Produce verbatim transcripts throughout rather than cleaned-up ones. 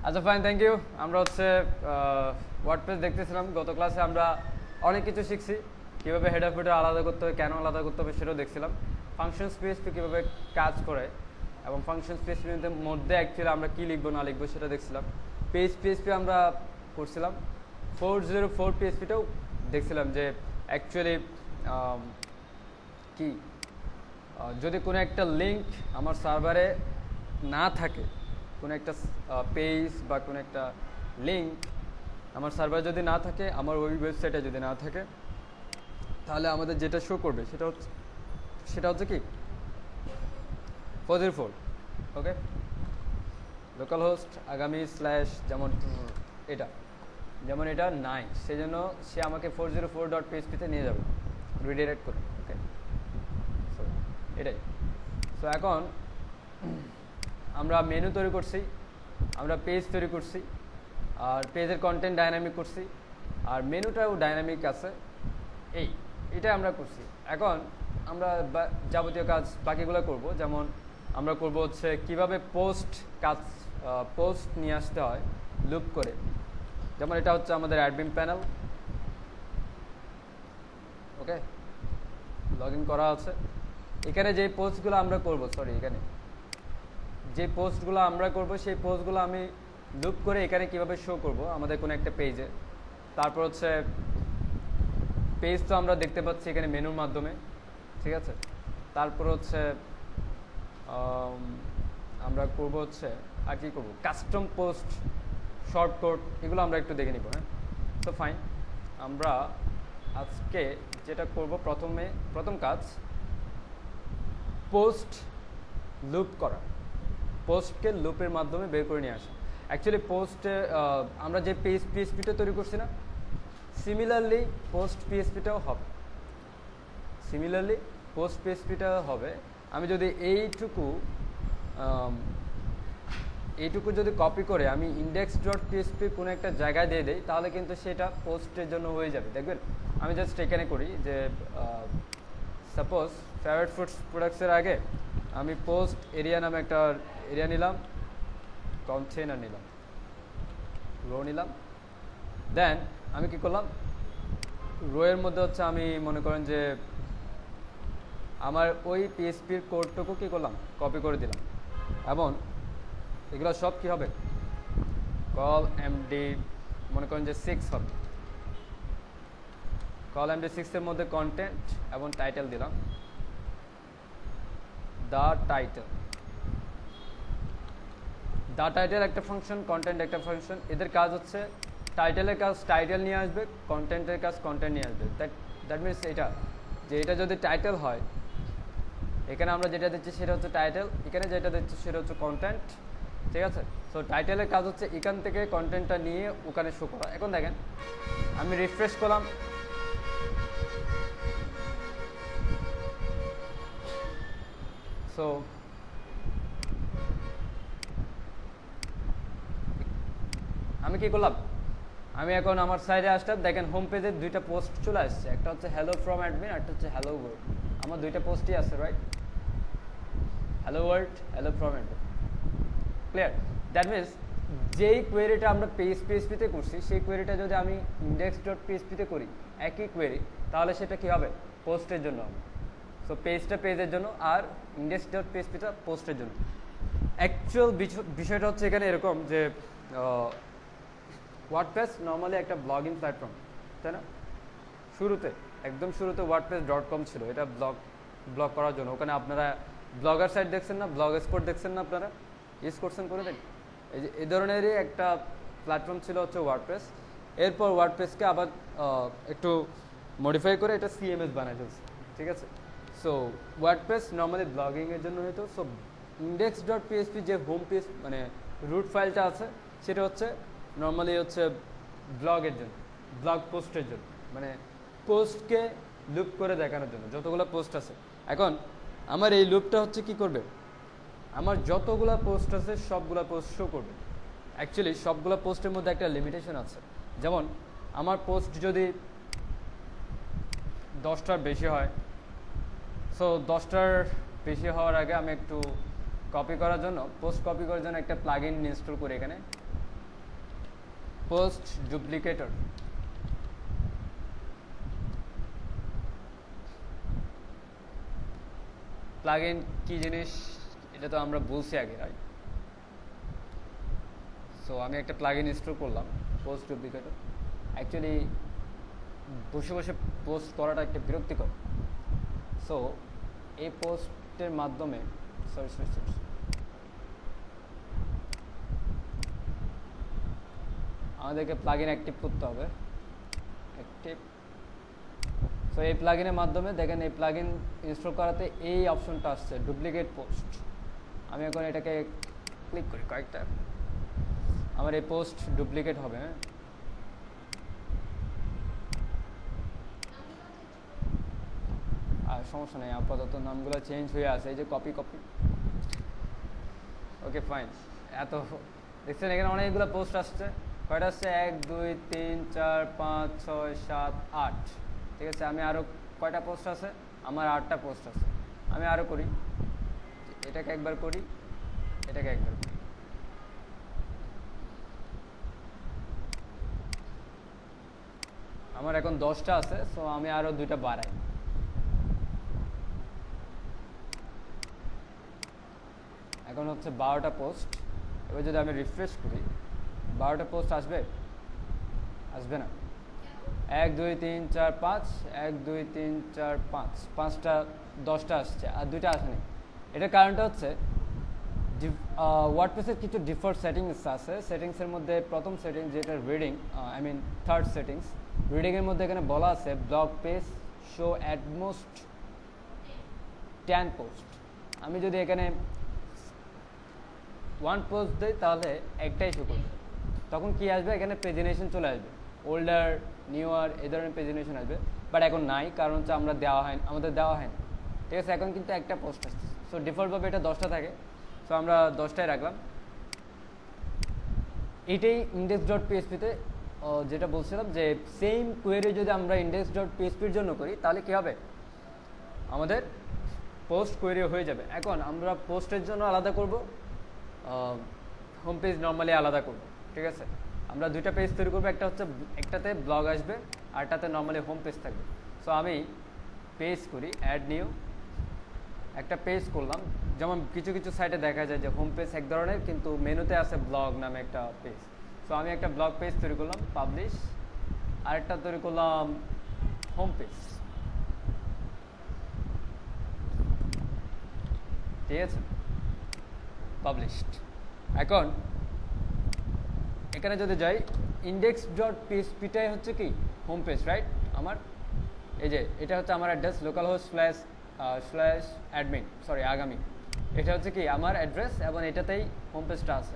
আচ্ছা fine, thank you. আমরা হচ্ছে ওয়ার্ডপ্রেস দেখতেছিলাম। গত ক্লাসে আমরা অনেক কিছু শিখছি, কীভাবে হেডার ফুটার আলাদা করতে হবে, কেন আলাদা করতে হবে সেটাও দেখছিলাম। ফাংশনস পিএইচপি কীভাবে কাজ করে এবং ফাংশনস পিএইচপির মধ্যে অ্যাকচুয়ালি আমরা কী লিখবো না লিখবো সেটা দেখছিলাম। পেজ পিএইচপি আমরা করছিলাম, ফোর জিরো ফোর পিএইচপিটাও দেখছিলাম যে অ্যাকচুয়ালি কি যদি কোনো একটা লিঙ্ক আমার সার্ভারে না থাকে, কোনো একটা পেজ বা কোনো একটা লিঙ্ক আমার সার্ভারে যদি না থাকে, আমার ওই ওয়েবসাইটে যদি না থাকে, তাহলে আমাদের যেটা শো করবে সেটা হচ্ছে সেটা হচ্ছে কি four zero four. Okay, local host আগামী স্ল্যাশ যেমন এটা যেমন এটা নাই, সেই জন্য সে আমাকে ফোর জিরো ফোর ডট পিএইচপিতে নিয়ে যাবে রিডাইরেক্ট করে। ওকে, সো এটাই। সো এখন আমরা মেনু তৈরি করছি, আমরা পেজ তৈরি করছি, আর পেজের কন্টেন্ট ডাইনামিক করছি, আর মেনুটাও ডাইনামিক আছে। এই এটা আমরা করছি। এখন আমরা যাবতীয় কাজ বাকিগুলো করব। যেমন আমরা করব হচ্ছে কিভাবে পোস্ট কাজ পোস্ট নিয়ে আসতে হয় লুপ করে। যেমন এটা হচ্ছে আমাদের admin panel. Okay, log in করা আছে। এখানে যে পোস্টগুলো আমরা করব, সরি এখানে যে পোস্টগুলো আমরা করব সেই পোস্টগুলো আমি লুপ করে এখানে কিভাবে শো করব আমাদের কোনো একটা পেজে। তারপর হচ্ছে পেজ তো আমরা দেখতে পাচ্ছি এখানে মেনুর মাধ্যমে, ঠিক আছে। তারপর হচ্ছে আমরা করব হচ্ছে আর কি করব, কাস্টম পোস্ট, শর্টকাট, এগুলো আমরা একটু দেখে নিব। হ্যাঁ, তো ফাইন। আমরা আজকে যেটা করব, প্রথমে প্রথম কাজ পোস্ট লুপ করা, পোস্টকে লুপের মাধ্যমে বের করে নিয়ে আসা। অ্যাকচুয়ালি পোস্টে আমরা যে পেজ পিএইচপিটা তৈরি করছি না, সিমিলারলি পোস্ট পিএইচপিটাও হবে সিমিলারলি পোস্ট পিএইচপিটাও হবে। আমি যদি এইটুকু এইটুকু যদি কপি করে আমি ইন্ডেক্স ডট পিএইচপি কোনো একটা জায়গায় দিয়ে দিই, তাহলে কিন্তু সেটা পোস্টের জন্য হয়ে যাবে। দেখবেন আমি জাস্ট এখানে করি যে সাপোজ ফেভারিট ফুডস প্রোডাক্টসের আগে আমি পোস্ট এরিয়া নামে একটা এরিয়া নিলাম, কন্টেইনার নিলাম, রো নিলাম। দেন আমি কি করলাম, রো এর মধ্যে হচ্ছে আমি মনে করেন যে আমার ওই পিএইচপির কোডটুকু কী করলাম, কপি করে দিলাম। এবং এগুলো সব কি হবে, কল এমডি মনে করেন যে সিক্স হবে। কল এমডি সিক্সের মধ্যে কন্টেন্ট এবং টাইটেল দিলাম, দ্য টাইটেল। দ্য টাইটেল একটা ফাংশন, কন্টেন্ট একটা ফাংশন। এদের কাজ হচ্ছে টাইটেলের কাজ টাইটেল নিয়ে আসবে, কন্টেন্টের কাজ কন্টেন্ট নিয়ে আসবে। দ্যাট দ্যাট মিনস এটা যে এটা যদি টাইটেল হয়, এখানে আমরা যেটা দিচ্ছি সেটা হচ্ছে টাইটেল, এখানে যেটা দিচ্ছি সেটা হচ্ছে কন্টেন্ট, ঠিক আছে। সো টাইটেলের কাজ হচ্ছে এখান থেকে কন্টেন্টটা নিয়ে ওখানে শো করা। এখন দেখেন আমি রিফ্রেশ করলাম, সো আমি কি করলাম, আমি এখন আমার সাইডে আসলাম। দেখেন হোম পেজে দুইটা পোস্ট চলে আসছে, একটা হচ্ছে হ্যালো ফ্রম অ্যাডমিন, একটা হচ্ছে হ্যালো ওয়ার্ল্ড। আমার দুইটা পোস্টই আছে, right? Hello world, hello from admin, clear? That means যেই কোয়েরিটা আমরা পেজ পিএইচপিতে করছি, সেই কোয়েরিটা যদি আমি ইন্ডেক্স ডট পিএইচপিতে করি, একই কোয়েরি, তাহলে সেটা কি হবে, পোস্টের জন্য হবে। সো পেজটা পেজের জন্য আর ইন্ডেক্স ডট পিএইচপিটা পোস্টের জন্য। অ্যাকচুয়াল বিষয়টা হচ্ছে এখানে এরকম যে ওয়ার্ডপ্রেস নর্মালি একটা ব্লগিং প্ল্যাটফর্ম, তাই না? শুরুতে একদম শুরুতে ওয়ার্ডপ্রেস ডট কম ছিল, এটা ব্লগ ব্লগ করার জন্য। ওখানে আপনারা ব্লগার সাইট দেখছেন না, ব্লগ স্পট দেখছেন না, আপনারা ইউজ করছেন করে দেন। এই যে এই ধরনেরই একটা প্ল্যাটফর্ম ছিল হচ্ছে ওয়ার্ডপ্রেস। এরপর ওয়ার্ডপ্রেসকে আবার একটু মডিফাই করে এটা সিএমএস বানাই ফেলছে, ঠিক আছে। সো ওয়ার্ডপ্রেস নর্মালি ব্লগিংয়ের জন্য হতো। সো ইন্ডেক্স ডট পিএইচপি যে হোম পেজ মানে রুট ফাইলটা আছে, সেটা হচ্ছে নর্মালি হচ্ছে ব্লগের জন্য, ব্লগ পোস্টের জন্য, মানে পোস্টকে লুপ করে দেখানোর জন্য যতগুলো পোস্ট আছে। এখন আমার এই লুপটা হচ্ছে কি করবে, আমার যতগুলা পোস্ট আছে সবগুলা পোস্ট শো করবে। অ্যাকচুয়ালি সবগুলা পোস্টের মধ্যে একটা লিমিটেশন আছে। যেমন আমার পোস্ট যদি দশটার বেশি হয়, সো দশটার বেশি হওয়ার আগে আমি একটু কপি করার জন্য, পোস্ট কপি করার জন্য একটা প্লাগইন ইনস্টল করি এখানে, পোস্ট ডুপ্লিকেটর। প্লাগইন কি জিনিস এটা তো আমরা বলছি আগে, রাইট? সো আমি একটা প্লাগইন ইনস্টল করলাম পোস্ট ডুপ্লিকেটর। অ্যাকচুয়ালি বসে বসে পোস্ট করাটা একটা বিরক্তিকর। সো এই পোস্টের মাধ্যমে সরি সরি সরি আমাদেরকে প্লাগইন অ্যাক্টিভ করতে হবে। অ্যাক্টিভ। সো এই প্লাগইনের মাধ্যমে দেখেন এই প্লাগইন ইনস্টল করাতে এই অপশনটা আসছে ডুপ্লিকেট পোস্ট। আমি এখন এটাকে ক্লিক করি কয়েকটা, আমার এই পোস্ট ডুপ্লিকেট হবে। হ্যাঁ, আর সমস্যা নেই, আপাতত নামগুলো চেঞ্জ হয়ে আছে, এই যে কপি কপি। Okay fine. এত দেখছেন এখানে অনেকগুলো পোস্ট আসছে। কয়টা আসছে? এক দুই তিন চার পাঁচ ছয় সাত আট। ঠিক আছে, আমি আরও কয়টা পোস্ট আছে? আমার আটটা পোস্ট আছে। আমি আরও করি, এটাকে একবার করি, এটাকে একবার করি। আমার এখন দশটা আছে, সো আমি আরও দুইটা বাড়াই। এখন হচ্ছে বারোটা পোস্ট। এবার যদি আমি রিফ্রেশ করি, বারোটা পোস্ট আসবে? আসবে না। এক দুই তিন চার পাঁচ, এক দুই তিন চার পাঁচ, পাঁচটা দশটা আসছে, আর দুইটা আসেনি। এটার কারণটা হচ্ছে ওয়ার্ডপ্রেসের কিছু ডিফল্ট সেটিংস আছে। সেটিংসের মধ্যে প্রথম সেটিং যেটা reading, I mean third settings, রিডিংয়ের মধ্যে এখানে বলা আছে blog page show at most ten post. আমি যদি এখানে ওয়ান পোস্ট দিই তাহলে একটাই শো করবে। তখন কি আসবে? এখানে প্রেজেন্টেশন চলে আসবে, ওল্ডার নিউয়ার এই ধরনের প্রেজেন্টেশন আসবে। বাট এখন নাই, কারণ হচ্ছে আমরা দেওয়া হয় আমাদের দেওয়া হয় না। ঠিক আছে, এখন কিন্তু একটা পোস্ট আসছে। সো ডিফল্টভাবে এটা দশটা থাকে, সো আমরা দশটায় রাখলাম। এটাই ইন্ডেক্স ডট পিএইচপিতে যেটা বলছিলাম যে সেম কোয়েরি যদি আমরা ইন্ডেক্স ডট পিএইচপির জন্য করি তাহলে কী হবে? আমাদের পোস্ট কোয়েরি হয়ে যাবে। এখন আমরা পোস্টের জন্য আলাদা করব, হোম পেজ নর্মালি আলাদা করব। ঠিক আছে, আমরা দুইটা পেজ তৈরি করবো, একটা হচ্ছে একটাতে ব্লগ আসবে আরটাতে নর্মালি হোম পেজ থাকবে। সো আমি পেজ করি, অ্যাড নিউ, একটা পেজ করলাম। যেমন কিছু কিছু সাইটে দেখা যায় যে হোম পেজ এক ধরনের কিন্তু মেনুতে আছে ব্লগ নামে একটা পেজ। সো আমি একটা ব্লগ পেজ তৈরি করলাম, পাবলিশ, আরেকটা তৈরি করলাম হোম পেজ। ঠিক আছে, পাবলিশড। এখন এখানে যদি যাই, ইন্ডেক্স ডট পিএইচপিটাই হচ্ছে কি হোম পেজ, রাইট? আমার এই যে এটা হচ্ছে আমার address, local host slash slash admin, sorry আগামী, এটা হচ্ছে কি আমার অ্যাড্রেস, এবং এটাতেই হোম পেজটা আছে।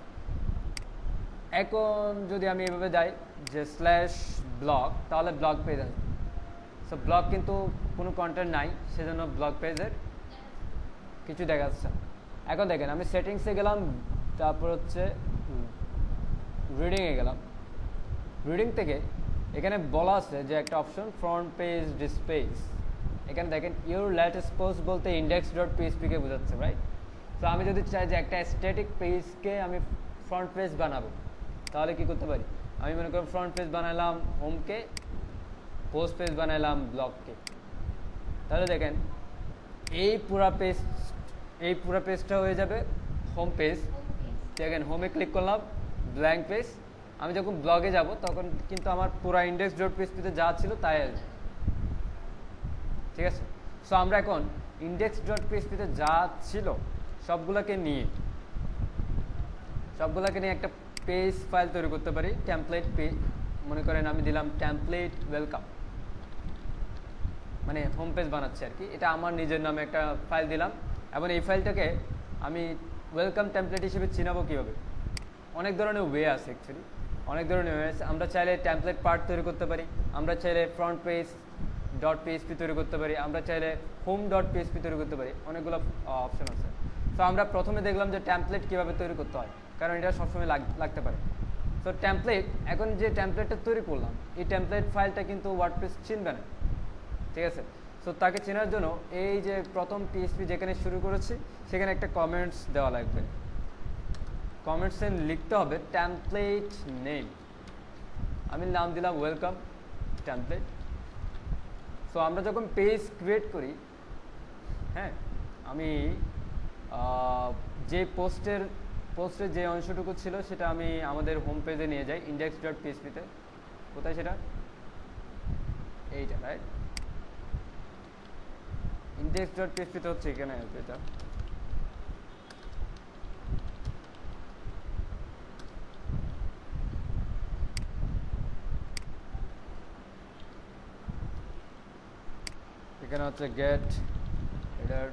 এখন যদি আমি এভাবে যাই যে স্ল্যাশ ব্লগ, তাহলে ব্লগ পেজ আছে। সো ব্লগ কিন্তু কোনো কন্টেন্ট নাই, সেজন্য ব্লগ পেজের কিছু দেখা যাচ্ছে। এখন দেখেন আমি সেটিংসে গেলাম, তারপর হচ্ছে রিডিংয়ে গেলাম। রিডিং থেকে এখানে বলা আছে যে একটা অপশন ফ্রন্ট পেজ ডিসপ্লেস। এখানে দেখেন ইউর লেটেস্ট পোস্ট বলতে ইন্ডেক্স ডট পিএইচপিকে বোঝাচ্ছে, রাইট? তো আমি যদি চাই যে একটা স্ট্যাটিক পেজকে আমি ফ্রন্ট পেজ বানাবো, তাহলে কি করতে পারি? আমি মনে করি ফ্রন্ট পেজ বানালাম হোমকে, পোস্ট পেজ বানালাম ব্লগকে। তাহলে দেখেন এই পুরা পেজ, এই পুরা পেজটা হয়ে যাবে হোম পেজ। দেখেন হোমে ক্লিক করলাম, ব্ল্যাঙ্ক পেজ। আমি যখন ব্লগে যাব তখন কিন্তু আমার পুরা ইন্ডেক্স ডট পিএইচপিতে যা ছিল তাই আসবে। ঠিক আছে, সো আমরা এখন ইন্ডেক্স ডট পিএইচপিতে যা ছিল সবগুলোকে নিয়ে সবগুলোকে নিয়ে একটা পেজ ফাইল তৈরি করতে পারি। টেমপ্লেট পেজ, মনে করেন আমি দিলাম টেমপ্লেট ওয়েলকাম, মানে হোম পেজ বানাচ্ছি আর কি। এটা আমার নিজের নামে একটা ফাইল দিলাম, এবং এই ফাইলটাকে আমি ওয়েলকাম টেমপ্লেট হিসেবে চিনাবো কীভাবে? অনেক ধরনের ওয়ে আছে, অ্যাকচুয়ালি অনেক ধরনের ওয়ে আছে। আমরা চাইলে টেমপ্লেট পার্ট তৈরি করতে পারি, আমরা চাইলে ফ্রন্ট পেজ ডট পিএইচপি তৈরি করতে পারি, আমরা চাইলে হোম ডট পিএইচপি তৈরি করতে পারি, অনেকগুলো অপশন আছে। তো আমরা প্রথমে দেখলাম যে টেমপ্লেট কীভাবে তৈরি করতে হয়, কারণ এটা সবসময় লাগতে পারে। তো টেমপ্লেট, এখন যে টেমপ্লেটটা তৈরি করলাম এই টেমপ্লেট ফাইলটা কিন্তু ওয়ার্ডপ্রেস চিনবে না। ঠিক আছে, সো তাকে চেনার জন্য এই যে প্রথম পিএইচপি যেখানে শুরু করেছি সেখানে একটা কমেন্টস দেওয়া লাগবে। কমেন্টসে লিখতে হবে টেমপ্লেট নেম। আমি নাম দিলাম ওয়েলকাম টেমপ্লেট। সো আমরা যখন পেজ ক্রিয়েট করি, হ্যাঁ, আমি যে পোস্টের পোস্টের যে অংশটুকু ছিল সেটা আমি আমাদের হোম পেজে নিয়ে যাই ইন্ডেক্স ডট পিএইচপিতে। কোথায় সেটা? এইটা, রাইট? ইন্ডেক্স ডট পিএইচপিতে হচ্ছে এখানে এটা। এখানে হচ্ছে গেট হেডার,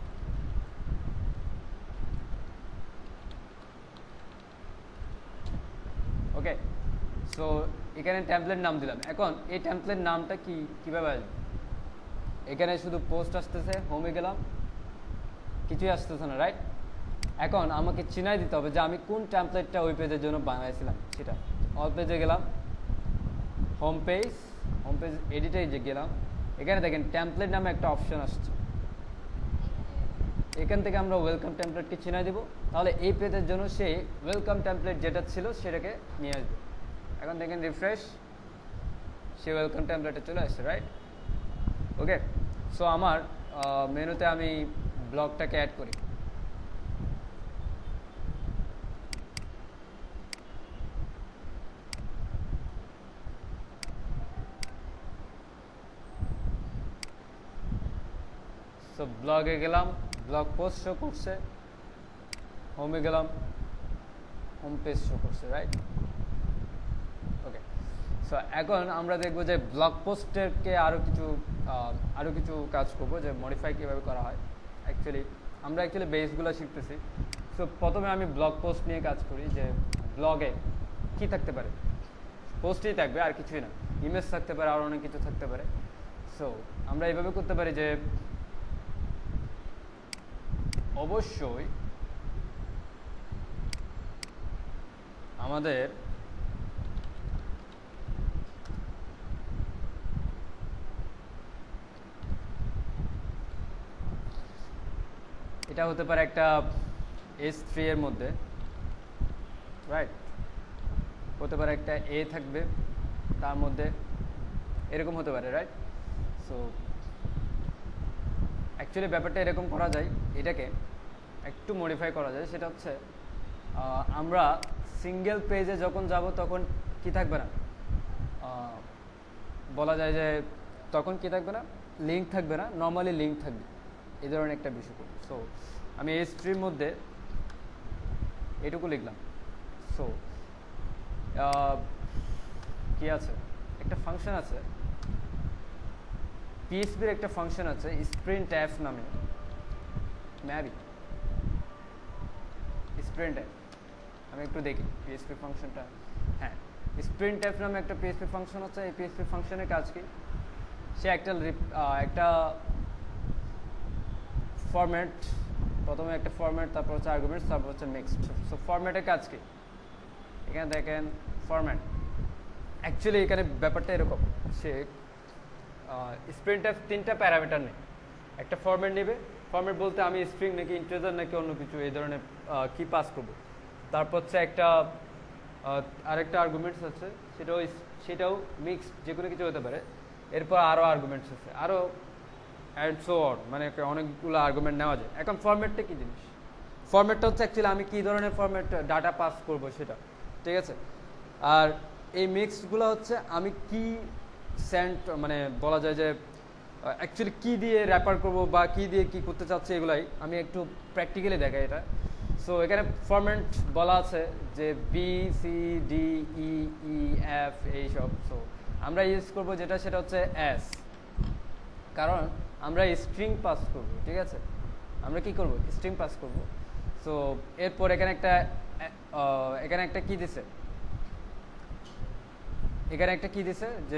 ওকে। সো এখানে টেমপ্লেট নাম দিলাম। এখন এই টেমপ্লেট নামটা কি কিভাবে আসবে? এখানে শুধু পোস্ট আসতেছে, হোমে গেলাম, কিছুই আসতেছে না, রাইট? এখন আমাকে চিনাই দিতে হবে যে আমি কোন টেমপ্লেটটা ওই পেজের জন্য বানাইছিলাম সেটা। অল পেজে গেলাম, হোম পেজ, হোম পেজ এডিটে যে গেলাম, এখানে দেখেন টেমপ্লেট নামে একটা অপশন আসছে। এখান থেকে আমরা ওয়েলকাম টেমপ্লেটকে চিনাই দিব, তাহলে এই পেজের জন্য সেই ওয়েলকাম টেমপ্লেট যেটা ছিল সেটাকে নিয়ে আসবে। এখন দেখেন রিফ্রেশ, সে ওয়েলকাম টেমপ্লেটে চলে আসছে, রাইট? ওকে। সো আমার মেনুতে আমি ব্লগটাকে অ্যাড করি। সো ব্লগে গেলাম, ব্লগ পোস্ট শো করছে, হোমে গেলাম, হোম পেজ শো করছে, রাইট? ওকে। সো এখন আমরা দেখবো যে ব্লগ পোস্টেরকে আরও কিছু আরও কিছু কাজ করবো, যে মডিফাই কীভাবে করা হয়। অ্যাকচুয়ালি আমরা অ্যাকচুয়ালি বেসগুলো শিখতেছি। সো প্রথমে আমি ব্লগ পোস্ট নিয়ে কাজ করি, যে ব্লগে কি থাকতে পারে? পোস্টই থাকবে, আর কিছুই না। ইমেজ থাকতে পারে, আর অনেক কিছু থাকতে পারে। সো আমরা এইভাবে করতে পারি যে অবশ্যই আমাদের এটা হতে পারে একটা এস থ্রি এর মধ্যে, রাইট? হতে পারে একটা এ থাকবে তার মধ্যে, এরকম হতে পারে, রাইট? সো অ্যাকচুয়ালি ব্যাপারটা এরকম করা যায়, এটাকে একটু মডিফাই করা যায়। সেটা হচ্ছে আমরা সিঙ্গেল পেজে যখন যাব তখন কি থাকবে না, বলা যায় যে তখন কি থাকবে না, লিঙ্ক থাকবে না, নর্মালি লিঙ্ক থাকবে, এই ধরনের একটা বিষয়। সো আমি এই স্ট্রির মধ্যে এটুকু লিখলাম। সো কি আছে, একটা ফাংশন আছে, পিএইচপির একটা ফাংশন আছে স্প্রিন্ট এফ নামে, ম্যাবি স্প্রিন্ট এফ। আমি একটু দেখি পিএইচপি ফাংশনটা। হ্যাঁ, স্প্রিন্ট এফ নামে একটা পিএইচপি ফাংশন আছে। এই পিএইচপি ফাংশনের কাজ কি? সে একটা একটা ফরম্যাট, প্রথমে একটা ফরম্যাট, তারপর হচ্ছে আর্গুমেন্টস, তারপর হচ্ছে মিক্সড। সো ফরম্যাটের কাজ কি? এখানে দেখেন ফরম্যাট। অ্যাকচুয়ালি এখানে ব্যাপারটা এরকম, সে স্প্রিন্ট এফ তিনটা প্যারামিটার নেই, একটা ফরম্যাট নেবে। ফরম্যাট বলতে আমি স্ট্রিং নাকি ইন্টিজার নাকি অন্য কিছু এই ধরনের কি পাস করব। তারপর হচ্ছে একটা আরেকটা আর্গুমেন্টস আছে, সেটাও সেটাও মিক্সড, যে কোনো কিছু হতে পারে। এরপর আরও আর্গুমেন্টস আছে, আরও অ্যান্ড সো অন, মানে অনেকগুলো আর্গুমেন্ট নেওয়া যায়। এখন ফরম্যাটটা কী জিনিস? ফরম্যাটটা হচ্ছে অ্যাকচুয়ালি আমি কী ধরনের ফরম্যাট ডাটা পাস করব সেটা, ঠিক আছে? আর এই মিক্সডগুলো হচ্ছে আমি কি সেন্ট, মানে বলা যায় যে অ্যাকচুয়ালি কী দিয়ে র্যাপার করব বা কী দিয়ে কী করতে চাচ্ছি, এগুলাই আমি একটু প্র্যাকটিক্যালি দেখাই এটা। সো এখানে ফরম্যাট বলা আছে যে B C D E E F এইসব। সো আমরা ইউজ করব যেটা, সেটা হচ্ছে এস, কারণ আমরা স্ট্রিং পাস করব, ঠিক আছে? আমরা কি করব? স্ট্রিং পাস করব। সো এরপর এখানে একটা এখানে একটা কি দিছে, এখানে একটা কি দিছে যে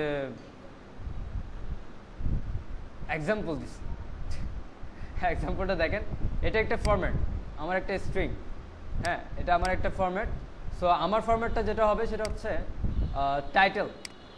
এক্সাম্পল দিছে। এক্সাম্পলটা দেখেন, এটা একটা ফরম্যাট, আমার একটা স্ট্রিং, হ্যাঁ, এটা আমার একটা ফরম্যাট। সো আমার ফরম্যাটটা যেটা হবে সেটা হচ্ছে টাইটেল,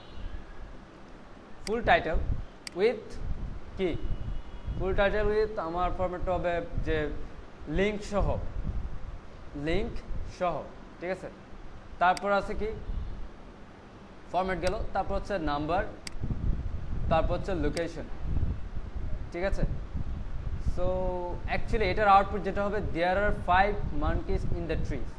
ফুল টাইটেল উইথ কি, ফুল টাইটেল উইথ আমার ফরম্যাটটা হবে যে লিঙ্ক সহ, লিঙ্ক সহ, ঠিক আছে? তারপর আছে কি ফরম্যাট গেল, তারপর হচ্ছে নাম্বার, তারপর হচ্ছে লোকেশন, ঠিক আছে। সো অ্যাকচুয়ালি এটার আউটপুট যেটা হবে, there are five monkeys in the trees.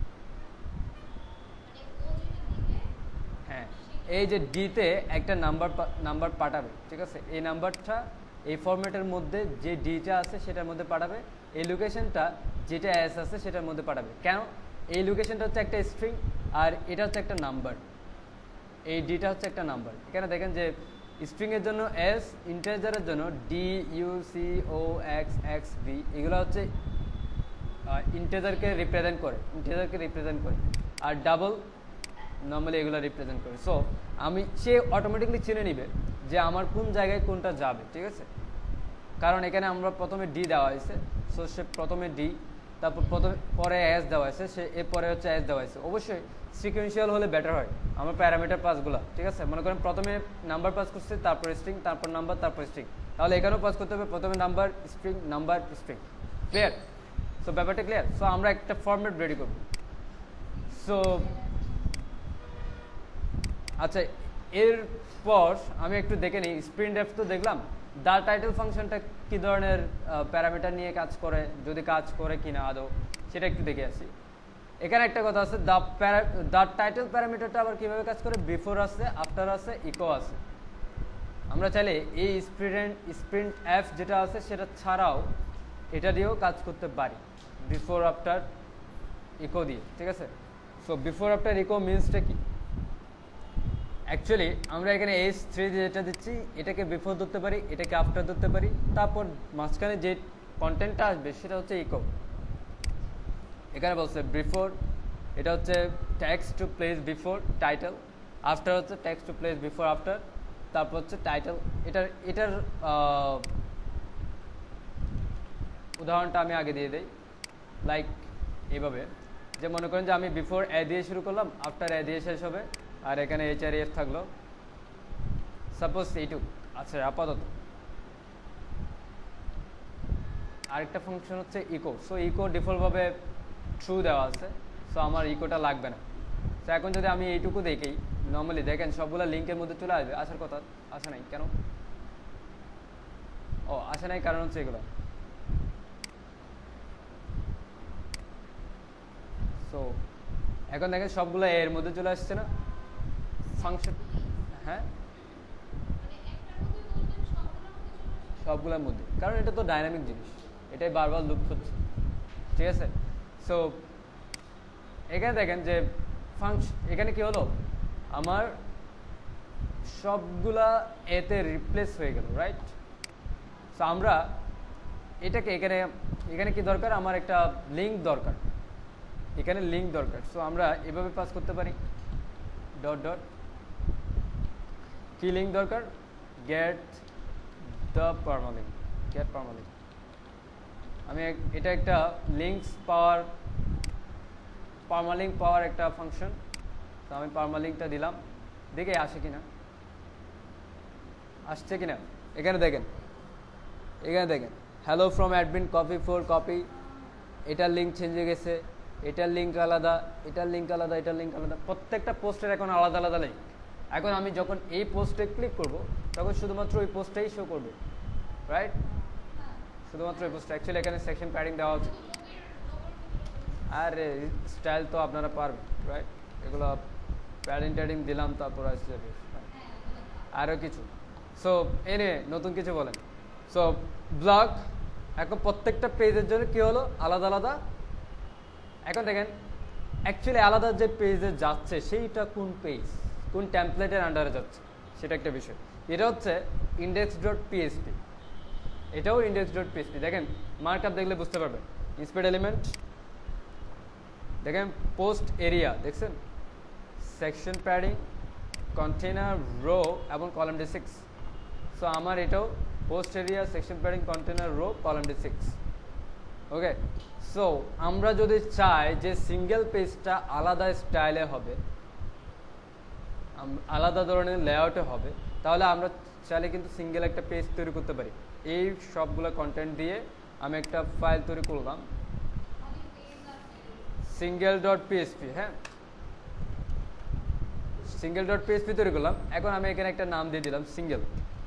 হ্যাঁ, এই যে ডিতে একটা নাম্বার নাম্বার পাঠাবে, ঠিক আছে। এই নাম্বারটা এই ফরম্যাটের মধ্যে যে ডিটা আছে সেটার মধ্যে পাঠাবে, এই লোকেশনটা যেটা এস আছে সেটার মধ্যে পাঠাবে। কেন? এই লোকেশনটা হচ্ছে একটা স্ট্রিং আর এটা হচ্ছে একটা নাম্বার, এই ডিটা হচ্ছে একটা নাম্বার। এখানে দেখেন যে স্ট্রিংয়ের জন্য এস, ইন্টিজারের জন্য D, U, C, O, X, X, V, এগুলো হচ্ছে ইন্টিজারকে রিপ্রেজেন্ট করে, ইন্টিজারকে রিপ্রেজেন্ট করে। আর ডাবল নর্মালি এগুলো রিপ্রেজেন্ট করে। সো আমি সে অটোমেটিকলি চিনে নিবে যে আমার কোন জায়গায় কোনটা যাবে, ঠিক আছে। কারণ এখানে আমরা প্রথমে ডি দেওয়া হয়েছে, সো সে প্রথমে ডি, তারপর প্রথমে পরে এস দেওয়া হয়েছে, সে এরপরে হচ্ছে এস দেওয়া হয়েছে। অবশ্যই সিকুয়েন্সিয়াল হলে বেটার হয় আমার প্যারামিটার পাসগুলো, ঠিক আছে। মনে করেন প্রথমে নাম্বার পাস করছে, তারপর স্ট্রিং, তারপর নাম্বার, তারপর স্ট্রিং, তাহলে এখানেও পাস করতে হবে প্রথমে number, string, number, string. Clear? So ব্যাপারটা ক্লিয়ার। সো আমরা একটা ফরম্যাট রেডি করব। সো আচ্ছা, এরপর আমি একটু দেখে নিই স্প্রিন্ট এফ তো দেখলাম, দা টাইটেল ফাংশনটা কী ধরনের প্যারামিটার নিয়ে কাজ করে, যদি কাজ করে কিনা আদৌ, সেটা একটু দেখে আসি। এখানে একটা কথা আছে, দা প্যারা দা টাইটেল প্যারামিটারটা আবার কীভাবে কাজ করে, বিফোর আছে, আফটার আছে, ইকো আছে। আমরা চাইলে এই স্প্রিন্ট স্প্রিন্ট এফ যেটা আছে সেটা ছাড়াও এটা দিয়েও কাজ করতে পারি, বিফোর আফটার ইকো দিয়ে, ঠিক আছে। সো বিফোর আফটার ইকো মিনসটা কি? অ্যাকচুয়ালি আমরা এখানে এস থ্রি যেটা দিচ্ছি এটাকে বিফোর ধরতে পারি, এটাকে আফটার ধরতে পারি, তারপর মাঝখানে যে কন্টেন্টটা আসবে সেটা হচ্ছে ইকো। এখানে বলছে বিফোর, এটা হচ্ছে text to place before title, after হচ্ছে text to place before after, তারপর হচ্ছে টাইটেল। এটার এটার উদাহরণটা আমি আগে দিয়ে দিই, লাইক এইভাবে, যে মনে করেন যে আমি বিফোর এ দিয়ে শুরু করলাম, আফটার এ দিয়ে শেষ হবে, আর এখানে এইচ আর এফ থাকলো, সাপোজ এইটুকু আচ্ছা আপাতত। আরেকটা ফাংশন হচ্ছে ইকো। সো ইকো ডিফল্টভাবে ট্রু দেওয়া আছে, সো আমার ইকোটা লাগবে না। সো এখন যদি আমি এইটুকু দেখেই, নর্মালি দেখেন সবগুলো লিঙ্কের মধ্যে চলে আসবে, আসার কথা আসে নাই কেন? ও আসে নাই কারণ হচ্ছে এগুলো। সো এখন দেখেন সবগুলো এর মধ্যে চলে আসছে না ফাংশন? হ্যাঁ, সবগুলোর মধ্যে, কারণ এটা তো ডাইনামিক জিনিস, এটাই বারবার লুপ হচ্ছে, ঠিক আছে। সো এখানে দেখেন যে ফাংশন, এখানে কি হলো, আমার সবগুলা এতে রিপ্লেস হয়ে গেল, রাইট। সো আমরা এটাকে এখানে এখানে কি দরকার, আমার একটা লিঙ্ক দরকার, এখানে লিঙ্ক দরকার। সো আমরা এভাবে পাস করতে পারি, ডট ডট, কি লিঙ্ক দরকার, get the permalink, get permalink. আমি এটা একটা লিঙ্কস পাওয়ার, পারমালিঙ্ক পাওয়ার একটা ফাংশন। তো আমি পারমালিঙ্কটা দিলাম, দেখে আসে কিনা, আসছে কিনা। এখানে দেখেন, এখানে দেখেন hello from admin copy for copy, এটার লিঙ্ক চেঞ্জ হয়ে গেছে, এটার লিঙ্ক আলাদা, এটার লিঙ্ক আলাদা, এটার লিঙ্ক আলাদা, প্রত্যেকটা পোস্টের এখন আলাদা আলাদা লিঙ্ক। এখন আমি যখন এই পোস্টে ক্লিক করব তখন শুধুমাত্র ওই পোস্টটাই শো করবে, রাইট, শুধুমাত্র এই পোস্টটা। অ্যাকচুয়ালি এখানে সেকশন প্যাডিং দেওয়া উচিত। আর স্টাইল তো আপনারা পারবেন, রাইট, এগুলো প্যাডিং ট্যাডিং দিলাম, তারপর আসছে আরও কিছু। সো এনে নতুন কিছু বলেন। সো ব্লগ এখন প্রত্যেকটা পেজের জন্য কি হলো, আলাদা আলাদা। এখন দেখেন অ্যাকচুয়ালি আলাদা যে পেজে যাচ্ছে সেইটা কোন পেজ, কোন টেমপ্লেটের আন্ডারে যাচ্ছে, সেটা একটা বিষয়। এটা হচ্ছে ইন্ডেক্স ডট পিএসপি, এটাও ইন্ডেক্স ডট পিএসপি। দেখেন মার্ক আপ দেখলে বুঝতে পারবেন। ইন্সপেক্ট এলিমেন্ট দেখেন, পোস্ট এরিয়া দেখছেন, সেকশন প্যাডিং, কন্টেনার, রো এবং কলাম ডি সিক্স। সো আমার এটাও post area, section padding, container, row, column D six. Okay, so আমরা যদি চাই যে সিঙ্গেল পেজটা আলাদা স্টাইলে হবে, আলাদা ধরনের লেআউটে হবে, তাহলে আমরা চাইলে কিন্তু সিঙ্গেল একটা পেজ তৈরি করতে পারি। এই সবগুলো কন্টেন্ট দিয়ে আমি একটা ফাইল তৈরি করলাম, সিঙ্গেল ডট পিএসপি। হ্যাঁ, সিঙ্গেল ডট পিএইচপি তৈরি করলাম। এখন আমি এখানে একটা নাম দিয়ে দিলাম সিঙ্গেল,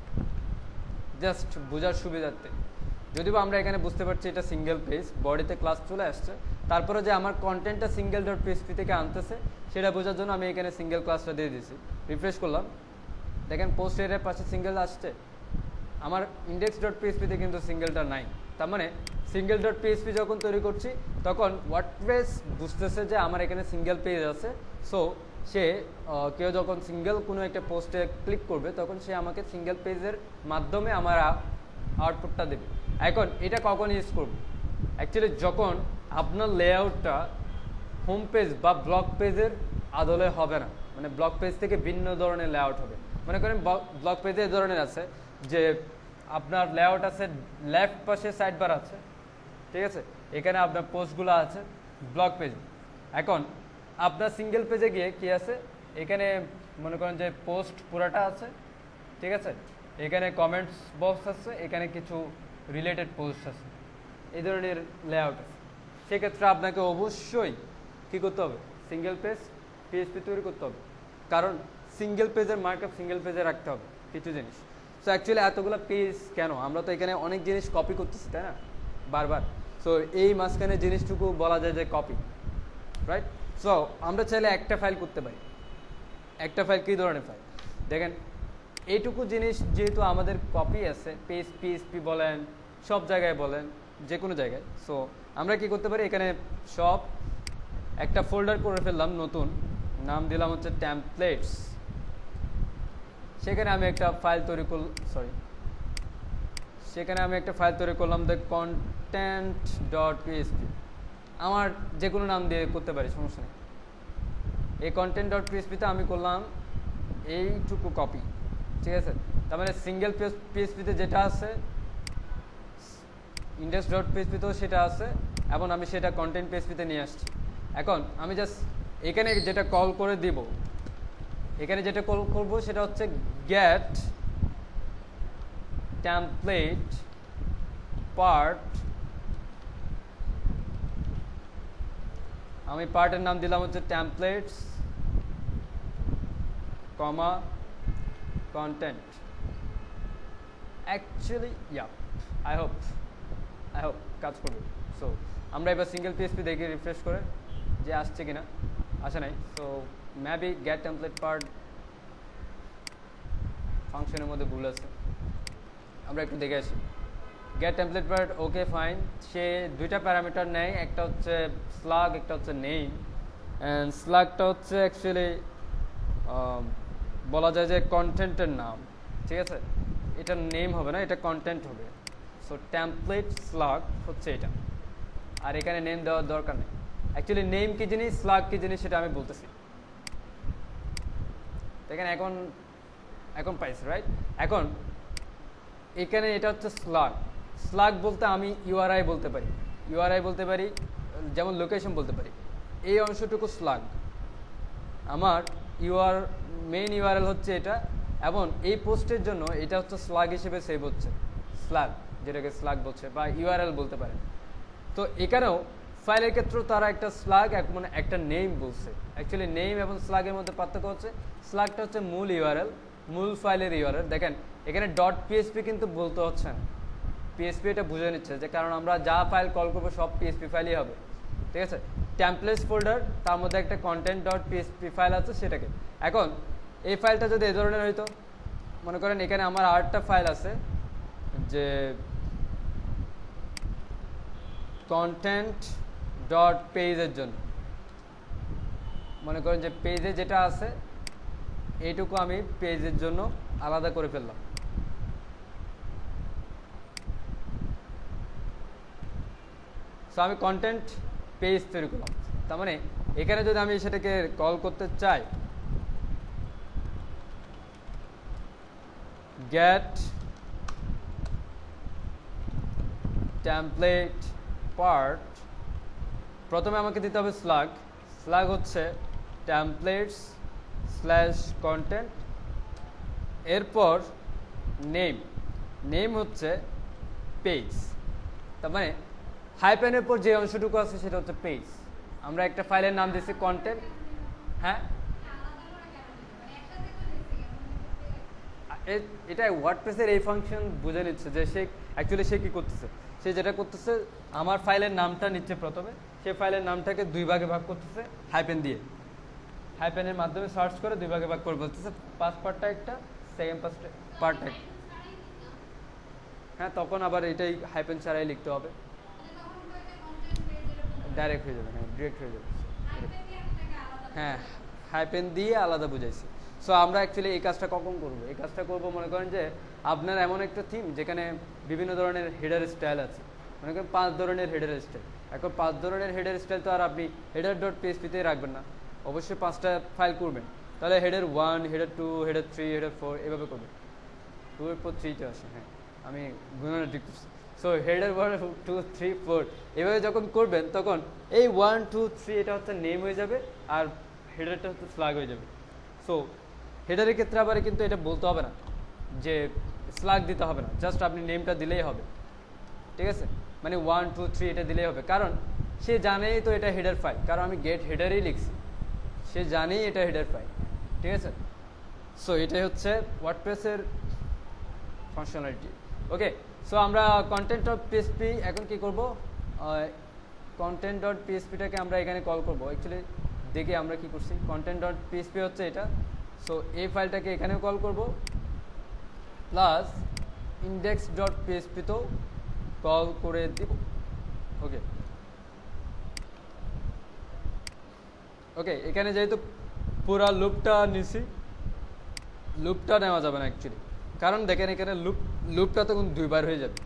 জাস্ট বোঝার সুবিধার্থে। যদিও আমরা এখানে বুঝতে পারছি এটা সিঙ্গেল পেজ, বডিতে ক্লাস চলে আসছে, তারপরে যে আমার কন্টেন্টটা সিঙ্গেল ডট পিএইচপি থেকে আনতেছে সেটা বোঝার জন্য আমি এখানে সিঙ্গেল ক্লাসটা দিয়ে দিয়েছি। রিফ্রেশ করলাম, দেখেন পোস্ট এর পাশে সিঙ্গেল আসছে, আমার ইন্ডেক্স ডট পিএইচপিতে কিন্তু সিঙ্গেলটা নাই। তার মানে সিঙ্গেল ডট পিএইচপি যখন তৈরি করছি তখন ওয়ার্ডপ্রেস বুঝতেছে যে আমার এখানে সিঙ্গেল পেজ আছে, সো সে কেউ যখন সিঙ্গেল কোনো একটা পোস্টে ক্লিক করবে তখন সে আমাকে সিঙ্গেল পেজের মাধ্যমে আমার আউটপুটটা দেবে। এখন এটা কখন ইউজ করব? অ্যাকচুয়ালি যখন আপনার লেআউটটা হোম পেজ বা ব্লগ পেজের আদলে হবে না, মানে ব্লগ পেজ থেকে ভিন্ন ধরনের লেআউট হবে। মনে করেন ব্লগ পেজে এই ধরনের আছে যে আপনার লেআউট আছে, লেফট পাশে সাইড বার আছে, ঠিক আছে, এখানে আপনার পোস্টগুলো আছে ব্লগ পেজে। এখন আপনার সিঙ্গেল পেজে গিয়ে কি আছে, এখানে মনে করেন যে পোস্ট পুরাটা আছে, ঠিক আছে, এখানে কমেন্টস বক্স আছে, এখানে কিছু রিলেটেড পোস্ট আছে, এই ধরনের লেআউট আছে। সেক্ষেত্রে আপনাকে অবশ্যই কী করতে হবে, সিঙ্গেল পেজ পিএইচপি তৈরি করতে হবে, কারণ সিঙ্গেল পেজের মার্কআপ সিঙ্গেল পেজে রাখতে হবে কিছু জিনিস। সো অ্যাকচুয়ালি এতগুলো পেজ কেন, আমরা তো এখানে অনেক জিনিস কপি করতেছি, তাই না, বারবার। সো এই মাঝখানে জিনিসটুকু বলা যায় যে কপি, রাইট। সো আমরা চাইলে একটা ফাইল করতে পারি। একটা ফাইল কী ধরনের ফাইল দেখেন, এইটুকু জিনিস যেহেতু আমাদের কপি আছে, পেজ পিএইচপি বলেন, সব জায়গায় বলেন, যে কোনো জায়গায়। সো আমরা কি করতে পারি, এখানে সব একটা ফোল্ডার করে ফেললাম, নতুন নাম দিলাম হচ্ছে টেমপ্লেটস। সেখানে আমি একটা ফাইল তৈরি করল সরি সেখানে আমি একটা ফাইল তৈরি করলাম দ্য কন্টেন্ট ডট পিএইচপি। আমার যে কোনো নাম দিয়ে করতে পারি, সমস্যা নেই। এই কন্টেন্ট ডট পিএইচপিতে আমি করলাম এইটুকু কপি, ঠিক আছে। তার মানে সিঙ্গেল পিএইচপিতে যেটা আছে, ইন্ডেক্স ডট পিএইচপিতেও সেটা আছে, এবং আমি সেটা কন্টেন্ট পিএইচপিতে নিয়ে আসছি। এখন আমি জাস্ট এখানে যেটা কল করে দিব, এখানে যেটা কল করব সেটা হচ্ছে গেট টেমপ্লেট পার্ট। আমি পার্টের নাম দিলাম হচ্ছে templates comma content. Actually yeah I hope I hope কাজ করবে। সো আমরা এবার সিঙ্গেল পিএইচপি দেখে রিফ্রেশ করে যে আসছে কিনা, আসে নাই। So maybe get template part ফাংশনের মধ্যে ভুল আছে, আমরা একটু দেখে আসি। Get template part okay fine. সে দুইটা প্যারামিটার নেয়, একটা হচ্ছে স্লাগ, একটা হচ্ছে নেম। অ্যান্ড স্লাগটা হচ্ছে অ্যাকচুয়ালি বলা যায় যে কন্টেন্টের নাম, ঠিক আছে, এটা নেম হবে না, এটা কন্টেন্ট হবে। সো টেমপ্লেট স্লাগ হচ্ছে এটা, আর এখানে নেম দেওয়ার দরকার নেই। অ্যাকচুয়ালি নেম কি জিনিস, স্লাগ কি জিনিস, সেটা আমি বলতেছি। দেখেন এখন এখন পাইছি, রাইট। এখন এখানে এটা হচ্ছে স্লাগ। স্লাগ বলতে আমি ইউআরআই বলতে পারি, ইউআরআই বলতে পারি, যেমন লোকেশন বলতে পারি। এই অংশটুকু স্লাগ, আমার ইউআর মেইন ইউআরএল হচ্ছে এটা, এবং এই পোস্টের জন্য এটা হচ্ছে স্লাগ হিসেবে সেভ হচ্ছে, স্লাগ যেটাকে স্লাগ বলছে বা ইউআরএল বলতে পারেন। তো এখানেও ফাইলের ক্ষেত্রেও তারা একটা স্লাগ এক মানে একটা নেম বলছে। অ্যাকচুয়ালি নেম এবং স্লাগের মধ্যে পার্থক্য হচ্ছে, স্লাগটা হচ্ছে মূল ইউআরএল, মূল ফাইলের ইউআরএল। দেখেন এখানে ডট পিএইচপি কিন্তু বলতে হচ্ছে না, পিএইচপি এটা বুঝে নিচ্ছে যে কারণ আমরা যা ফাইল কল করবো সব পিএইচপি ফাইলই হবে, ঠিক আছে। টেমপ্লেটস ফোল্ডার, তার মধ্যে একটা কন্টেন্ট ডট পিএইচপি ফাইল আছে সেটাকে। এখন এই ফাইলটা যদি এই ধরনের হইতো, মনে করেন এখানে আমার আরেকটা ফাইল আছে যে কন্টেন্ট ডট পেজের জন্য, মনে করেন যে পেজে যেটা আছে এইটুকু আমি পেজের জন্য আলাদা করে ফেললাম। সো আমি কন্টেন্ট পেজ তৈরি করলাম। তার মানে এখানে যদি আমি সেটাকে কল করতে চাই, গেট টেমপ্লেট পার্ট, প্রথমে আমাকে দিতে হবে স্লাগ। স্লাগ হচ্ছে টেমপ্লেটস স্ল্যাশ কন্টেন্ট, এরপর নেম, নেম হচ্ছে পেজ। তার মানে হাইপেনের পর যে অংশটুকু আছে সেটা হচ্ছে পেজ। আমরা একটা ফাইলের নাম দিচ্ছি কন্টেন্ট, হ্যাঁ এটা ওয়ার্ডপ্রেসের এই ফাংশন বুঝে নিচ্ছে যে সে অ্যাকচুয়ালি সে কী করতেছে। সে যেটা করতেছে আমার ফাইলের নামটা নিচ্ছে প্রথমে, সে ফাইলের নামটাকে দুই ভাগে ভাগ করতেছে হাইপেন দিয়ে, হাইপেনের মাধ্যমে সার্চ করে দুই ভাগে ভাগ করে বলতেছে ফার্স্ট পার্টটা একটা, সেকেন্ড পার্টটা পার্ট একটা। হ্যাঁ, তখন আবার এটাই হাইপেন ছাড়াই লিখতে হবে, ডাইরেক্ট হয়ে যাবে। হ্যাঁ, ডিরেক্ট হয়ে যাবে। হ্যাঁ, হাইপেন দিয়ে আলাদা বুঝাইছি। সো আমরা অ্যাকচুয়ালি এই কাজটা কখন করবো? এই কাজটা করবো মনে করেন যে আপনার এমন একটা থিম যেখানে বিভিন্ন ধরনের হেডার স্টাইল আছে, মনে করেন পাঁচ ধরনের হেডার স্টাইল। এখন পাঁচ ধরনের হেডার স্টাইল তো আর আপনি হেডার ডট পিএইচপিতেই রাখবেন না, অবশ্যই পাঁচটা ফাইল করবেন। তাহলে header one, header two, header three, header four এভাবে করবেন। টু এর পর থ্রিটা আসে, হ্যাঁ আমি গুণনা ঠিক করছি। So header one, two, three, four এভাবে যখন করবেন তখন এই ওয়ান টু থ্রি এটা হচ্ছে নেম হয়ে যাবে আর হেডারটা হচ্ছে স্লাগ হয়ে যাবে। সো হেডারের ক্ষেত্রে আবার কিন্তু এটা বলতে হবে না যে স্লাগ দিতে হবে না, জাস্ট আপনি নেমটা দিলেই হবে, ঠিক আছে? মানে ওয়ান টু থ্রি এটা দিলেই হবে, কারণ সে জানেই তো এটা হেডার ফাইল, কারণ আমি গেট হেডারেই লিখছি, সে জানেই এটা হেডার ফাইল, ঠিক আছে? সো এটাই হচ্ছে ওয়ার্ডপ্রেসের ফাংশনালিটি। ওকে, সো আমরা কন্টেন্ট ডট পিএইচপি এখন কি করব? কন্টেন্ট ডট পিএইচপিটাকে আমরা এখানে কল করব। অ্যাকচুয়ালি দেখি আমরা কি করছি। কন্টেন্ট ডট পিএইচপি হচ্ছে এটা। সো এই ফাইলটাকে এখানেও কল করব, প্লাস ইন্ডেক্স ডট পিএইচপিতেও কল করে দিব। ওকে ওকে এখানে যেহেতু পুরা লুপটা নিছি, লুপটা নেওয়া যাবে না অ্যাকচুয়ালি, কারণ দেখেন এখানে লুপ লুপটা তখন দুইবার হয়ে যাবে।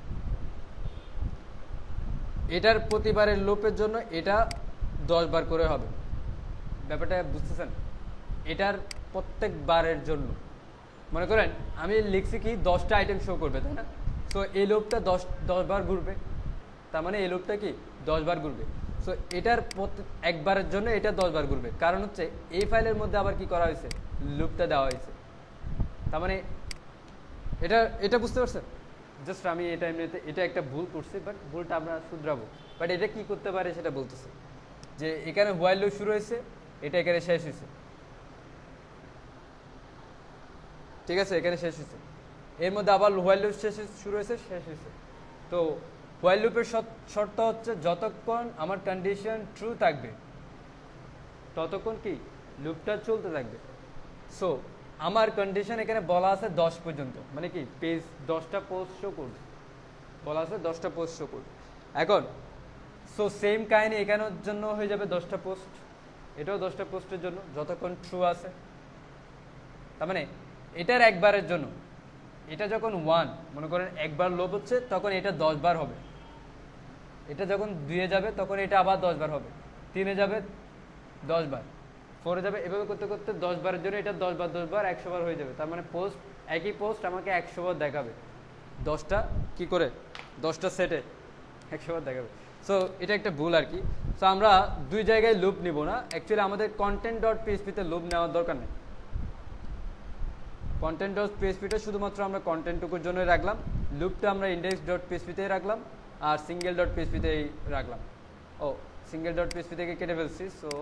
এটার প্রতিবারের লুপের জন্য এটা দশ বার করে হবে। ব্যাপারটা বুঝতেছেন? এটার প্রত্যেকবারের জন্য মনে করেন আমি লিখছি কি দশটা আইটেম শো করবে, তাই না? সো এই লুপটা দশ দশ বার ঘুরবে, তার মানে এই লুপটা কি দশ বার ঘুরবে। সো এটার একবারের জন্য এটা দশ বার ঘুরবে, কারণ হচ্ছে এই ফাইলের মধ্যে আবার কি করা হয়েছে, লুপটা দেওয়া হয়েছে। তার মানে এটা এটা বুঝতে পারছেন? জাস্ট আমি এটা এমনিতে এটা একটা ভুল করছি, বাট ভুলটা আমরা শুধরাবো। বাট এটা কি করতে পারে সেটা বলতেছে যে এখানে হোয়াইল লুপ শুরু হয়েছে, এটা এখানে শেষ হয়েছে, ঠিক আছে? এখানে শেষ হয়েছে, এর মধ্যে আবার হোয়াইল লুপ শেষ শুরু হয়েছে, শেষ হয়েছে। তো হোয়াইল লুপের শর্ত হচ্ছে যতক্ষণ আমার কন্ডিশন ট্রু থাকবে ততক্ষণ কি লুপটা চলতে থাকবে। সো আমার কন্ডিশন এখানে বলা আছে দশ পর্যন্ত, মানে কি পেজ দশটা পোস্ট শো করবে, বলা আছে দশটা পোস্ট শো করবে। এখন সো সেম কাহিনী এখানের জন্য হয়ে যাবে দশটা পোস্ট, এটাও দশটা পোস্টের জন্য যতক্ষণ ট্রু আছে। তার মানে এটার একবারের জন্য, এটা যখন ওয়ান মনে করেন একবার লোপ হচ্ছে তখন এটা দশ বার হবে, এটা যখন দুইয়ে যাবে তখন এটা আবার দশ বার হবে, তিনে যাবে দশ বার, ফোরে যাবে, এভাবে করতে করতে দশ বারের জন্য এটা দশ বার দশ বার একশো বার হয়ে যাবে। তার মানে পোস্ট একই পোস্ট আমাকে একশো বার দেখাবে, দশটা কি করে দশটা সেটে একশো বার দেখাবে। সো এটা একটা ভুল আর কি। সো আমরা দুই জায়গায় লুপ নিব না, অ্যাকচুয়ালি আমাদের কন্টেন্ট ডট পিএইচপিতে লুপ নেওয়ার দরকার নেই। কন্টেন্ট ডট পিএইচপিটা শুধুমাত্র আমরা কন্টেন্টটুকুর জন্য রাখলাম, লুপটা আমরা ইন্ডেক্স ডট পিএইচপিতেই রাখলাম আর সিঙ্গেল ডট পিএইচপিতেই রাখলাম। ও সিঙ্গেল ডট পিএইচপি থেকে কেটে ফেলছি, সো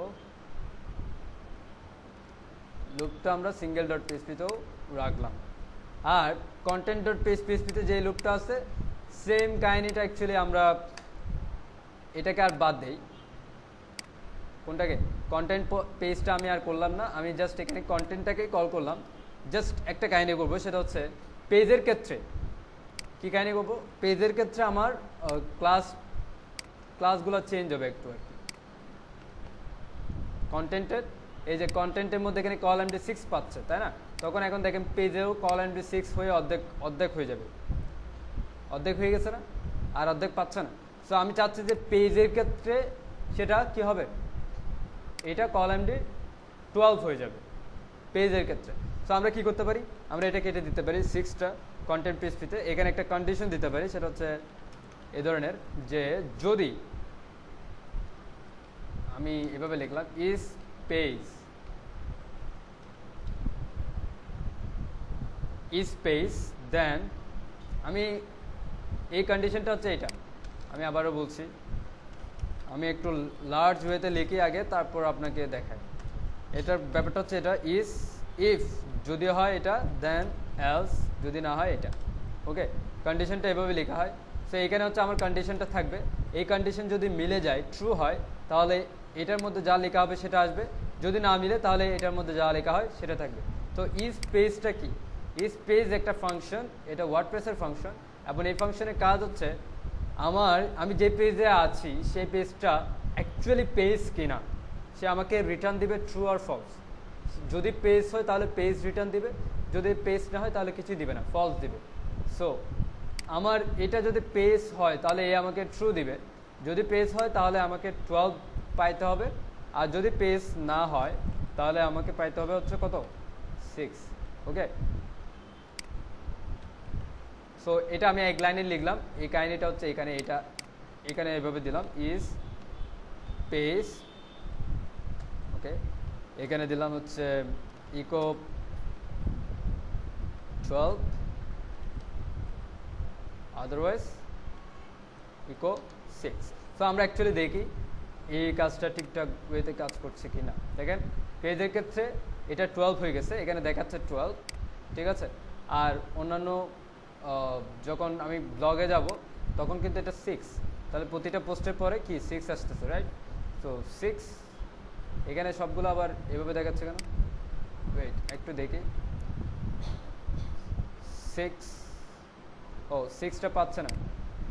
লুপটা আমরা সিঙ্গেল ডট পিএইচপিতেও রাখলাম। আর কন্টেন্ট ডট পিএইচপিতে যে লুপটা আছে সেম কাহিনীটা অ্যাকচুয়ালি আমরা এটাকে আর বাদ দেই, কোনটাকে কন্টেন্ট পেজটা আমি আর করলাম না, আমি জাস্ট এখানে কন্টেন্টটাকেই কল করলাম। জাস্ট একটা কাহিনী করবো, সেটা হচ্ছে পেজের ক্ষেত্রে কি কাহিনী করবো, পেজের ক্ষেত্রে আমার ক্লাস ক্লাসগুলো চেঞ্জ হবে একটু আর কি। কন্টেন্টের এই যে কন্টেন্টের মধ্যে এখানে কল এমডি সিক্স পাচ্ছে, তাই না? তখন এখন দেখেন পেজেও কল এমডি সিক্স হয়ে অর্ধেক অর্ধেক হয়ে যাবে, অর্ধেক হয়ে গেছে না, আর অর্ধেক পাচ্ছে না। সো আমি চাচ্ছি যে পেজের ক্ষেত্রে সেটা কি হবে, এটা কল এমডি টুয়েলভ হয়ে যাবে পেজের ক্ষেত্রে। সো আমরা কি করতে পারি, আমরা এটা কেটে দিতে পারি সিক্সটা কন্টেন্ট পিএইচপিতে। এখানে একটা কন্ডিশন দিতে পারি, সেটা হচ্ছে এ ধরনের যে যদি আমি এভাবে লিখলাম is page is page then আমি এই কন্ডিশনটা হচ্ছে এটা, আমি আবারও বলছি, আমি একটু লার্জ ওয়েতে লিখি আগে তারপর আপনাকে দেখাই। এটার ব্যাপারটা হচ্ছে এটা ইজ ইফ যদি হয় এটা দেন এলস যদি না হয় এটা। ওকে, কন্ডিশনটা এভাবে লেখা হয়। সো এখানে হচ্ছে আমার কন্ডিশনটা থাকবে, এই কন্ডিশন যদি মিলে যায় ট্রু হয় তাহলে এটার মধ্যে যা লেখা হবে সেটা আসবে, যদি না মিলে তাহলে এটার মধ্যে যা লেখা হয় সেটা থাকবে। তো ইজ পেজটা কি? ইজ পেজ একটা ফাংশন, এটা ওয়ার্ডপ্রেসের ফাংশন, এবং এই ফাংশনের কাজ হচ্ছে আমার আমি যে পেজে আছি সেই পেজটা অ্যাকচুয়ালি পেজ কিনা সে আমাকে রিটার্ন দিবে ট্রু আর ফলস। যদি পেজ হয় তাহলে পেজ রিটার্ন দিবে, যদি পেজ না হয় তাহলে কিছুই দিবে না, ফলস দিবে। সো আমার এটা যদি পেজ হয় তাহলে এ আমাকে ট্রু দিবে, যদি পেজ হয় তাহলে আমাকে টুয়েলভ পাইতে হবে, আর যদি পেজ না হয় তাহলে আমাকে পাইতে হবে হচ্ছে কত, সিক্স। ওকে, সো এটা আমি এক লাইনে লিখলাম, এই কাহিনীটা হচ্ছে এখানে, এটা এখানে এভাবে দিলাম ইজ পেজ। ওকে, এখানে দিলাম হচ্ছে echo twelve, otherwise echo six. So আমরা অ্যাকচুয়ালি দেখি এই কাজটা ঠিকঠাক ওয়েতে কাজ করছে কি না। দেখেন পেজের ক্ষেত্রে এটা টুয়েলভ হয়ে গেছে, এখানে দেখাচ্ছে টুয়েলভ, ঠিক আছে। আর অন্যান্য যখন আমি ব্লগে যাব তখন কিন্তু এটা সিক্স, তাহলে প্রতিটা পোস্টের পরে কি সিক্স আসতেছে, রাইট? তো সিক্স এখানে সবগুলো আবার এভাবে দেখাচ্ছে কেন? ওয়েট একটু দেখি, সিক্স, ও সিক্সটা পাচ্ছে না,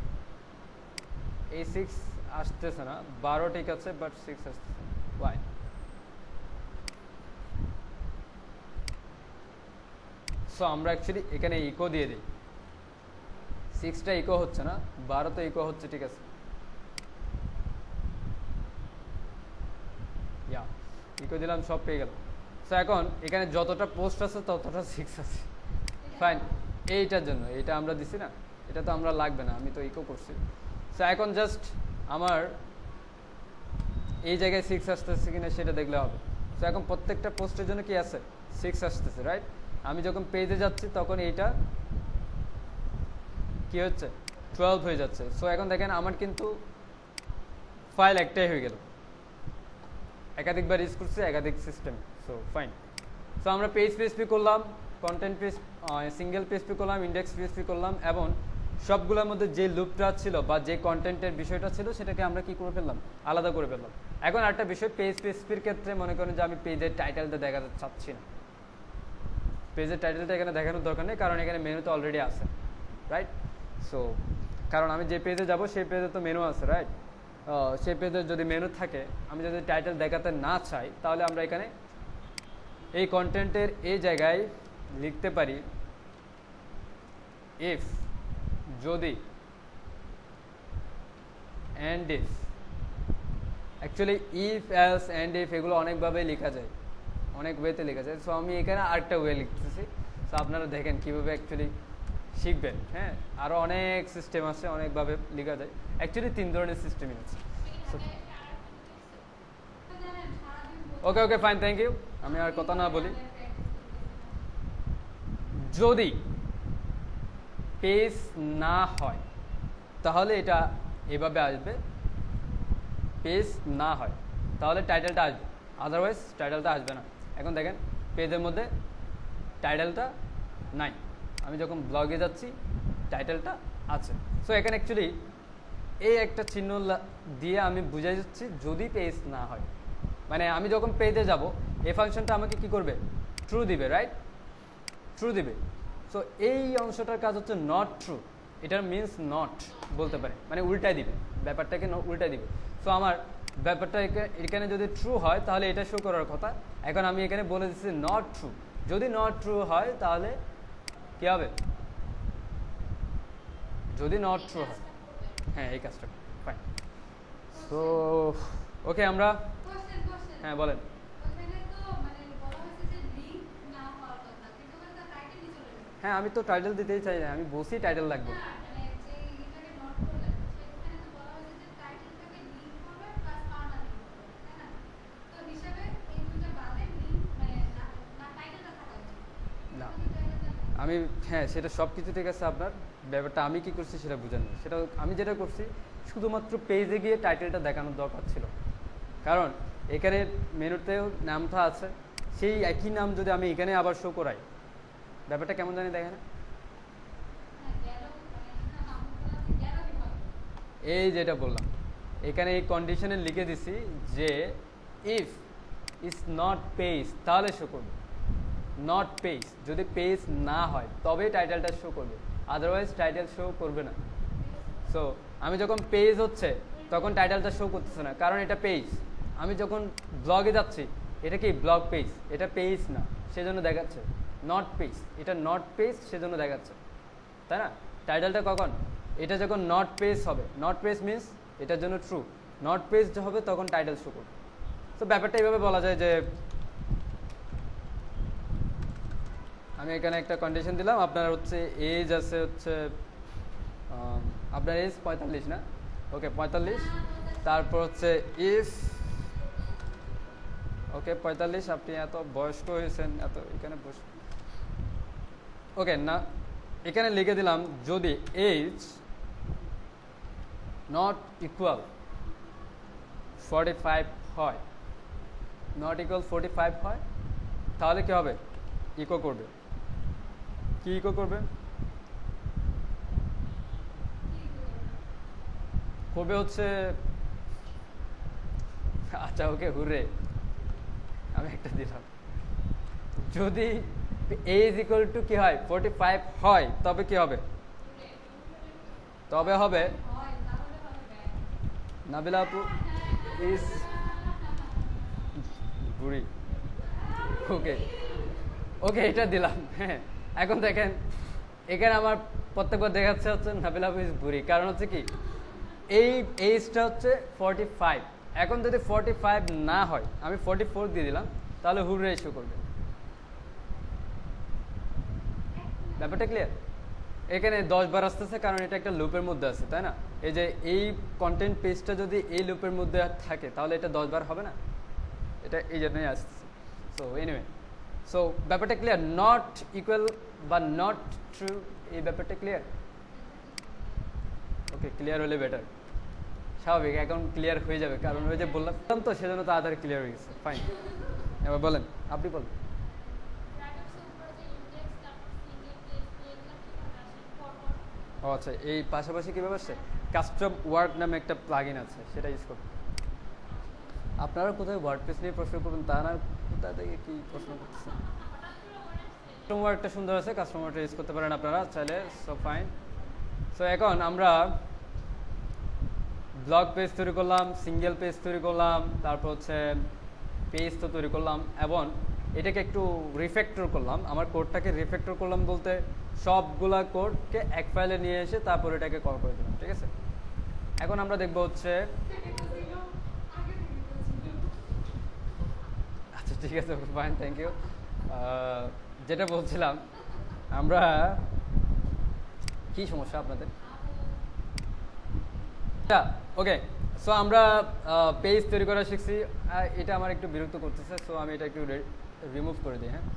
এই সিক্স আসতেছে না, বারো ঠিক আছে বাট সিক্স আসতেছে, ওয়াই? সো আমরা অ্যাকচুয়ালি এখানে ইকো দিয়ে দিই, সিক্সটা ইকো হচ্ছে না, বারো তো ইকো হচ্ছে, ঠিক আছে, ইয়া ইকো দিলাম, সব পেয়ে গেল। সো এখন এখানে যতটা পোস্ট আছে ততটা সিক্স আছে, ফাইন। এইটার জন্য এটা আমরা দিছি না, এটা তো আমরা লাগবে না, আমি তো ইকো করছি। সো এখন জাস্ট আমার এই জায়গায় সিক্স আসতেছে কিনা সেটা দেখলে হবে। সো এখন প্রত্যেকটা পোস্টের জন্য কি আছে, সিক্স আসতেছে, রাইট? আমি যখন পেজে যাচ্ছি তখন এইটা কি হচ্ছে, টুয়েলভ হয়ে যাচ্ছে। সো এখন দেখেন আমার কিন্তু ফাইল একটাই হয়ে গেল, একাধিকবার ইউজ করছি একাধিক সিস্টেম। So fine. সো আমরা পেজ পিএইচপি করলাম, কন্টেন্ট পেজ, সিঙ্গেল পিএইচপি করলাম, ইন্ডেক্স পিএইচপি করলাম, এবং সবগুলোর মধ্যে যে লুপটা ছিল বা যে কন্টেন্টের বিষয়টা ছিল সেটাকে আমরা কি করে ফেললাম, আলাদা করে ফেললাম। এখন একটা বিষয়, পেজ পিএইচপির ক্ষেত্রে মনে করেন যে আমি পেজের টাইটেলটা দেখাতে চাচ্ছি না, পেজের টাইটেলটা এখানে দেখানোর দরকার নেই, কারণ এখানে মেনুতে অলরেডি আছে, রাইট? সো কারণ আমি যে পেজে যাব সেই পেজে তো মেনু আছে, রাইট? সেই পেজে যদি মেনু থাকে, আমি যদি টাইটেল দেখাতে না চাই তাহলে আমরা এখানে এই কন্টেন্টের এই জায়গায় লিখতে পারি ইফ, যদি, and if. Actually if, else, and if এগুলো অনেকভাবে লেখা যায়, অনেক ওয়েতে লেখা যায়। সো আমি এখানে আরেকটা ওয়ে লিখতেছি, সো আপনারা দেখেন কীভাবে অ্যাকচুয়ালি শিখবেন। হ্যাঁ, আরও অনেক সিস্টেম আছে, অনেকভাবে লেখা যায়। অ্যাকচুয়ালি তিন ধরনের সিস্টেমই আছে। Okay okay fine, thank you. আমি আর কথা না বলি, যদি পেজ না হয় তাহলে এটা এভাবে আসবে, পেজ না হয় তাহলে টাইটেলটা আসবে, আদারওয়াইজ টাইটেলটা আসবে না। এখন দেখেন পেজের মধ্যে টাইটেলটা নাই, আমি যখন ব্লগে যাচ্ছি টাইটেলটা আছে। সো এখানে অ্যাকচুয়ালি এই একটা চিহ্ন দিয়ে আমি বুঝাই যাচ্ছি যদি পেজ না হয়, মানে আমি যখন পেজে যাব এই ফাংশনটা আমাকে কি করবে, ট্রু দিবে, রাইট? ট্রু দিবে। সো এই অংশটার কাজ হচ্ছে নট ট্রু, এটার মিনস নট বলতে পারে, মানে উল্টাই দিবে, ব্যাপারটাকে উল্টাই দিবে। সো আমার ব্যাপারটা এখানে যদি ট্রু হয় তাহলে এটা শো করার কথা, এখন আমি এখানে বলে দিচ্ছি নট ট্রু। যদি নট ট্রু হয় তাহলে কি হবে, যদি নট ট্রু হয়, হ্যাঁ এই কাজটা, ফাইন। সো ওকে, আমরা হ্যাঁ বলেন। হ্যাঁ আমি তো টাইটেল দিতেই চাই না, আমি বসি টাইটেল লাগবে। না আমি, হ্যাঁ সেটা সব কিছু ঠিক আছে, আপনার ব্যাপারটা আমি কি করছি সেটা বুঝেন না। সেটা আমি যেটা করছি শুধুমাত্র পেজে গিয়ে টাইটেলটা দেখানোর দরকার ছিল, কারণ এখানে মেনুতেও নামটা আছে, সেই একই নাম যদি আমি এখানে আবার শো করাই ব্যাপারটা কেমন জানি দেখে না? এই যেটা বললাম এখানে এই কন্ডিশনে লিখে দিছি যে ইফ ইজ নট পেজ তাহলে শো করবে, নট পেজ যদি পেজ না হয় তবে টাইটেলটা শো করবে, আদারওয়াইজ টাইটেল শো করবে না। সো আমি যখন পেজ হচ্ছে তখন টাইটেলটা শো করতেছে না, কারণ এটা পেজ। আমি যখন ব্লগে যাচ্ছি এটা কি ব্লগ পেজ, এটা পেজ না, সেজন্য দেখাচ্ছে নট পেজ। এটা নট পেজ সেজন্য দেখাচ্ছে, তাই না? টাইটেলটা কখন, এটা যখন নট পেজ হবে, নট পেজ মিনস এটার জন্য ট্রু, নট পেজ হবে তখন টাইটেল শো করবে। তো ব্যাপারটা এইভাবে বলা যায় যে আমি এখানে একটা কন্ডিশন দিলাম, আপনার হচ্ছে এজ আছে হচ্ছে আপনার এজ পঁয়তাল্লিশ না, ওকে পঁয়তাল্লিশ, তারপর হচ্ছে ইফ ওকে পঁয়তাল্লিশ, আপনি এত বয়স্ক হয়েছেন এত এখানে বস ওকে না, এখানে লিখে দিলাম যদি age not equal forty five হয়, নট ইকুয়াল ফর্টি ফাইভ হয় তাহলে কি হবে, ইকো করবে। কি ইকো করবে? করবে হচ্ছে আচ্ছা ওকে হুরে আমি একটা দিলাম, যদি এজ ইকুয়াল টু কি হয় ফর্টি ফাইভ হয় তবে কি হবে, তবে হবে নাবিলা আপু ইজ বুড়ি। ওকে ওকে এটা দিলাম। হ্যাঁ এখন দেখেন এখানে আমার প্রত্যেকবার দেখাচ্ছে হচ্ছে নাবিলা আপু ইজ বুড়ি, কারণ হচ্ছে কি এই এজটা হচ্ছে ফর্টি ফাইভ। এখন যদি ফর্টি ফাইভ না হয় আমি ফর্টি ফোর দিয়ে দিলাম তাহলে হুররে ইস্যু করবে। ব্যাপারটা ক্লিয়ার? এখানে দশ বার আসতেছে কারণ এটা একটা লুপের মধ্যে আছে, তাই না? এই যে এই কন্টেন্ট পেজটা যদি এই লুপের মধ্যে থাকে তাহলে এটা দশ বার হবে না, এটা এই জন্যই আসতেছে। সো এনিওয়ে, সো ব্যাপারটা ক্লিয়ার, নট ইকুয়াল বা নট ট্রু, এই ব্যাপারটা ক্লিয়ার? ওকে ক্লিয়ার হলে বেটার, স্বাভাবিক এখন ক্লিয়ার হয়ে যাবে, কারণ ওই যে বললাম তো সেজন্য তাড়াতাড়ি ক্লিয়ার হয়ে গেছে। ফাইন, এবার বলেন, আপনি বলেন। ও আচ্ছা, এই পাশাপাশি কীভাবে আসছে, কাস্টম ওয়ার্ক নামে একটা প্লাগইন আছে, সেটা ইউজ করুন। আপনারা কোথায় ওয়ার্ডপ্রেস নিয়ে প্রশ্ন করবেন, তা না কোথা থেকে কি প্রশ্ন করতেছেন? কাস্টম ওয়ার্কটা সুন্দর আছে, কাস্টম ওয়ার্কটা ইউজ করতে পারেন আপনারা চাইলে। সো ফাইন, সো এখন আমরা ব্লগ পেজ তৈরি করলাম, সিঙ্গেল পেজ তৈরি করলাম, তারপর হচ্ছে পেজ তো তৈরি করলাম, এবং এটাকে একটু রিফ্যাক্টর করলাম। আমার কোডটাকে রিফ্যাক্টর করলাম বলতে সবগুলা কোডকে এক ফাইলে নিয়ে এসে তারপর এটাকে কল করে দিলাম, ঠিক আছে? এখন আমরা দেখবো হচ্ছে, আচ্ছা ঠিক আছে ফাইন, থ্যাংক ইউ। যেটা বলছিলাম, আমরা কি সমস্যা আপনাদের? ওকে, সো আমরা পেজ তৈরি করা শিখছি, এটা আমার একটু বিরক্ত করতেছে, সো আমি এটা একটু রিমুভ করে দিই। হ্যাঁ,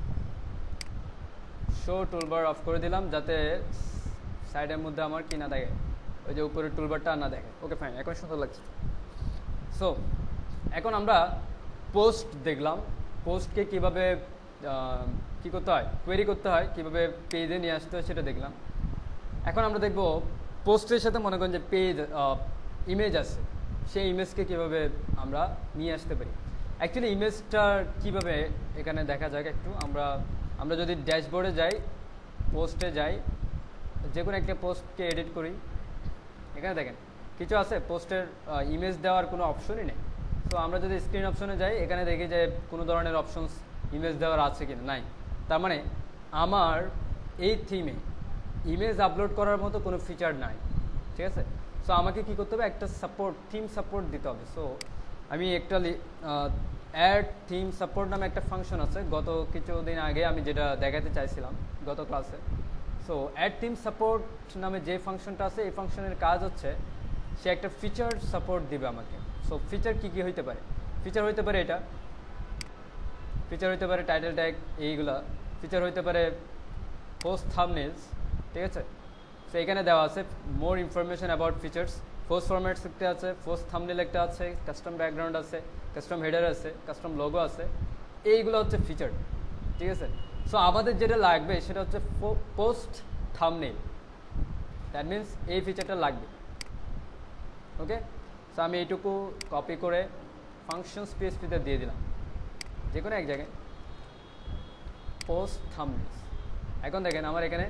শো টুলবার অফ করে দিলাম যাতে সাইডের মধ্যে আমার কি না দেখে, ওই যে উপরের টুলবারটা না দেখে। ওকে ফাইন, এখন সুন্দর লাগছে। সো এখন আমরা পোস্ট দেখলাম, পোস্টকে কিভাবে কি করতে হয়, কোয়েরি করতে হয়, কিভাবে পেজে নিয়ে আসতে হয় সেটা দেখলাম। এখন আমরা দেখব পোস্টের সাথে মনে করেন যে পেজ ইমেজ আছে, সেই ইমেজকে কিভাবে আমরা নিয়ে আসতে পারি। অ্যাকচুয়ালি ইমেজটা কিভাবে এখানে দেখা যায় একটু, আমরা আমরা যদি ড্যাশবোর্ডে যাই, পোস্টে যাই, যে কোনো একটা পোস্টকে এডিট করি, এখানে দেখেন কিছু আছে, পোস্টের ইমেজ দেওয়ার কোনো অপশনই নেই। তো আমরা যদি স্ক্রিন অপশনে যাই, এখানে দেখি যে কোনো ধরনের অপশনস ইমেজ দেওয়ার আছে কিনা, নাই। তার মানে আমার এই থিমে ইমেজ আপলোড করার মতো কোনো ফিচার নাই, ঠিক আছে? সো আমাকে কি করতে হবে, একটা সাপোর্ট, থিম সাপোর্ট দিতে হবে। সো আমি একটা অ্যাড থিম সাপোর্ট নামে একটা ফাংশন আছে, গত কিছুদিন আগে আমি যেটা দেখাতে চাইছিলাম গত ক্লাসে। সো অ্যাড থিম সাপোর্ট নামে যে ফাংশনটা আছে, এই ফাংশনের কাজ হচ্ছে সে একটা ফিচার সাপোর্ট দিবে আমাকে। সো ফিচার কী কী হইতে পারে, ফিচার হইতে পারে এটা, ফিচার হইতে পারে টাইটেল ট্যাগ, এইগুলা ফিচার হইতে পারে পোস্ট থাম্বনেলস, ঠিক আছে? সো এখানে দেওয়া আছে more information about features, post formats একটা আছে, পোস্ট থাম্বনেল একটা আছে, কাস্টম ব্যাকগ্রাউন্ড আছে, কাস্টম হেডার আছে, কাস্টম লোগো আছে, এইগুলো হচ্ছে ফিচার, ঠিক আছে? সো আমাদের যেটা লাগবে সেটা হচ্ছে পোস্ট থাম্বনেল, দ্যাট মিনস এই ফিচারটা লাগবে। ওকে, সো আমি এইটুকু কপি করে ফাংশনস পিএসপিতে দিয়ে দিলাম যে কোনো এক জায়গায়, পোস্ট থাম্বনেলস। এখন দেখেন আমার এখানে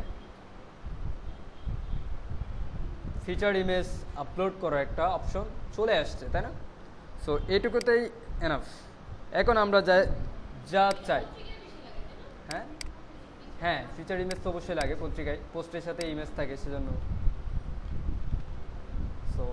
ফিচার ইমেজ আপলোড করার একটা অপশন চলে আসছে, তাই না? সো এইটুকুতেই এনাফ। এখন আমরা যা যা চাই, হ্যাঁ হ্যাঁ ফিচার ইমেজ তো অবশ্যই লাগে, পত্রিকায় পোস্টের সাথে ইমেজ থাকে সেজন্য। সো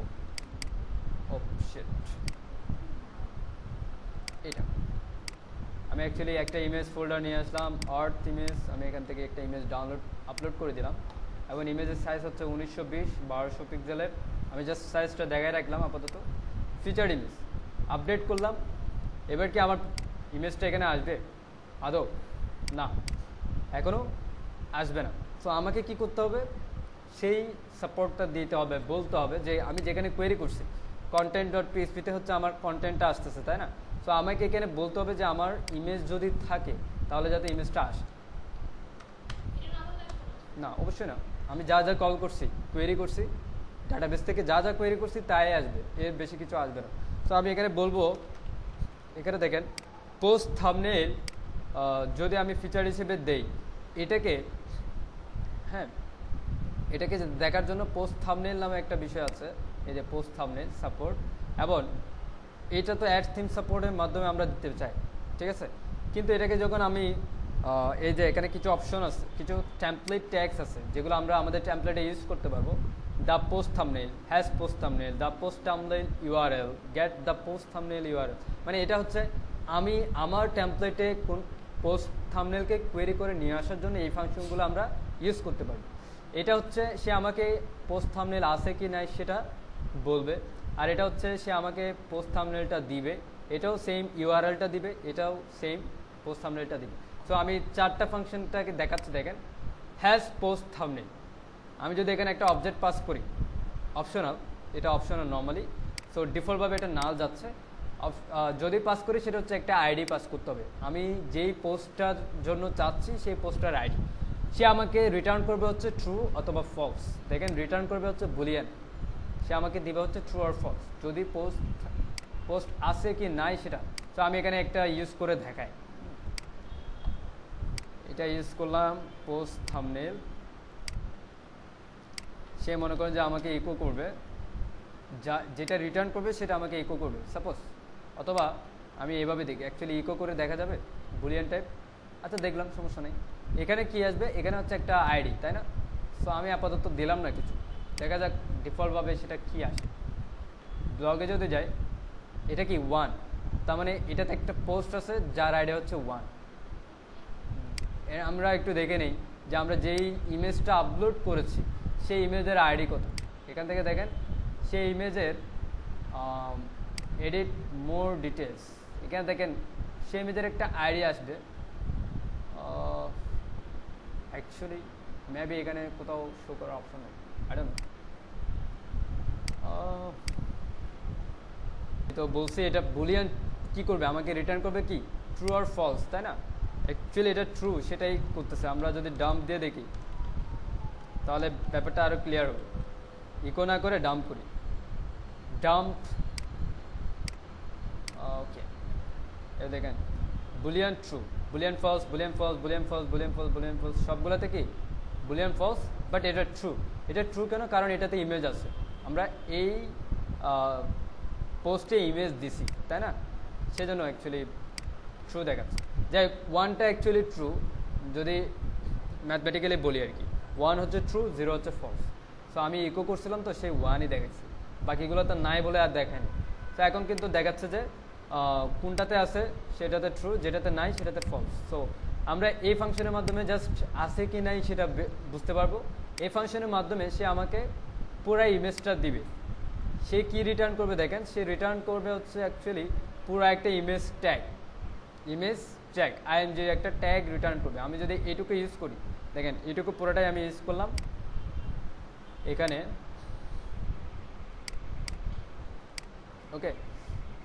এটা আমি অ্যাকচুয়ালি একটা ইমেজ ফোল্ডার নিয়ে আসলাম, আর্থ ইমেজ। আমি এখান থেকে একটা ইমেজ ডাউনলোড আপলোড করে দিলাম এবং ইমেজের সাইজ হচ্ছে উনিশশো বিশ বারোশো পিক্সেলের। আমি জাস্ট সাইজটা দেখায় রাখলাম আপাতত। ফিচার ইমেজ আপডেট করলাম। এবার কি আমার ইমেজটা এখানে আসবে আদৌ? না, এখনও আসবে না। সো আমাকে কি করতে হবে, সেই সাপোর্টটা দিতে হবে, বলতে হবে যে আমি যেখানে কোয়েরি করছি কন্টেন্ট ডট পিএইচপিতে হচ্ছে আমার কন্টেন্টটা আসতেছে, তাই না? সো আমাকে এখানে বলতে হবে যে আমার ইমেজ যদি থাকে তাহলে যাতে ইমেজটা আসে। না, অবশ্যই না। আমি যা যা কল করছি, কোয়েরি করছি, ডাটাবেস থেকে যা যা কোয়েরি করছি তাই আসবে, এর বেশি কিছু আসবে না। সো আমি এখানে বলবো, এখানে দেখেন পোস্ট থাম্বনেল যদি আমি ফিচার হিসেবে দেই, এটাকে হ্যাঁ এটাকে দেখার জন্য পোস্ট থাম্বনেল নামে একটা বিষয় আছে, এই যে পোস্ট থাম্বনেল সাপোর্ট, এবং এটা তো অ্যাড থিম সাপোর্টের মাধ্যমে আমরা দিতে চাই, ঠিক আছে? কিন্তু এটাকে যখন আমি এই যে এখানে কিছু অপশন আছে, কিছু টেমপ্লেট ট্যাগস আছে যেগুলো আমরা আমাদের টেমপ্লেটে ইউজ করতে পারবো। The post thumbnail, hash post thumbnail, the post thumbnail URL, get the post thumbnail URL, মানে এটা হচ্ছে আমি আমার টেমপ্লেটে কোন পোস্ট থাম্বনেলকে কোয়েরি করে নিয়ে আসার জন্য এই ফাংশনগুলো আমরা ইউজ করতে পারবো। এটা হচ্ছে সে আমাকে পোস্ট থাম্বনেল আছে কি নাই সেটা বলবে, আর এটা হচ্ছে সে আমাকে পোস্ট থাম্বনেলটা দিবে, এটাও সেম ইউআরএলটা দিবে, এটাও সেম পোস্ট থাম্বনেলটা দিবে। সো আমি চারটা ফাংশনটাকে দেখাচ্ছি, দেখেন। হ্যাজ পোস্ট থাম্বনেল, আমি যদি এখানে একটা অবজেক্ট পাস করি, অপশনাল, এটা অপশনাল নর্মালি, সো ডিফল্টভাবে এটা নাল যাচ্ছে। যদি পাস করি সেটা হচ্ছে একটা আইডি পাস করতে হবে, আমি যেই পোস্টটার জন্য চাচ্ছি সেই পোস্টটার আইডি। সে আমাকে রিটার্ন করবে হচ্ছে ট্রু অথবা ফলস, দেখেন রিটার্ন করবে হচ্ছে বুলিয়ান, সে আমাকে দিবে হচ্ছে ট্রু আর ফলস, যদি পোস্ট পোস্ট আছে কি নাই সেটা। তো আমি এখানে একটা ইউজ করে দেখাই, এটা ইউজ করলাম পোস্ট থাম্বনেল। সে মনে করেন যে আমাকে ইকো করবে, যা যেটা রিটার্ন করবে সেটা আমাকে ইকো করবে সাপোজ, অথবা আমি এইভাবে দেখি, অ্যাকচুয়ালি ইকো করে দেখা যাবে বুলিয়ান টাইপ। আচ্ছা দেখলাম, সমস্যা নেই। এখানে কি আসবে, এখানে হচ্ছে একটা আইডি, তাই না? সো আমি আপাতত দিলাম না কিছু, দেখা যাক ডিফল্টভাবে সেটা কি আসে। ব্লগে যদি যাই, এটা কি ওয়ান, তার মানে এটাতে একটা পোস্ট আছে যার আইডি হচ্ছে ওয়ান। আমরা একটু দেখে নেই যে আমরা যেই ইমেজটা আপলোড করেছি সেই ইমেজের আইডি কত। এখান থেকে দেখেন সেই ইমেজের এডিট মোর ডিটেলস, এখানে দেখেন সেই ইমেজের একটা আইডি আসবে। অ্যাকচুয়ালি মেবি এখানে কোথাও শো করার অপশন নেই, আই ডোন্ট নো। তো বলছি এটা বুলিয়ান কি করবে, আমাকে রিটার্ন করবে কি ট্রু আর ফলস, তাই না? অ্যাকচুয়ালি এটা ট্রু, সেটাই করতেছে। আমরা যদি ডাম্প দিয়ে দেখি তাহলে ব্যাপারটা আরও ক্লিয়ার হবে। ইকো না করে ডাম্প করি, ডাম্প, ওকে, এ দেখেন boolean true, boolean false, boolean false, boolean false, boolean false, boolean false, সবগুলোতে কি বুলিয়ান ফলস, বাট এটা ট্রু। এটা ট্রু কেন? কারণ এটাতে ইমেজ আছে, আমরা এই পোস্টে ইমেজ দিছি, তাই না? সেজন্য অ্যাকচুয়ালি ট্রু দেখাচ্ছে। যাই ওয়ানটা অ্যাকচুয়ালি ট্রু, যদি ম্যাথমেটিক্যালি বলি আর কি, ওয়ান হচ্ছে ট্রু, জিরো হচ্ছে ফলস। সো আমি ইকো করছিলাম তো সেই ওয়ানই দেখাচ্ছি, বাকিগুলো তো নাই বলে আর দেখায়নি। তো এখন কিন্তু দেখাচ্ছে যে কোনটাতে আছে সেটাতে ট্রু, যেটাতে নাই সেটাতে ফলস। সো আমরা এই ফাংশনের মাধ্যমে জাস্ট আছে কি নাই সেটা বুঝতে পারবো। এই ফাংশনের মাধ্যমে সে আমাকে পুরো ইমেজটা দিবে। সে কি রিটার্ন করবে দেখেন, সে রিটার্ন করবে হচ্ছে অ্যাকচুয়ালি পুরো একটা image tag, image tag IMG একটা ট্যাগ রিটার্ন করবে। আমি যদি এইটুকু ইউজ করি, দেখেন এইটুকু পুরোটাই আমি ইউজ করলাম। এখানে ওকে,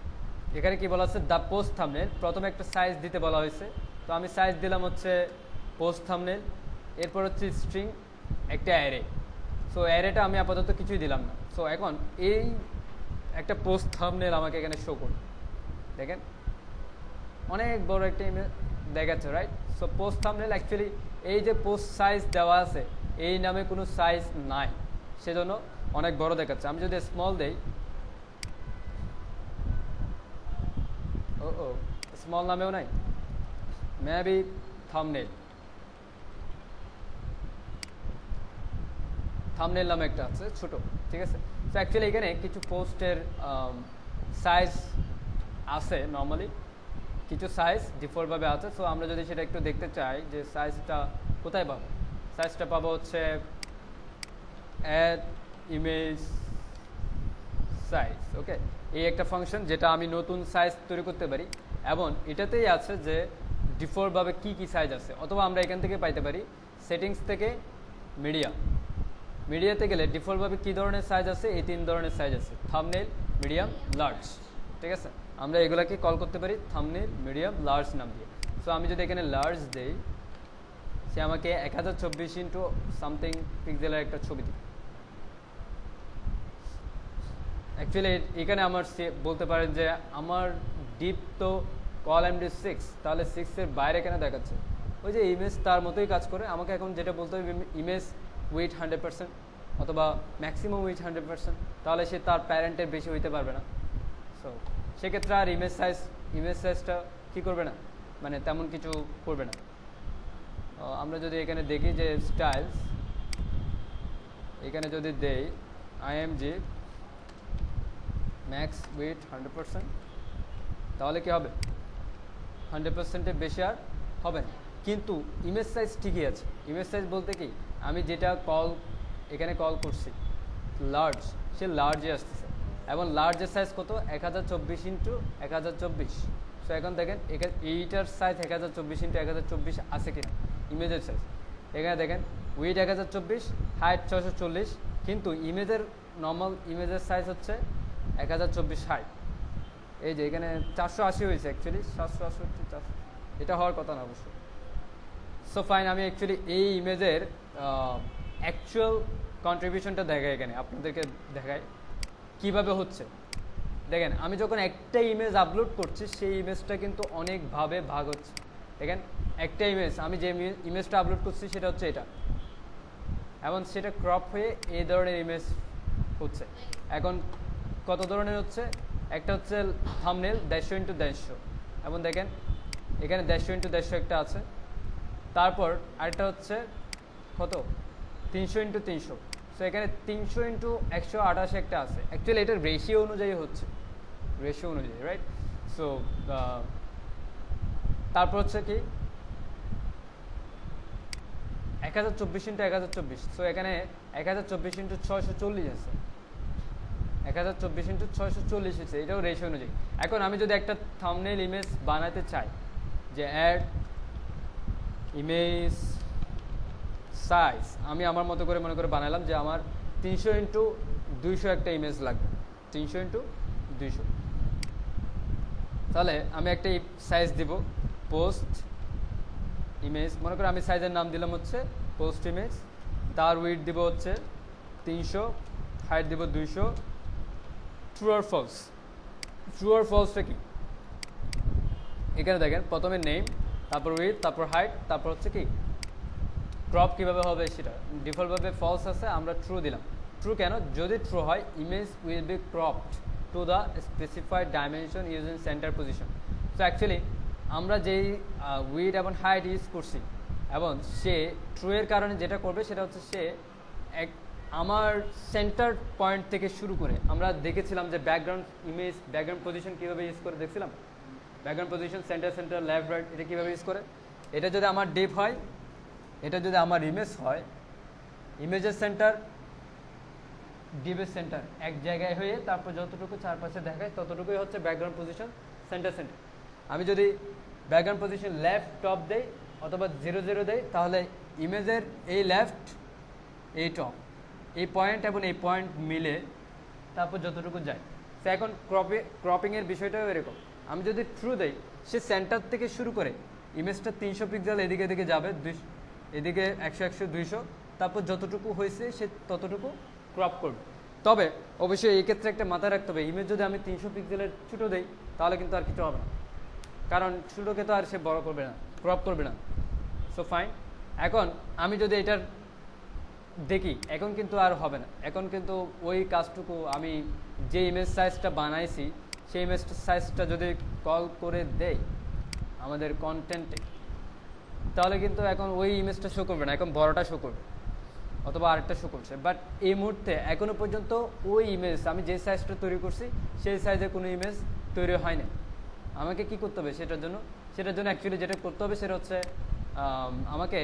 এখানে কি বলা আছে, দ্য পোস্ট থাম্বনেল, প্রথমে একটা সাইজ দিতে বলা হয়েছে। তো আমি সাইজ দিলাম হচ্ছে পোস্ট থাম্বনেল, এরপর হচ্ছে স্ট্রিং, একটা অ্যারে। সো অ্যারেটা আমি আপাতত কিছুই দিলাম না। সো এখন এই একটা পোস্ট থাম্বনেল আমাকে এখানে শো করবে, দেখেন অনেক বড় একটা ইমেজ দেখাচ্ছে, right? So post thumbnail actually এই যে পোস্ট সাইজ দেওয়া আছে এই নামে কোনো সাইজ নাই, সেজন্য অনেক বড় দেখাচ্ছে। আমি যদি স্মল দেই, ও ও স্মল নামেও নাই, মেবি থাম্বনেল থাম্বনেল নামে একটা আছে ছোট, ঠিক আছে? তো অ্যাকচুয়ালি এখানে কিছু পোস্টের সাইজ আছে, নর্মালি কিছু সাইজ ডিফল্টভাবে আছে। সো আমরা যদি সেটা একটু দেখতে চাই যে সাইজটা কোথায় পাবো, সাইজটা পাবো হচ্ছে অ্যাড ইমেজ সাইজ। ওকে, এই একটা ফাংশন যেটা আমি নতুন সাইজ তৈরি করতে পারি, এবং এটাতেই আছে যে ডিফল্টভাবে কি কি সাইজ আছে। অথবা আমরা এখান থেকে পাইতে পারি সেটিংস থেকে মিডিয়া, মিডিয়াতে গেলে ডিফল্টভাবে কী ধরনের সাইজ আছে, এই তিন ধরনের সাইজ আছে, থাম্বনেল, মিডিয়াম, লার্জ, ঠিক আছে? আমরা এগুলাকে কল করতে পারি থাম্বনেল, মিডিয়াম, লার্জ নাম দিয়ে। সো আমি যদি এখানে লার্জ দেই, সে আমাকে এক হাজার চব্বিশ ইন্টু সামথিং পিক্সেলের একটা ছবি দিই। অ্যাকচুয়ালি এখানে আমার বলতে পারেন যে আমার ডিপ তো কল এমডি সিক্স, তাহলে সিক্সের বাইরে কেন দেখাচ্ছে? ওই যে ইমেজ তার মতোই কাজ করে। আমাকে এখন যেটা বলতে হবে ইমেজ উইথ হান্ড্রেড পার্সেন্ট অথবা ম্যাক্সিমাম উইথ হান্ড্রেড পার্সেন্ট, তাহলে সে তার প্যারেন্টের বেশি হইতে পারবে না। সো সেক্ষেত্রে আর ইমেজ সাইজ ইমেজ সাইজটা কী করবে না, মানে তেমন কিছু করবে না। আমরা যদি এখানে দেখি যে স্টাইলস, এখানে যদি দেই IMG max width hundred percent, তাহলে কি হবে? হান্ড্রেড পার্সেন্টের বেশি আর হবে না, কিন্তু ইমেজ সাইজ ঠিকই আছে। ইমেজ সাইজ বলতে কি, আমি যেটা কল এখানে কল করছি লার্জ, সে লার্জে আসতেছে, এবং লার্জের সাইজ কত? এক হাজার চব্বিশ ইন্টু এক হাজার চব্বিশ। সো এখন দেখেন এখানে এইটার সাইজ এক হাজার চব্বিশ ইন্টু এক হাজার চব্বিশ আছে কিনা ইমেজের সাইজ। এখানে দেখেন উইথ এক হাজার চব্বিশ, হাইট ছয়শো চল্লিশ, কিন্তু ইমেজের নর্মাল ইমেজের সাইজ হচ্ছে এক হাজার চব্বিশ হাইট। এই যে এখানে চারশো আশি হয়েছে, অ্যাকচুয়ালি সাতশো আটষট্টি চারশো, এটা হওয়ার কথা না অবশ্য। সো ফাইন, আমি অ্যাকচুয়ালি এই ইমেজের অ্যাকচুয়াল কন্ট্রিবিউশনটা দেখাই, এখানে আপনাদেরকে দেখাই কিভাবে হচ্ছে। দেখেন আমি যখন একটা ইমেজ আপলোড করছি, সেই ইমেজটা কিন্তু অনেকভাবে ভাগ হচ্ছে। দেখেন একটা ইমেজ, আমি যে ইমেজটা আপলোড করছি সেটা হচ্ছে এটা, এবং সেটা ক্রপ হয়ে এই ধরনের ইমেজ হচ্ছে। এখন কত ধরনের হচ্ছে? একটা হচ্ছে থাম্বনেল দেড়শো ইন্টু দেড়শো, এবং দেখেন এখানে দেড়শো ইন্টু দেড়শো একটা আছে। তারপর আরেকটা হচ্ছে কত? তিনশো ইন্টু তিনশো। সো এখানে তিনশো ইন্টু একশো আঠাশ একটা আছে। অ্যাকচুয়ালি এটার রেশিও অনুযায়ী হচ্ছে, রেশিও অনুযায়ী, রাইট? সো তারপর হচ্ছে কি এক হাজার চব্বিশ ইন্টু এক হাজার চব্বিশ। সো এখানে এক হাজার চব্বিশ ইন্টু ছয়শো চল্লিশ আছে, এক হাজার চব্বিশ ইন্টু ছয়শো চল্লিশ আছে, এটাও রেশিও অনুযায়ী। এখন আমি যদি একটা থাম্বনেল ইমেজ বানাতে চাই, যে অ্যাড ইমেজ সাইজ, আমি আমার মতো করে মনে করে বানালাম যে আমার তিনশো ইন্টু দুইশো একটা ইমেজ লাগবে, তিনশো ইন্টু দুইশো। তাহলে আমি একটা সাইজ দিব পোস্ট ইমেজ, মনে করে আমি সাইজের নাম দিলাম হচ্ছে পোস্ট ইমেজ, তার উইডথ দিব হচ্ছে তিনশো, হাইট দিব দুইশো। ট্রু আর ফলস, ট্রু আর ফলসটা কি? এখানে দেখেন প্রথমে নেম, তারপর উইডথ, তারপর হাইট, তারপর হচ্ছে কি ক্রপ কীভাবে হবে সেটা। ডিফল্টভাবে ফলস আছে, আমরা ট্রু দিলাম। ট্রু কেন? যদি ট্রু হয় image will be cropped to the specified dimension using centre position. So actually আমরা যেই উইডথ এবং হাইট ইউজ করছি, এবং সে ট্রু এর কারণে যেটা করবে সেটা হচ্ছে সে এক আমার সেন্টার পয়েন্ট থেকে শুরু করে, আমরা দেখেছিলাম যে ব্যাকগ্রাউন্ড ইমেজ ব্যাকগ্রাউন্ড পজিশন কীভাবে ইউজ করে দেখছিলাম, background position centre centre left right, এটা কীভাবে ইউজ করে। এটা যদি আমার ডিপ হয়, এটা যদি আমার ইমেজ হয়, ইমেজের সেন্টার ডিপের সেন্টার এক জায়গায় হয়ে তারপর যতটুকু চারপাশে দেখায় ততটুকুই হচ্ছে ব্যাকগ্রাউন্ড পজিশন সেন্টার সেন্টার। আমি যদি ব্যাকগ্রাউন্ড পজিশন লেফট টপ দেই অথবা জিরো জিরো দেই, তাহলে ইমেজের এই লেফট এই টপ এই পয়েন্ট এবং এই পয়েন্ট মিলে তারপর যতটুকু যায়। তো এখন ক্রপে ক্রপিংয়ের বিষয়টাও এরকম, আমি যদি ট্রু দেই, সে সেন্টার থেকে শুরু করে ইমেজটা তিনশো পিক্সেল এদিকে এদিকে যাবে, এদিকে একশো একশো দুইশো, তারপর যতটুকু হয়েছে সে ততটুকু ক্রপ করবে। তবে অবশ্যই এই ক্ষেত্রে একটা মাথায় রাখতে হবে, ইমেজ যদি আমি তিনশো পিক্সেলের ছোটো দেই তাহলে কিন্তু আর কিছু হবে না, কারণ ছোটোকে তো আর সে বড় করবে না, ক্রপ করবে না। সো ফাইন, এখন আমি যদি এটার দেখি এখন কিন্তু আর হবে না, এখন কিন্তু ওই কাজটুকু আমি যে ইমেজ সাইজটা বানাইছি সেই ইমেজ সাইজটা যদি কল করে দেই আমাদের কন্টেন্টে, তাহলে কিন্তু এখন ওই ইমেজটা শো করবে না, এখন বড়টা শো করবে অথবা আরেকটা শো করছে। বাট এই মুহূর্তে এখনো পর্যন্ত ওই ইমেজ আমি যে সাইজটা তৈরি করছি সেই সাইজে কোনো ইমেজ তৈরি হয় না। আমাকে কি করতে হবে সেটার জন্য? সেটার জন্য অ্যাকচুয়ালি যেটা করতে হবে সেটা হচ্ছে আমাকে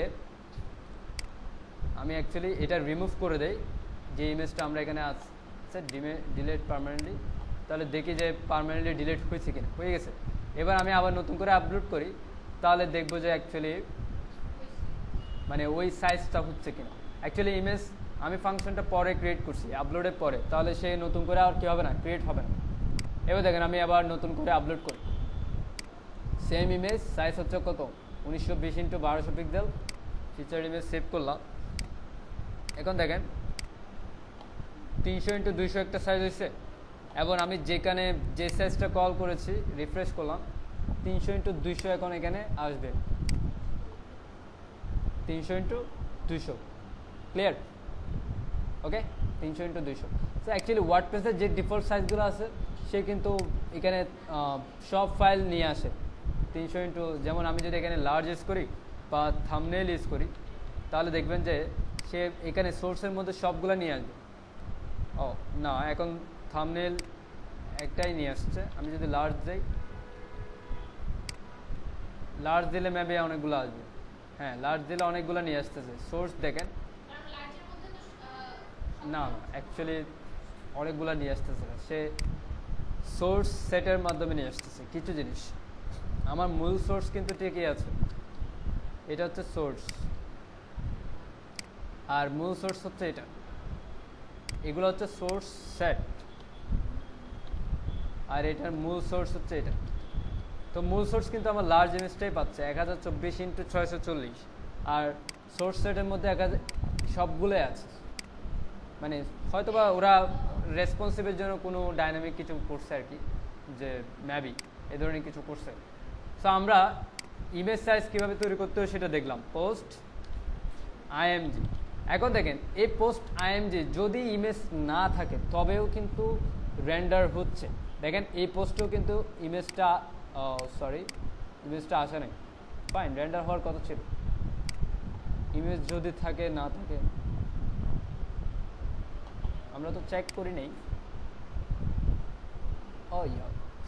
আমি অ্যাকচুয়ালি এটা রিমুভ করে দেই, যে ইমেজটা আমরা এখানে আছে ডিলেট পার্মানেন্টলি, তাহলে দেখি যে পার্মানেন্টলি ডিলেট হয়েছে কিনা, হয়ে গেছে। এবার আমি আবার নতুন করে আপলোড করি, তাহলে দেখবো যে অ্যাকচুয়ালি মানে ওই সাইজটা হচ্ছে কিনা। অ্যাকচুয়ালি ইমেজ আমি ফাংশনটা পরে ক্রিয়েট করছি, আপলোডের পরে, তাহলে সে নতুন করে আর কি হবে না, ক্রিয়েট হবে না। এবার দেখেন আমি আবার নতুন করে আপলোড করি, সেম ইমেজ সাইজ হচ্ছে কত, উনিশশো বিশ ইন্টু বারোশো পিক্সেল, ফিচার ইমেজ সেভ করলাম। এখন দেখেন তিনশো ইন্টু দুইশো একটা সাইজ হয়েছে, এবং আমি যেখানে যে সাইজটা কল করেছি রিফ্রেশ করলাম, তিনশো ইন্টু দুইশো এখন এখানে আসবে, তিনশো ইন্টু দুইশো, ক্লিয়ার? ওকে, তিনশো ইন্টু দুইশো। তো অ্যাকচুয়ালি ওয়ার্ডপ্রেসের যে ডিফল্ট সাইজগুলো আছে সে কিন্তু এখানে সব ফাইল নিয়ে আসে তিনশো ইন্টু, যেমন আমি যদি এখানে লার্জ ইউজ করি বা থাম্বনেল ইউজ করি তাহলে দেখবেন যে সে এখানে সোর্সের মধ্যে সবগুলো নিয়ে আসবে। ও না, এখন থাম্বনেল একটাই নিয়ে আসছে, আমি যদি লার্জ দিই, লার্জ দিলে মেবি অনেকগুলো আসবে, হ্যাঁ লার্জ দিলে অনেকগুলো নিয়ে আসতেছে। সোর্স দেখেন, না না অ্যাকচুয়ালি অনেকগুলো নিয়ে আসতেছে না, সে সোর্স সেটের মাধ্যমে নিয়ে আসতেছে কিছু জিনিস। আমার মূল সোর্স কিন্তু ঠিকই আছে, এটা হচ্ছে সোর্স, আর মূল সোর্স হচ্ছে এটা, এগুলো হচ্ছে সোর্স সেট, আর এটার মূল সোর্স হচ্ছে এটা। তো মূল সোর্স কিন্তু আমার লার্জ ইমেজটাই পাচ্ছে এক হাজার চব্বিশ ইন্টু ছয়শো চল্লিশ, আর সোর্স সেটের মধ্যে এক হাজার সবগুলোই আছে, মানে হয়তোবা ওরা রেসপন্সিভের জন্য কোনো ডাইনামিক কিছু করছে আর কি, যে ম্যাবি এ ধরনের কিছু করছে। সো আমরা ইমেজ সাইজ কীভাবে তৈরি করতে হয় সেটা দেখলাম, পোস্ট আইএমজি। এখন দেখেন এই পোস্ট আইএমজি যদি ইমেজ না থাকে তবেও কিন্তু রেন্ডার হচ্ছে। দেখেন এই পোস্টেও কিন্তু ইমেজটা সরি ইমেজটা আসে নাই, ফাইন, রেন্ডার হওয়ার কথা ছিল। ইমেজ যদি থাকে না থাকে আমরা তো চেক করি নেই। Oh yeah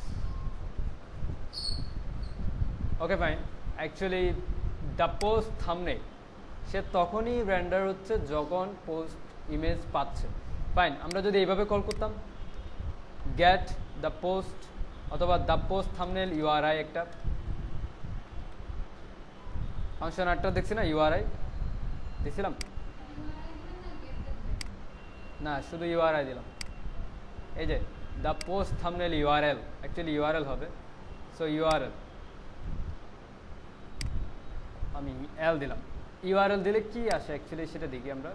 okay fine, actually the post thumbnail সে তখনই রেন্ডার হচ্ছে যখন পোস্ট ইমেজ পাচ্ছে। ফাইন, আমরা যদি এইভাবে কল করতাম গেট দ্য পোস্ট অথবা দ্য পোস্ট থাম্বনেল ইউআরআই, একটা ফাংশন আটটা দেখছি না, ইউআরআই দেখছিলাম না, শুধু ইউআরআই দিলাম, এই যে the post thumbnail URL, actually URL হবে। সো ইউআরএল আমি এল দিলাম, ইউআরএল দিলে কি আসে অ্যাকচুয়ালি সেটা দেখি আমরা।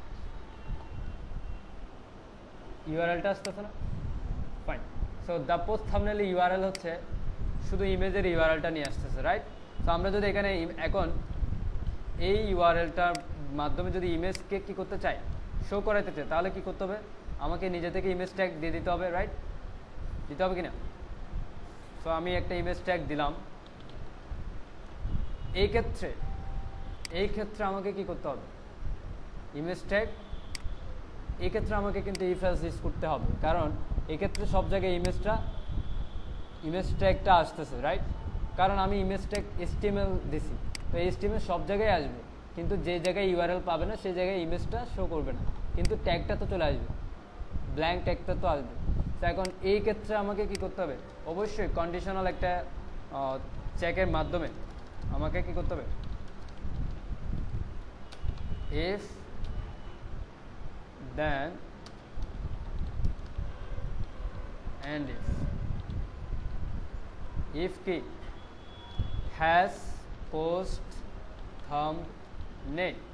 ইউআরএলটা আসতেছে না, fine. So the post thumbnail URL হচ্ছে শুধু ইমেজের ইউআরএলটা নিয়ে আসতেছে, রাইট? তো আমরা যদি এখানে এখন এই ইউআরএলটার মাধ্যমে যদি ইমেজকে কি করতে চাই, শো করাইতে চাই, তাহলে কি করতে হবে, আমাকে নিজে থেকে ইমেজ ট্যাগ দিয়ে দিতে হবে, রাইট? দিতে হবে কিনা? সো আমি একটা ইমেজ ট্যাগ দিলাম। এই ক্ষেত্রে এই ক্ষেত্রে আমাকে কি করতে হবে, ইমেজ ট্যাগ, এই ক্ষেত্রে আমাকে কিন্তু ইফ এলস ইউজ করতে হবে, কারণ এই ক্ষেত্রে সব জায়গায় ইমেজটা ইমেজ ট্যাগটা আসতেছে, রাইট? কারণ আমি ইমেজ ট্যাগ এইচটিএমএল দিছি, তো এইচটিএমএল সব জায়গায় আসবে, কিন্তু যে জায়গায় ইউআরএল পাবে না সেই জায়গায় ইমেজটা শো করবে না, কিন্তু ট্যাগটা তো চলে আসবে, ব্ল্যাঙ্ক ট্যাগটা তো আসবে। তো এখন এই ক্ষেত্রে আমাকে কি করতে হবে, অবশ্যই কন্ডিশনাল একটা চেকের মাধ্যমে আমাকে কি করতে হবে, if then and if if কি has পোস্ট থাম্বনেল,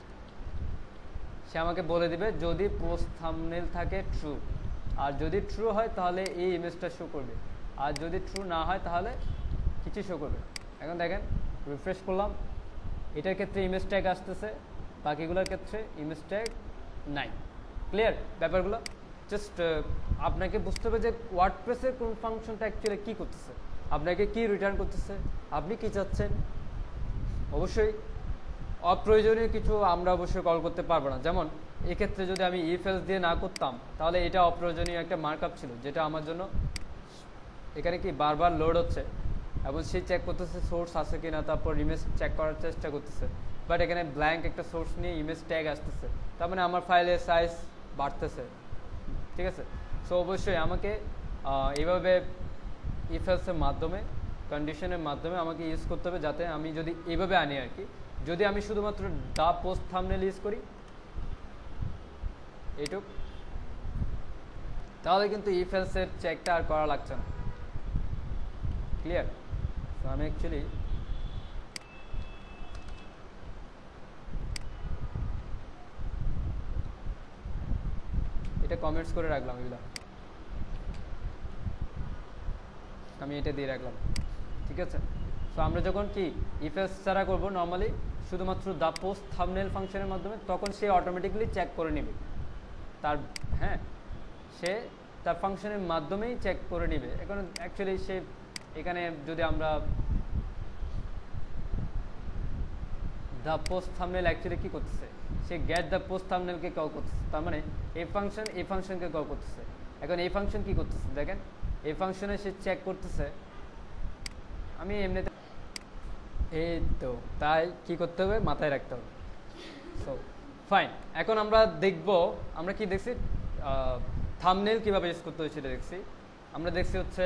সে আমাকে বলে দিবে যদি পোস্ট থাম্বনেল থাকে ট্রু, আর যদি ট্রু হয় তাহলে এই ইমেজটা শো করবে, আর যদি ট্রু না হয় তাহলে কিছু শো করবে। এখন দেখেন রিফ্রেশ করলাম, এটার ক্ষেত্রে ইমেজ ট্যাগ আসতেছে, বাকিগুলোর ক্ষেত্রে ইমেজ ট্যাগ নাই। ক্লিয়ার ব্যাপারগুলো? জাস্ট আপনাকে বুঝতে হবে যে ওয়ার্ডপ্রেসের কোন ফাংশনটা অ্যাকচুয়ালি কী করতেছে, আপনাকে কি রিটার্ন করতেছে, আপনি কি চাচ্ছেন। অবশ্যই অপ্রয়োজনীয় কিছু আমরা অবশ্যই কল করতে পারবো না। যেমন এক্ষেত্রে যদি আমি ইফ এলস দিয়ে না করতাম তাহলে এটা অপ্রয়োজনীয় একটা মার্কআপ ছিল, যেটা আমার জন্য এখানে কি বারবার লোড হচ্ছে এবং সে চেক করতেছে সোর্স আছে কিনা, তারপর ইমেজ চেক করার চেষ্টা করতেছে, বাট এখানে ব্ল্যাঙ্ক একটা সোর্স নিয়ে ইমেজ ট্যাগ আসতেছে, তার মানে আমার ফাইলের সাইজ বাড়তেছে। ঠিক আছে, সো অবশ্যই আমাকে এইভাবে ইফ এলসের মাধ্যমে, কন্ডিশনের মাধ্যমে আমাকে ইউজ করতে হবে, যাতে আমি যদি এইভাবে আনি আর কি, যদি আমি শুধুমাত্র দা পোস্ট থাম্বনেল ইউজ করি এইটুক, তাহলে কিন্তু ইফ এলসের চেকটা আর করা লাগছে না। ক্লিয়ার? তো আমি অ্যাকচুয়ালি এটা কমেন্টস করে রাখলাম, এগুলো আমি এটা দিয়ে রাখলাম। ঠিক আছে, তো আমরা যখন কি ইফ এলস ছাড়া করবো নর্মালি শুধুমাত্র দ্য পোস্ট থাম্বনেল ফাংশনের মাধ্যমে, তখন সে অটোমেটিক্যালি চেক করে নেবে তার, হ্যাঁ সে তার ফাংশনের মাধ্যমেই চেক করে নেবে। এখন অ্যাকচুয়ালি সে এখানে যদি আমরা দ্য পোস্ট থাম্বনেল অ্যাকচুয়ালি কী করতেছে, সে গেট দ্য পোস্ট থাম্বনেলকে কল করতেছে, তার মানে এই ফাংশন এই ফাংশনকে কল করতেছে। এখন এই ফাংশন কী করতেছে দেখেন, এই ফাংশনে সে চেক করতেছে, আমি এমনিতে এই তো তাই কি করতে হবে মাথায় রাখতে হবে। সো ফাইন, এখন আমরা দেখব, আমরা কি দেখছি থাম্বনেল কীভাবে ইউজ করতে হয় সেটা দেখছি, আমরা দেখছি হচ্ছে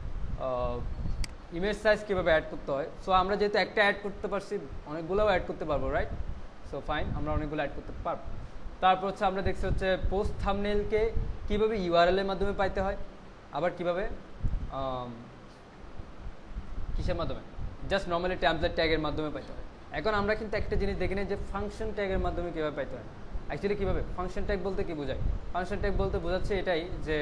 ইমেজ সাইজ কীভাবে অ্যাড করতে হয়। সো আমরা যেহেতু একটা অ্যাড করতে পারছি, অনেকগুলোও অ্যাড করতে পারবো, রাইট? সো ফাইন, আমরা অনেকগুলো অ্যাড করতে পারবো। তারপর হচ্ছে আমরা দেখছি হচ্ছে পোস্ট থাম্বনেলকে কীভাবে ইউআরএল এর মাধ্যমে পাইতে হয়, আবার কীভাবে কিসের মাধ্যমে, জাস্ট নর্মালি টেমপ্লেট ট্যাগের মাধ্যমে পাইতে হয়। এখন আমরা কিন্তু একটা জিনিস দেখি না যে ফাংশন ট্যাগের মাধ্যমে কীভাবে পাইতে হয়। অ্যাকচুয়ালি কীভাবে ফাংশন ট্যাগ বলতে কী বোঝায়? ফাংশন ট্যাগ বলতে বোঝাচ্ছে এটাই যে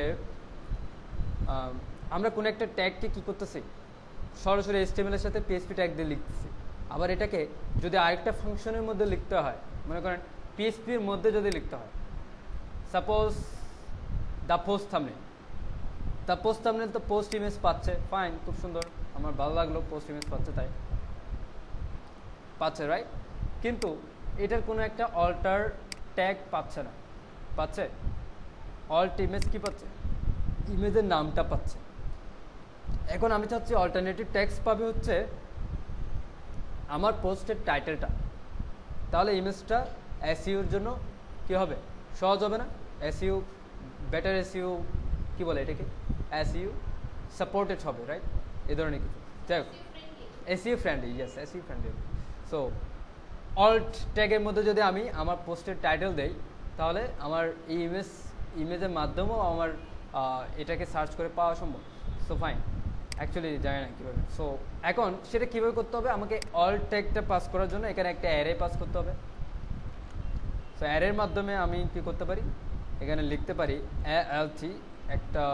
আমরা কোনো একটা ট্যাগকে কী করতেছি, সরাসরি এইচটিএমএল এর সাথে পিএইচপি ট্যাগ দিয়ে লিখতেছি, আবার এটাকে যদি আরেকটা ফাংশনের মধ্যে লিখতে হয়, মনে করেন পিএইচপির মধ্যে যদি লিখতে হয়, suppose the post thumbnail, the post thumbnail তো পোস্ট ইমেজ পাচ্ছে, ফাইন, খুব সুন্দর, আমার ভালো লাগলো পোস্ট ইমেজ পাচ্ছে, তাই পাচ্ছে, রাইট? কিন্তু এটার কোনো একটা অল্টার ট্যাগ পাচ্ছে না, পাচ্ছে অল্ট ইমেজ কি পাচ্ছে, ইমেজের নামটা পাচ্ছে। এখন আমি চাচ্ছি অল্টারনেটিভ ট্যাক্স পাবে হচ্ছে আমার পোস্টের টাইটেলটা, তাহলে ইমেজটা এসইউর জন্য কি হবে, সহজ হবে না? এসইউ বেটার, এসইউ কি বলে এটাকে, এসইউ সাপোর্টেড হবে, রাইট? এই ধরনের কিছু, যাই হোক SEO friendly, yes SEO friendly. So alt ট্যাগের মধ্যে যদি আমি আমার পোস্টের টাইটেল দেই, তাহলে আমার এই ইমেজ ইমেজের মাধ্যমেও আমার এটাকে সার্চ করে পাওয়া সম্ভব। সো ফাইন, অ্যাকচুয়ালি জানি না কীভাবে। সো এখন সেটা কীভাবে করতে হবে, আমাকে অল্ট ট্যাগটা পাস করার জন্য এখানে একটা অ্যারে পাস করতে হবে। সো অ্যারের মাধ্যমে আমি কি করতে পারি, এখানে লিখতে পারি এএলটি একটা,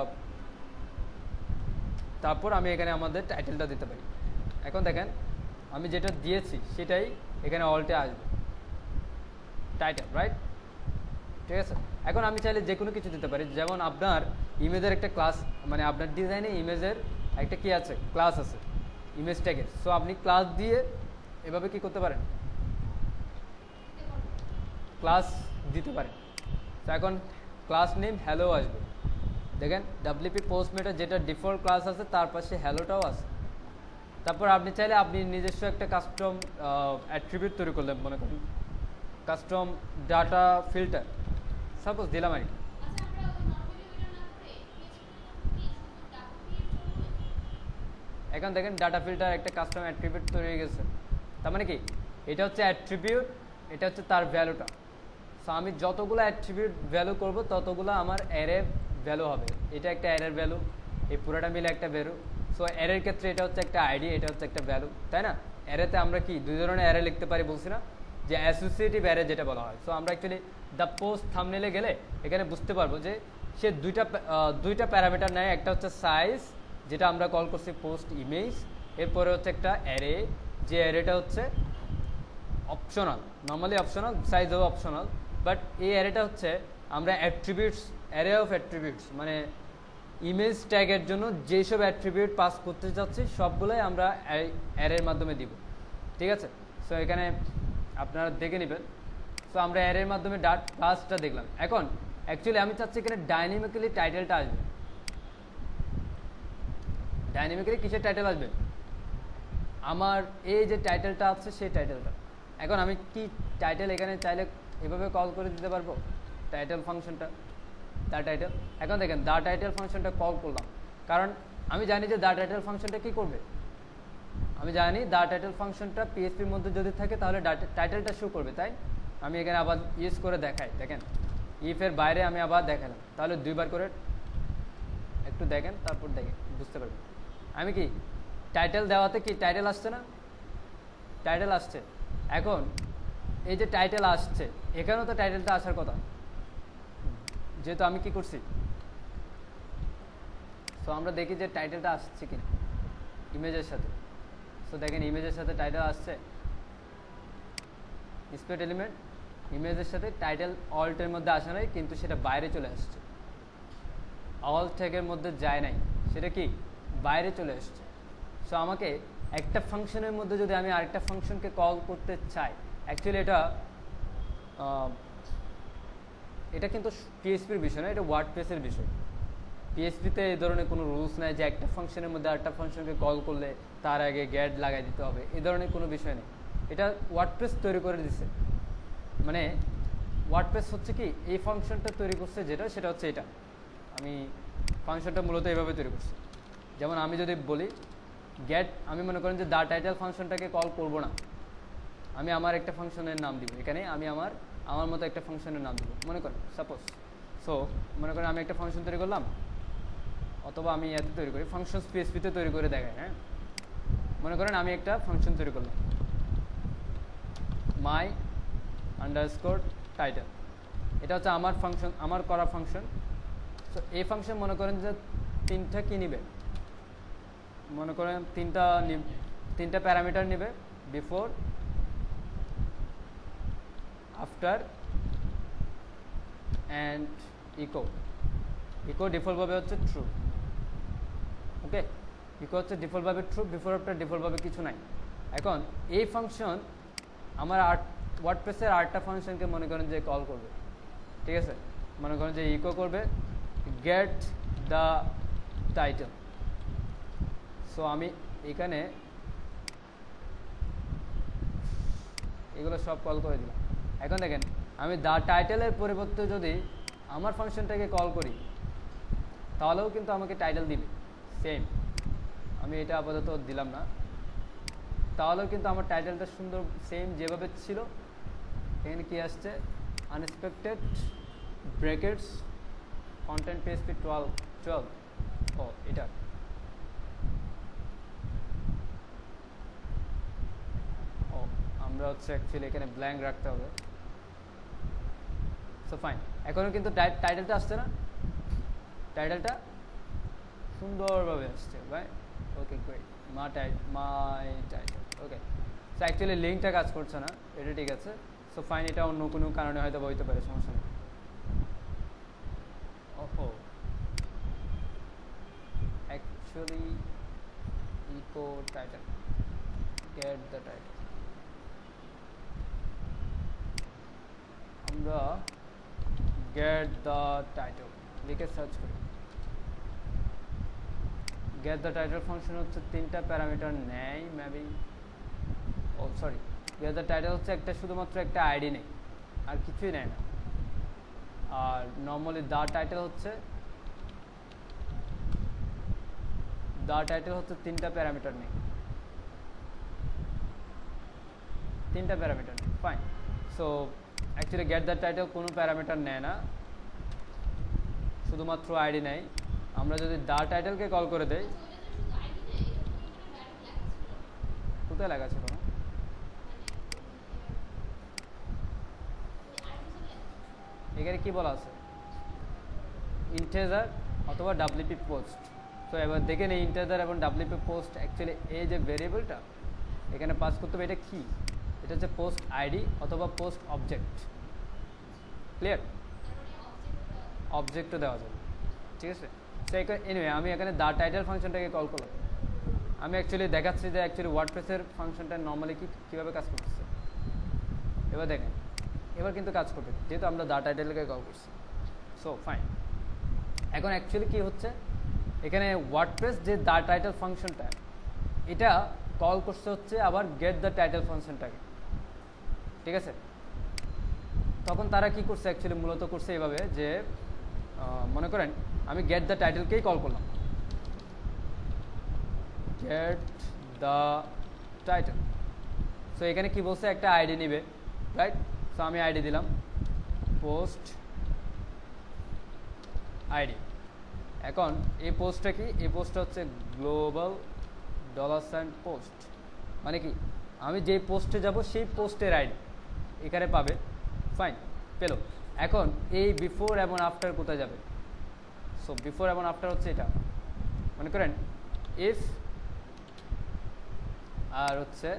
তারপর আমি এখানে আমাদের টাইটেলটা দিতে পারি। এখন দেখেন আমি যেটা দিয়েছি সেটাই এখানে অল্টে আসবে, টাইটেল, রাইট? ঠিক আছে, এখন আমি চাইলে যে কোনো কিছু দিতে পারি, যেমন আপনার ইমেজের একটা ক্লাস, মানে আপনার ডিজাইনে ইমেজের একটা কি আছে, ক্লাস আছে ইমেজ ট্যাগের। সো আপনি ক্লাস দিয়ে এভাবে কি করতে পারেন, ক্লাস দিতে পারেন। তো এখন ক্লাস নেম হ্যালো আসবে, দেখেন ডাব্লিউপি পোস্টমেটের যেটা ডিফল্ট ক্লাস আছে তার পাশে হ্যালোটাও আছে। তারপর আপনি চাইলে আপনি নিজস্ব একটা কাস্টম অ্যাট্রিবিউট তৈরি করলেন, মনে করেন কাস্টম ডাটা ফিল্টার সাপোজ দিলাম আর কি। এখন দেখেন ডাটা ফিল্টার একটা কাস্টম অ্যাট্রিবিউট তৈরি হয়ে গেছে, তার মানে কি এটা হচ্ছে অ্যাট্রিবিউট, এটা হচ্ছে তার ভ্যালুটা। সো আমি যতগুলো অ্যাট্রিবিউট ভ্যালু করব ততগুলো আমার অ্যারে ভ্যালু হবে। এটা একটা অ্যারের ভ্যালু, এই পুরোটা মিলে একটা ভ্যালু। সো অ্যারের ক্ষেত্রে এটা হচ্ছে একটা আইডি, এটা হচ্ছে একটা ভ্যালু, তাই না? অ্যারেতে আমরা কি দুই ধরনের অ্যারে লিখতে পারি বলছি না, যে অ্যাসোসিয়েটিভ অ্যারে যেটা বলা হয়। সো আমরা অ্যাকচুয়ালি দ্য পোস্ট থাম্বনেলে গেলে এখানে বুঝতে পারবো যে সে দুইটা দুইটা প্যারামিটার নেয়। একটা হচ্ছে সাইজ, যেটা আমরা কল করছি পোস্ট ইমেজ, এরপরে হচ্ছে একটা অ্যারে, যে অ্যারেটা হচ্ছে অপশনাল, নর্মালি অপশনাল, সাইজও অপশনাল, বাট এই অ্যারেটা হচ্ছে আমরা অ্যাট্রিবিউটস, অ্যারে অফ অ্যাট্রিবিউটস, মানে ইমেজ ট্যাগের জন্য যেসব অ্যাট্রিবিউট পাস করতে যাচ্ছি সবগুলোই আমরা অ্যারের মাধ্যমে দিব, ঠিক আছে। সো এখানে আপনারা দেখে নেবেন। সো আমরা অ্যারের মাধ্যমে ডাট ক্লাসটা দেখলাম। এখন অ্যাকচুয়ালি আমি চাচ্ছি এখানে ডাইনামিক্যালি টাইটেলটা আসবে। ডাইনামিক্যালি কিসের টাইটেল আসবে? আমার এই যে টাইটেলটা আছে সেই টাইটেলটা। এখন আমি কি টাইটেল এখানে চাইলে এভাবে কল করে দিতে পারবো, টাইটেল ফাংশনটা, দা টাইটেল। এখন দেখেন দা টাইটেল ফাংশনটা কল করলাম, কারণ আমি জানি যে দা টাইটেল ফাংশনটা কি করবে। আমি জানি দা টাইটেল ফাংশনটা পিএইচপির মধ্যে যদি থাকে তাহলে টাইটেলটা শো করবে, তাই আমি এখানে আবার ইউজ করে দেখাই। দেখেন ইফের বাইরে আমি আবার দেখালাম, তাহলে দুইবার করে একটু দেখেন, তারপর দেখেন বুঝতে পারবেন। আমি কি টাইটেল দেওয়াতে কি টাইটেল আসছে না? টাইটেল আসছে। এখন এই যে টাইটেল আসছে, এখানেও তো টাইটেলটা আসার কথা, যেহেতু আমি কি করছি। সো আমরা দেখি যে টাইটেলটা আসছে কিনা ইমেজের সাথে। সো দেখেন ইমেজের সাথে টাইটেল আসছে, স্পেট এলিমেন্ট ইমেজের সাথে টাইটেল অল্টের মধ্যে আসে নাই, কিন্তু সেটা বাইরে চলে আসছে। অল্ট ট্যাগের মধ্যে যায় নাই, সেটা কি বাইরে চলে আসছে। সো আমাকে একটা ফাংশনের মধ্যে যদি আমি আরেকটা ফাংশনকে কল করতে চাই, অ্যাকচুয়ালি এটা এটা কিন্তু পিএইচপির বিষয় না, এটা ওয়ার্ডপ্রেসের বিষয়। পিএইচপিতে এই ধরনের কোনো রুলস নাই যে একটা ফাংশনের মধ্যে আরেকটা ফাংশনকে কল করলে তার আগে গ্যাড লাগাই দিতে হবে, এই ধরনের কোনো বিষয় নেই। এটা ওয়ার্ডপ্রেস তৈরি করে দিচ্ছে। মানে ওয়ার্ডপ্রেস হচ্ছে কি এই ফাংশনটা তৈরি করছে, যেটা সেটা হচ্ছে এটা। আমি ফাংশনটা মূলত এইভাবে তৈরি করছি। যেমন আমি যদি বলি গেট, আমি মনে করেন যে দা টাইটেল ফাংশনটাকে কল করব না, আমি আমার একটা ফাংশনের নাম দিব। এখানে আমি আমার আমার মতো একটা ফাংশনের নাম দিব, মনে করেন সাপোজ। সো মনে করেন আমি একটা ফাংশন তৈরি করলাম, অথবা আমি এতে তৈরি করি ফাংশন পিএইচপিতে তৈরি করে দেখাই। হ্যাঁ, মনে করেন আমি একটা ফাংশন তৈরি করলাম, মাই আন্ডারস্কোর টাইটেল, এটা হচ্ছে আমার ফাংশন, আমার করা ফাংশন। সো এই ফাংশন মনে করেন যে তিনটা কি নিবে, মনে করেন তিনটা তিনটা প্যারামিটার নেবে, before, after and echo. Echo ডিফল্টভাবে হচ্ছে ট্রু। ওকে, ইকো হচ্ছে ডিফল্টভাবে ট্রু, বিফোর আফটার ডিফল্টভাবে কিছু নাই। এখন এই ফাংশন আমার আর্ট ওয়ার্ডপ্রেসের আটটা ফাংশনকে মনে করেন যে কল করবে, ঠিক আছে। মনে করেন যে ইকো করবে গেট দ্য টাইটেল। সো আমি এখানে এগুলো সব কল করে দিলাম। এখন দেখেন আমি দ্য টাইটেলের পরিবর্তে যদি আমার ফাংশনটাকে কল করি, তাহলেও কিন্তু আমাকে টাইটেল দিবে সেম। আমি এটা আপাতত দিলাম না, তাহলেও কিন্তু আমার টাইটেলটা সুন্দর সেম যেভাবে ছিল। এখানে কি আসছে, unexpected brackets content PHP twelve twelve ও এটা। ও আমরা হচ্ছে অ্যাকচুয়ালি এখানে ব্ল্যাঙ্ক রাখতে হবে। সো ফাইন, এখনও কিন্তু টাইটেলটা আসছে না, টাইটেলটা সুন্দরভাবে আসছে ভাই। ওকে গ্রেট, মা tight my title. Okay, so actually লিঙ্কটা কাজ করছে না, এটা ঠিক আছে। সো ফাইন, এটা অন্য কোনো কারণে হয়তো বইতে পারে, সমস্যা নেই। ওহো, actually echo title, get the title. আমরা গেট দ্য টাইটেল লিখে সার্চ করি। গেট দ্য টাইটেল ফাংশন হচ্ছে তিনটা প্যারামিটার নেয় maybe. Oh sorry, get the title হচ্ছে একটা শুধুমাত্র একটা আইডি নেই, আর কিছুই নেয় না। আর নর্মালি দ্য টাইটেল হচ্ছে দ্য টাইটেল হচ্ছে তিনটা প্যারামিটার নেই, তিনটা প্যারামিটার নেই। Fine, so actually get the title কোনো প্যারামিটার নেয় না, শুধুমাত্র আইডি নেয়। আমরা যদি দ্য টাইটেলকে কল করে দেই, কোথায় লেখা ছিল না? এখানে কি বলা আছে ইন্টিজার অথবা ডাব্লিউপি পোস্ট। তো এবার দেখেন এই ইন্টিজার এবং ডাব্লিউপি পোস্ট অ্যাকচুয়ালি এই যে ভেরিয়েবলটা এখানে পাস করতে হবে, এটা কি, এটা হচ্ছে পোস্ট আইডি অথবা পোস্ট অবজেক্ট। ক্লিয়ার? অবজেক্টও দেওয়া যাবে, ঠিক আছে। তো এনিওয়ে আমি এখানে দা টাইটেল ফাংশনটাকে কল করলাম। আমি অ্যাকচুয়ালি দেখাচ্ছি যে অ্যাকচুয়ালি ওয়ার্ডপ্রেসের ফাংশনটা নর্মালি কি কীভাবে কাজ করতেছে। এবার দেখেন এবার কিন্তু কাজ করবে যেহেতু আমরা দা টাইটেলকে কল করছি। সো ফাইন, এখন অ্যাকচুয়ালি কি হচ্ছে এখানে ওয়ার্ডপ্রেস যে দা টাইটেল ফাংশনটা এটা কল করতে হচ্ছে আবার গেট দ্য টাইটেল ফাংশনটাকে, ঠিক আছে। তখন তারা কি করছে অ্যাকচুয়ালি মূলত করছে এভাবে যে মনে করেন আমি গেট দ্য টাইটেলকেই কল করলাম, গেট দ্য টাইটেল। সো এখানে কি বলছে একটা আইডি নিবে, রাইট। সো আমি আইডি দিলাম পোস্ট আইডি। এখন এই পোস্টটা কি, এই পোস্টটা হচ্ছে গ্লোবাল ডলার সাইন পোস্ট, মানে কি আমি যেই পোস্টে যাব সেই পোস্টের আইডি এখানে পাবে। ফাইন, পেলো। এখন এই বিফোর এবং আফটার কোথায় যাবে? সো বিফোর এবং আফটার হচ্ছে এটা, মনে করেন ইফ আর হচ্ছে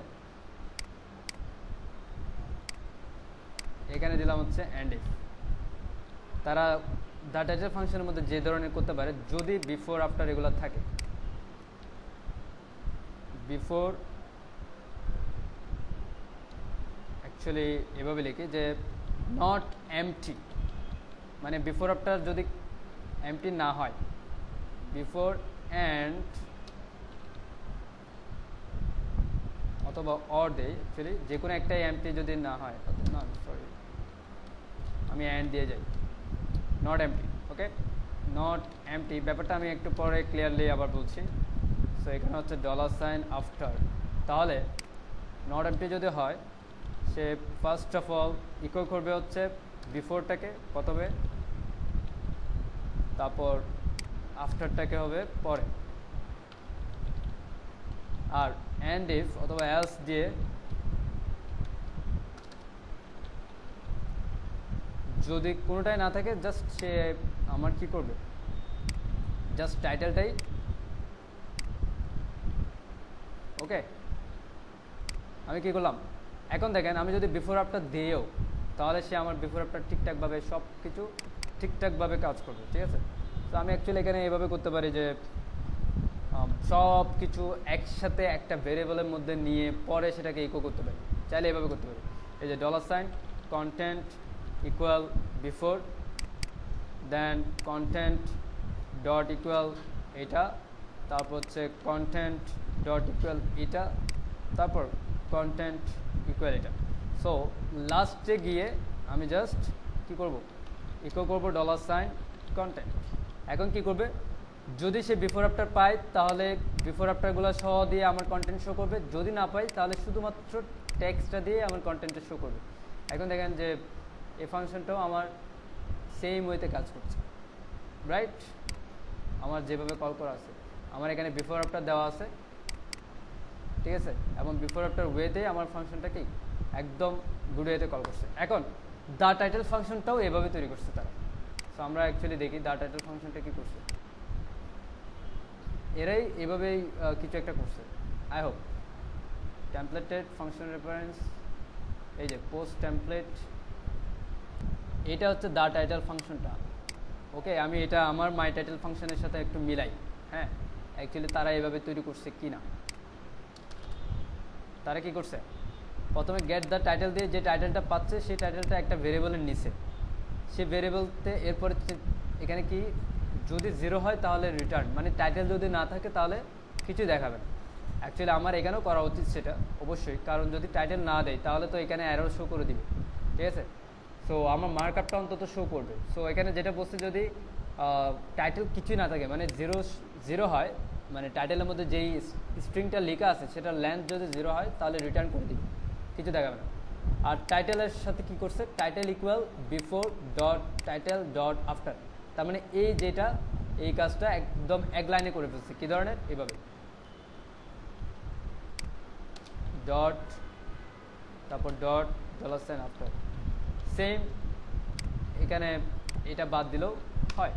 এখানে দিলাম হচ্ছে অ্যান্ড ইফ। তারা দা টাইটেল ফাংশনের মধ্যে যে ধরনের করতে পারে যদি বিফোর আফটার এগুলো থাকে। বিফোর অ্যাকচুয়ালি এভাবে লিখি যে নট এমটি, মানে বিফোর আফটার যদি এমটি না হয়, বিফোর অ্যান্ড অথবা অর দেই, অ্যাকচুয়ালি যে কোনো একটাই এমটি যদি না হয়, না সরি আমি অ্যান্ড দিয়ে যাই, not empty. Okay, not empty ব্যাপারটা আমি একটু পরে ক্লিয়ারলি আবার বলছি। সো এখানে হচ্ছে ডলার সাইন আফটার, তাহলে নট এমটি যদি হয় সে ফার্স্ট অফ অল ইকো করবে হচ্ছে বিফোরটাকে প্রথমে, তারপর আফটারটাকে হবে পরে, আর অ্যান্ড ইফ অথবা এলস দিয়ে যদি কোনোটাই না থাকে জাস্ট সে আমার কি করবে, জাস্ট টাইটেলটাই। ওকে, আমি কি করলাম, এখন দেখেন আমি যদি বিফোর আফটার দিয়েও তাহলে সে আমার বিফোর আফটার ঠিকঠাকভাবে সব কিছু ঠিকঠাকভাবে কাজ করবে, ঠিক আছে। তো আমি অ্যাকচুয়ালি এখানে এভাবে করতে পারি যে সব কিছু একসাথে একটা ভেরিয়েবলের মধ্যে নিয়ে পরে সেটাকে ইকো করতে পারি, চাইলে এভাবে করতে পারি। এই যে dollar sign content equal before, then content dot equal এটা, তারপর হচ্ছে কন্টেন্ট ডট ইকুয়াল এটা, তারপর কন্টেন্ট ইকুয়াল এটা। সো লাস্টে গিয়ে আমি জাস্ট কি করব, ইকো করব ডলার সাইন কন্টেন্ট। এখন কি করবে, যদি সে বিফোর আফটার পায় তাহলে বিফোর আফটারগুলো সহ দিয়ে আমার কন্টেন্ট শো করবে, যদি না পাই তাহলে শুধুমাত্র টেক্সটটা দিয়ে আমার কন্টেন্টটা শো করবে। এখন দেখেন যে এই ফাংশনটাও আমার সেম ওয়েতে কাজ করছে, রাইট। আমার যেভাবে কল করা আছে আমার এখানে বিফোর আফটার দেওয়া আছে, ঠিক আছে, এবং বিফোর আফটার ওয়েতে আমার ফাংশনটা কি একদম গুড ওয়েতে কল করছে। এখন দা টাইটেল ফাংশনটাও এভাবে তৈরি করছে তারা। সো আমরা অ্যাকচুয়ালি দেখি দা টাইটেল ফাংশনটা কি করছে। এরাই এভাবেই কিছু একটা করছে। I hope templated function reference, এই যে পোস্ট টেমপ্লেট, এটা হচ্ছে দা টাইটেল ফাংশনটা। ওকে, আমি এটা আমার মাই টাইটেল ফাংশনের সাথে একটু মিলাই। হ্যাঁ, অ্যাকচুয়ালি তারা এভাবে তৈরি করছে কি না। তারা কি করছে, প্রথমে গেট দ্য টাইটেল দিয়ে যে টাইটেলটা পাচ্ছে সেই টাইটেলটা একটা ভেরিয়েবলের নিচে, সেই ভেরিয়েবলতে এরপরে এখানে কি যদি জিরো হয় তাহলে রিটার্ন, মানে টাইটেল যদি না থাকে তাহলে কিছু দেখাবে না। অ্যাকচুয়ালি আমার এখানেও করা উচিত সেটা অবশ্যই, কারণ যদি টাইটেল না দেয় তাহলে তো এখানে অ্যারো শো করে দিবে, ঠিক আছে। সো আমার মার্কআপটা অন্তত শো করবে। সো এখানে যেটা বলছে যদি টাইটেল কিছুই না থাকে, মানে জিরো জিরো হয়, মানে টাইটেলের মধ্যে যেই স্ট্রিংটা লেখা আছে সেটার লেন্থ যদি জিরো হয় তাহলে রিটার্ন করে দিবে, কিছু দেখাবে না। আর টাইটেলের সাথে কি করছে, title equal before dot title dot after, তার মানে এই যেটা এই কাজটা একদম এক লাইনে করে ফেলছে। কি ধরনের, এভাবে ডট তারপর dot dollar sign after, same এখানে এটা বাদ দিলেও হয়,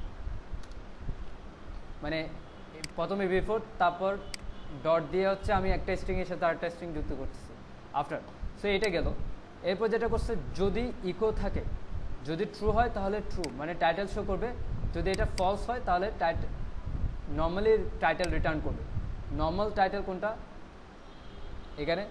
মানে প্রথমে বিফোর তারপর ডট দিয়ে হচ্ছে আমি একটা স্ট্রিং এর সাথে আরেকটা স্ট্রিং যুক্ত করতেছি আফটার। সো এটা গেল। এরপর যেটা করছে, যদি ইকো থাকে, যদি ট্রু হয় তাহলে ট্রু মানে টাইটেল শো করবে, যদি এটা ফলস হয় তাহলে টাইটেল নর্মালি টাইটেল রিটার্ন করবে। নর্মাল টাইটেল কোনটা এখানে,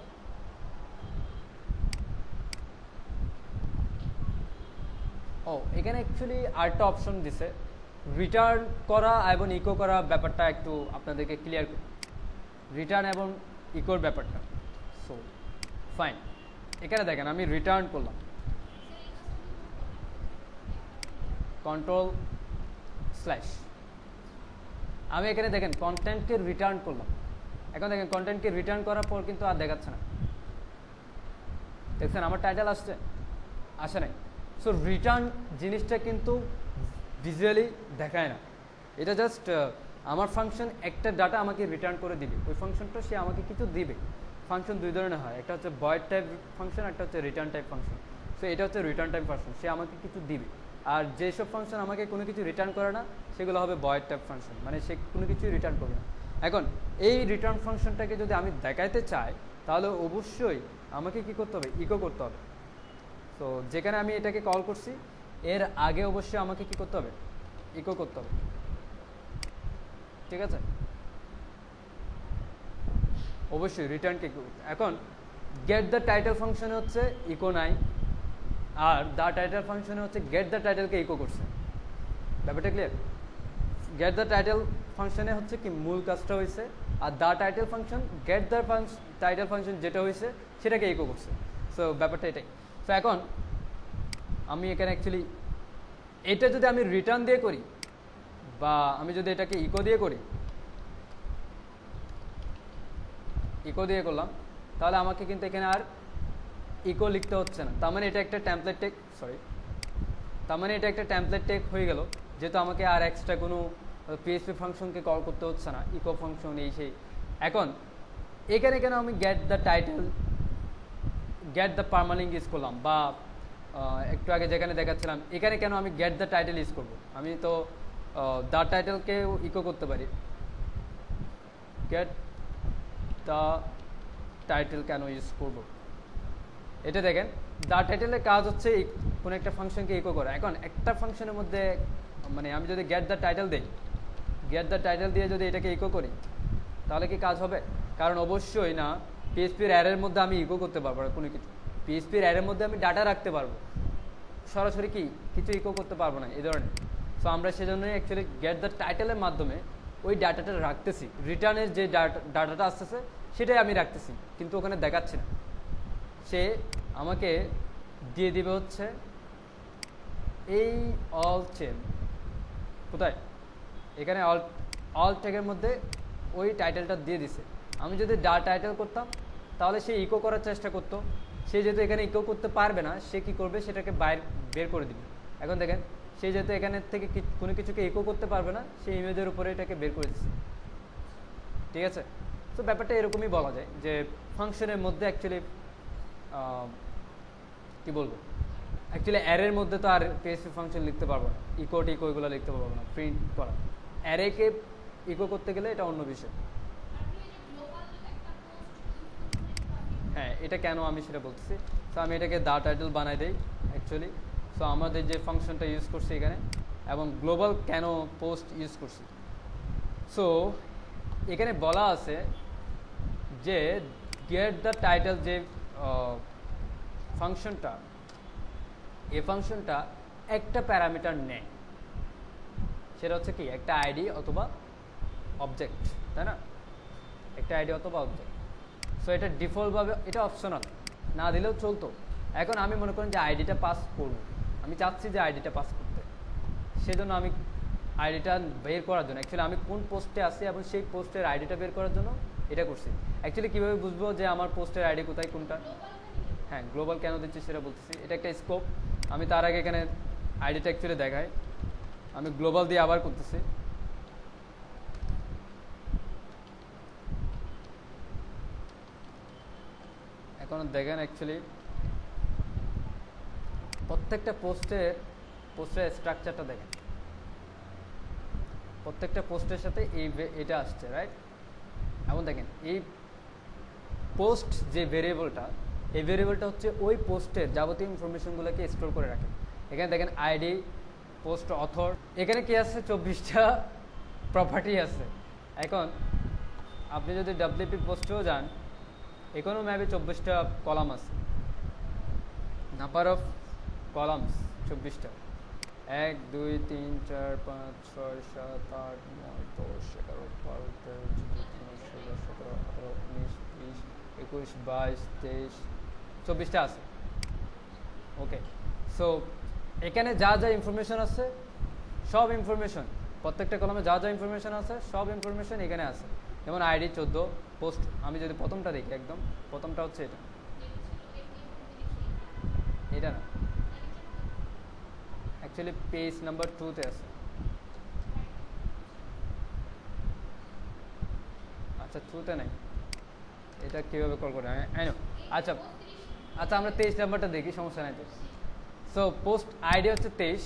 ও এখানে অ্যাকচুয়ালি আরেকটা অপশন দিছে রিটার্ন করা এবং ইকো করা ব্যাপারটা একটু আপনাদেরকে ক্লিয়ার করি, রিটার্ন এবং ইকোর ব্যাপারটা। সো ফাইন, এখানে দেখেন আমি রিটার্ন করলাম কন্ট্রোল স্ল্যাশ, আমি এখানে দেখেন কন্টেন্টকে রিটার্ন করলাম। এখন দেখেন কন্টেন্টকে রিটার্ন করার পর কিন্তু আর দেখাচ্ছে না, দেখছেন আমার টাইটেল আসছে, আসে নাই। সো রিটার্ন জিনিসটা কিন্তু ভিজুয়ালি দেখায় না, এটা জাস্ট আমার ফাংশন একটা ডাটা আমাকে রিটার্ন করে দিবে, ওই ফাংশনটা সে আমাকে কিছু দিবে। ফাংশন দুই ধরনের হয়, একটা হচ্ছে ভয়েড টাইপ ফাংশন, একটা হচ্ছে রিটার্ন টাইপ ফাংশন। সো এটা হচ্ছে রিটার্ন টাইপ ফাংশন, সে আমাকে কিছু দিবে। আর যেসব ফাংশন আমাকে কোনো কিছু রিটার্ন করে না সেগুলো হবে ভয়েড টাইপ ফাংশন, মানে সে কোনো কিছুই রিটার্ন করবে না। এখন এই রিটার্ন ফাংশনটাকে যদি আমি দেখাইতে চাই তাহলে অবশ্যই আমাকে কি করতে হবে, ইকো করতে হবে। তো যেখানে আমি এটাকে কল করছি এর আগে অবশ্যই আমাকে কি করতে হবে, ইকো করতে হবে, ঠিক আছে? অবশ্যই রিটার্নকে ইকো। এখন গেট দ্য টাইটেল ফাংশনে হচ্ছে ইকো নাই, আর দ্য টাইটেল ফাংশনে হচ্ছে গেট দ্য টাইটেলকে ইকো করছে। ব্যাপারটা ক্লিয়ার? গেট দ্য টাইটেল ফাংশনে হচ্ছে কি মূল কাজটা হয়েছে, আর the title function get the title function যেটা হয়েছে সেটাকে ইকো করছে। সো ব্যাপারটা এটাই। সো এখন আমি এখানে অ্যাকচুয়ালি এটা যদি আমি রিটার্ন দিয়ে করি বা আমি যদি এটাকে ইকো দিয়ে করি, ইকো দিয়ে করলাম, তাহলে আমাকে কিন্তু এখানে আর ইকো লিখতে হচ্ছে না। তার মানে এটা একটা টেমপ্লেট টেক, সরি তার মানে এটা একটা টেমপ্লেট টেক হয়ে গেল, যেহেতু আমাকে আর এক্সট্রা কোনো পিএইচপি ফাংশনকে কল করতে হচ্ছে না, ইকো ফাংশন এই সেই। এখন এখানে কেন আমি get the title get the permalink use করলাম, বা একটু আগে যেখানে দেখাচ্ছিলাম এখানে কেন আমি গেট দ্য টাইটেল ইউজ করবো? আমি তো দ্য টাইটেলকেও ইকো করতে পারি। গেট দ্য টাইটেল কেন ইউজ করবো? এটা দেখেন দ্য টাইটেলের কাজ হচ্ছে কোনো একটা ফাংশনকে ইকো করা। এখন একটা ফাংশনের মধ্যে মানে আমি যদি গেট দ্য টাইটেল দিই, গেট দ্য টাইটেল দিয়ে যদি এটাকে ইকো করি তাহলে কি কাজ হবে? কারণ অবশ্যই না, পিএইচপির অ্যারের মধ্যে আমি ইকো করতে পারবো না কোনো কিছু। পিএইচপির অ্যারের মধ্যে আমি ডাটা রাখতে পারবো, সরাসরি কি কিছু ইকো করতে পারবো না এই ধরনের। সো আমরা সেজন্যই অ্যাকচুয়ালি গেট দ্য টাইটেলের মাধ্যমে ওই ডাটাটা রাখতেছি, রিটার্নের যে ডাটাটা আসতেছে সেটাই আমি রাখতেছি, কিন্তু ওখানে দেখাচ্ছি না। সে আমাকে দিয়ে দিবে হচ্ছে এই অল চেন, কোথায়? এখানে অল অল ট্যাগের মধ্যে ওই টাইটেলটা দিয়ে দিছে। আমি যদি ডা টাইটেল করতাম তাহলে সে ইকো করার চেষ্টা করতো, সে যেহেতু এখানে ইকো করতে পারবে না সে কি করবে, সেটাকে বাইরে বের করে দিবে। এখন দেখেন সে যেহেতু এখানে থেকে কোনো কিছুকে ইকো করতে পারবে না, সে ইমেজের উপরে এটাকে বের করে দিচ্ছে, ঠিক আছে? তো ব্যাপারটা এরকমই বলা যায় যে ফাংশনের মধ্যে অ্যাকচুয়ালি কি বলবো, অ্যাকচুয়ালি অ্যারের মধ্যে তো আর পিএইচপি ফাংশন লিখতে পারবো না, ইকো টিকো এগুলো লিখতে পারবো না, প্রিন্ট করা। অ্যারেকে ইকো করতে গেলে এটা অন্য বিষয়। হ্যাঁ, এটা কেন আমি সেটা বলতেছি। সো আমি এটাকে দা টাইটেল বানাই দেই অ্যাকচুয়ালি। সো আমাদের যে ফাংশনটা ইউজ করছি এখানে, এবং গ্লোবাল কেন পোস্ট ইউজ করছি। সো এখানে বলা আছে যে গেট দ্য টাইটেল যে ফাংশনটা, এই ফাংশনটা একটা প্যারামিটার নেয়, সেটা হচ্ছে কি একটা আইডি অথবা অবজেক্ট, তাই না? একটা আইডি অথবা অবজেক্ট। সো এটা ডিফল্টভাবে, এটা অপশনাল, না দিলেও চলতো। এখন আমি মনে করেন যে আইডিটা পাস করব, আমি চাচ্ছি যে আইডিটা পাস করতে, সেজন্য আমি আইডিটা বের করার জন্য অ্যাকচুয়ালি আমি কোন পোস্টে আছি এবং সেই পোস্টের আইডিটা বের করার জন্য এটা করছি। অ্যাকচুয়ালি কীভাবে বুঝবো যে আমার পোস্টের আইডি কোথায় কোনটা? হ্যাঁ, গ্লোবাল কেন দিচ্ছি সেটা বলতেছি। এটা একটা স্কোপ। আমি তার আগে এখানে আইডিটা অ্যাকচুয়ালি দেখাই, আমি গ্লোবাল দিয়ে আবার করতেছি। এখন দেখেন অ্যাকচুয়ালি প্রত্যেকটা পোস্টের পোস্টের স্ট্রাকচারটা দেখেন, প্রত্যেকটা পোস্টের সাথে এই এটা আসছে, রাইট? এখন দেখেন এই পোস্ট যে ভেরিয়েবলটা, এই ভেরিয়েবলটা হচ্ছে ওই পোস্টের যাবতীয় ইনফরমেশনগুলোকে স্টোর করে রাখে। এখানে দেখেন আইডি, পোস্ট অথর, এখানে কি আছে চব্বিশটা প্রপার্টি আছে। এখন আপনি যদি ডাব্লিউপি পোস্টেও যান, এখানেও ম্যাপে চব্বিশটা কলাম আছে, নাম্বার অফ কলামস চব্বিশটা, এক দুই তিন চার পাঁচ ছয় সাত আট নয় দশ এগারো বারো তেরো চোদ্দো পনেরো ষোলো সতেরো আঠারো উনিশ বিশ একুশ বাইশ তেইশ চব্বিশটা আছে। ওকে, সো এখানে যা যা ইনফরমেশন আছে সব ইনফরমেশন, প্রত্যেকটা কলামে যা যা ইনফরমেশন আছে সব ইনফরমেশন এখানে আছে। যেমন আইডি চোদ্দো, পোস্ট আমি যদি প্রথমটা দেখি, একদম প্রথমটা হচ্ছে এটা, এটা না, অ্যাকচুয়ালি পেজ নাম্বার টুতে আছে। আচ্ছা টুতে নাই, এটা কীভাবে কল করে আই নো। আচ্ছা আচ্ছা আমরা তেইশ নাম্বারটা দেখি, সমস্যা নাই তো। সো পোস্ট আইডি হচ্ছে তেইশ।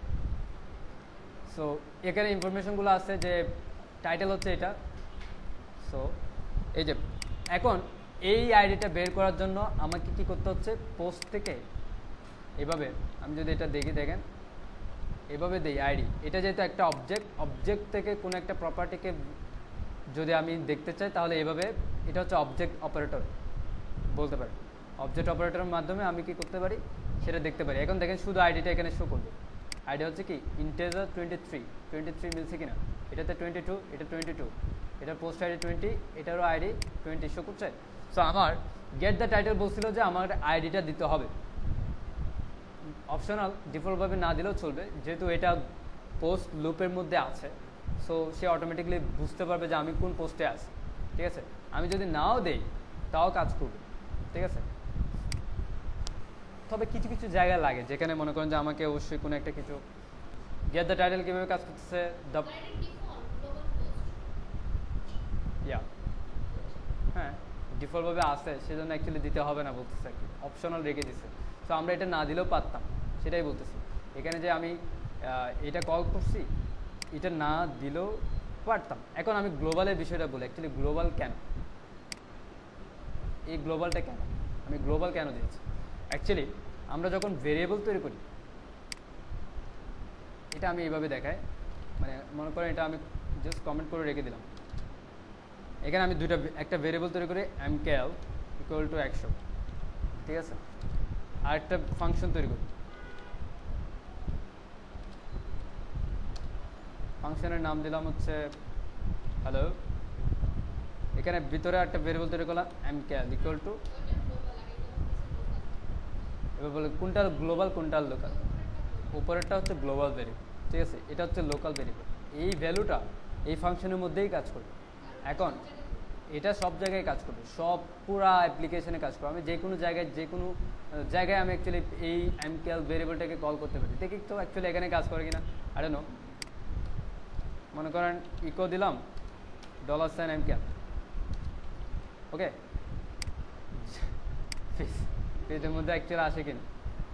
সো এখানে ইনফরমেশনগুলো আছে যে টাইটেল হচ্ছে এটা। সো এই যে এখন এই আইডিটা বের করার জন্য আমাকে কি করতে হচ্ছে, পোস্ট থেকে এভাবে আমি যদি এটা দেখি, দেখেন এভাবে দিই আইডি, এটা যেহেতু একটা অবজেক্ট, অবজেক্ট থেকে কোনো একটা প্রপার্টিকে যদি আমি দেখতে চাই তাহলে এভাবে, এটা হচ্ছে অবজেক্ট অপারেটর বলতে পারি। অবজেক্ট অপারেটরের মাধ্যমে আমি কি করতে পারি সেটা দেখতে পারি। এখন দেখেন শুধু আইডিটা এখানে শো করবে। আইডি হচ্ছে কি integer twenty three, twenty three মিলছে কিনা, এটাতে টোয়েন্টি টু, এটা টোয়েন্টি টু, এটা পোস্ট আইডি টোয়েন্টি, এটারও আইডি টোয়েন্টি শো করছে। সো আমার গেট দ্য টাইটেল বলছিল যে আমার আইডিটা দিতে হবে, অপশনাল, ডিফল্টভাবে না দিলেও চলবে, যেহেতু এটা পোস্ট লুপের মধ্যে আছে। সো সে অটোমেটিকলি বুঝতে পারবে যে আমি কোন পোস্টে আছি, ঠিক আছে? আমি যদি নাও দেই তাও কাজ করবে, ঠিক আছে? তবে কিছু কিছু জায়গায় লাগে যেখানে মনে করেন যে আমাকে অবশ্যই কোনো একটা কিছু গেট দ্য টাইটেল কীভাবে কাজ করতেছে, দ্য ইয়া হ্যাঁ ডিফল্টভাবে আসে, সেজন্য অ্যাকচুয়ালি দিতে হবে না বলতেছে আর কি, অপশনাল রেখে দিছে। সো আমরা এটা না দিলেও পারতাম, সেটাই বলতেছি। এখানে যে আমি এটা কল করছি, এটা না দিলেও পারতাম। এখন আমি গ্লোবালের বিষয়টা বলি, অ্যাকচুয়ালি গ্লোবাল কেন, এই গ্লোবালটা কেন, আমি গ্লোবাল কেন দিয়েছি। অ্যাকচুয়ালি আমরা যখন ভেরিয়েবল তৈরি করি, এটা আমি এইভাবে দেখাই, মানে মনে করেন এটা আমি জাস্ট কমেন্ট করে রেখে দিলাম। এখানে আমি দুইটা, একটা ভেরিয়েবল তৈরি করি এমকেএল ইকুয়াল টু একশো, ঠিক আছে? আর একটা ফাংশন তৈরি করি, ফাংশনের নাম দিলাম হচ্ছে হ্যালো। এখানে ভিতরে একটা ভেরিয়েবল তৈরি করলাম এমকেএল ইকুয়াল টু, এবার বলে কোনটা গ্লোবাল কোনটা লোকাল। উপরেরটা হচ্ছে গ্লোবাল ভেরিয়েবল, ঠিক আছে? এটা হচ্ছে লোকাল ভেরিয়েবল। এই ভ্যালুটা এই ফাংশনের মধ্যেই কাজ করবে। এখন এটা সব জায়গায় কাজ করবে, সব পুরা অ্যাপ্লিকেশনে কাজ করবে। আমি যে কোনো জায়গায়, যে কোনো জায়গায় আমি অ্যাকচুয়ালি এই এমকেএল ভেরিয়েবলটাকে কল করতে পারি। দেখি তো অ্যাকচুয়ালি এখানে কাজ করে কিনা, আই ডোন্ট নো। মনে করেন ইকো দিলাম ডলার সাইন এমকেএল, ওকে, পেজের মধ্যে অ্যাকচুয়ালি আসে কিনা,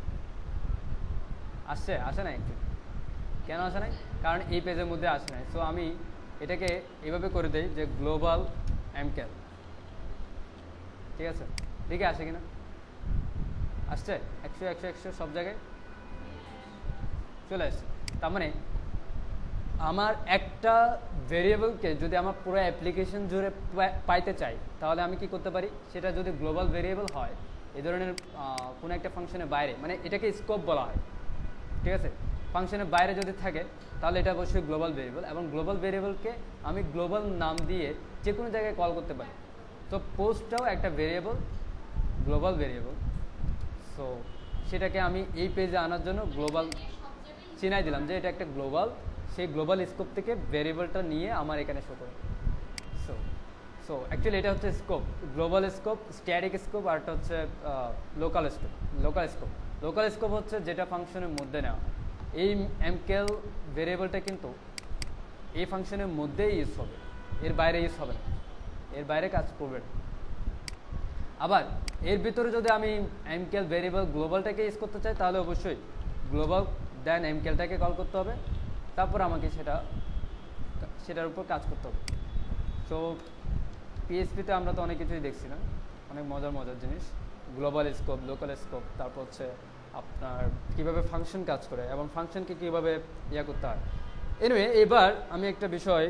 আসছে, আসে না অ্যাকচুয়ালি। কেন আসে নাই? কারণ এই পেজের মধ্যে আসে নাই। সো আমি এটাকে এইভাবে করে দিই যে গ্লোবাল এমকেএল, ঠিক আছে? দেখে আসে কিনা, আসছে একশো একশো একশো সব জায়গায় চলে আসছে। তার মানে আমার একটা ভেরিয়েবলকে যদি আমার পুরো অ্যাপ্লিকেশন জুড়ে পাইতে চাই, তাহলে আমি কি করতে পারি, সেটা যদি গ্লোবাল ভেরিয়েবল হয়, এই ধরনের কোনো একটা ফাংশনের বাইরে, মানে এটাকে স্কোপ বলা হয়, ঠিক আছে? ফাংশনের বাইরে যদি থাকে তাহলে এটা অবশ্যই গ্লোবাল ভেরিয়েবল, এবং গ্লোবাল ভেরিয়েবলকে আমি গ্লোবাল নাম দিয়ে যে কোনো জায়গায় কল করতে পারি। তো পোস্টটাও একটা ভেরিয়েবল, গ্লোবাল ভেরিয়েবল। সো সেটাকে আমি এই পেজে আনার জন্য গ্লোবাল চিনাই দিলাম যে এটা একটা গ্লোবাল, সেই গ্লোবাল স্কোপ থেকে ভেরিয়েবলটা নিয়ে আমার এখানে শো করে। সো সো অ্যাকচুয়ালি এটা হচ্ছে scope, global scope, static scope, আর একটা হচ্ছে local scope. Local scope local scope হচ্ছে যেটা ফাংশনের মধ্যে নেওয়া। এই এমকেএল ভেরিয়েবলটা কিন্তু এই ফাংশনের মধ্যেই ইউজ হবে, এর বাইরে ইউজ হবে না, এর বাইরে কাজ করবে না। আবার এর ভিতরে যদি আমি এমকেএল ভেরিয়েবল গ্লোবালটাকে ইউজ করতে চাই, তাহলে অবশ্যই গ্লোবাল দেন এমকেলটাকে কল করতে হবে, তারপর আমাকে সেটা সেটার উপর কাজ করতে হবে। সো পিএইচপিতে আমরা তো অনেক কিছুই দেখছি না, অনেক মজার মজার জিনিস, গ্লোবাল স্কোপ, লোকাল স্কোপ, তারপর হচ্ছে আপনার কীভাবে ফাংশন কাজ করে এবং ফাংশনকে কীভাবে ইয়া করতে হয়। এনিওয়ে, এবার আমি একটা বিষয়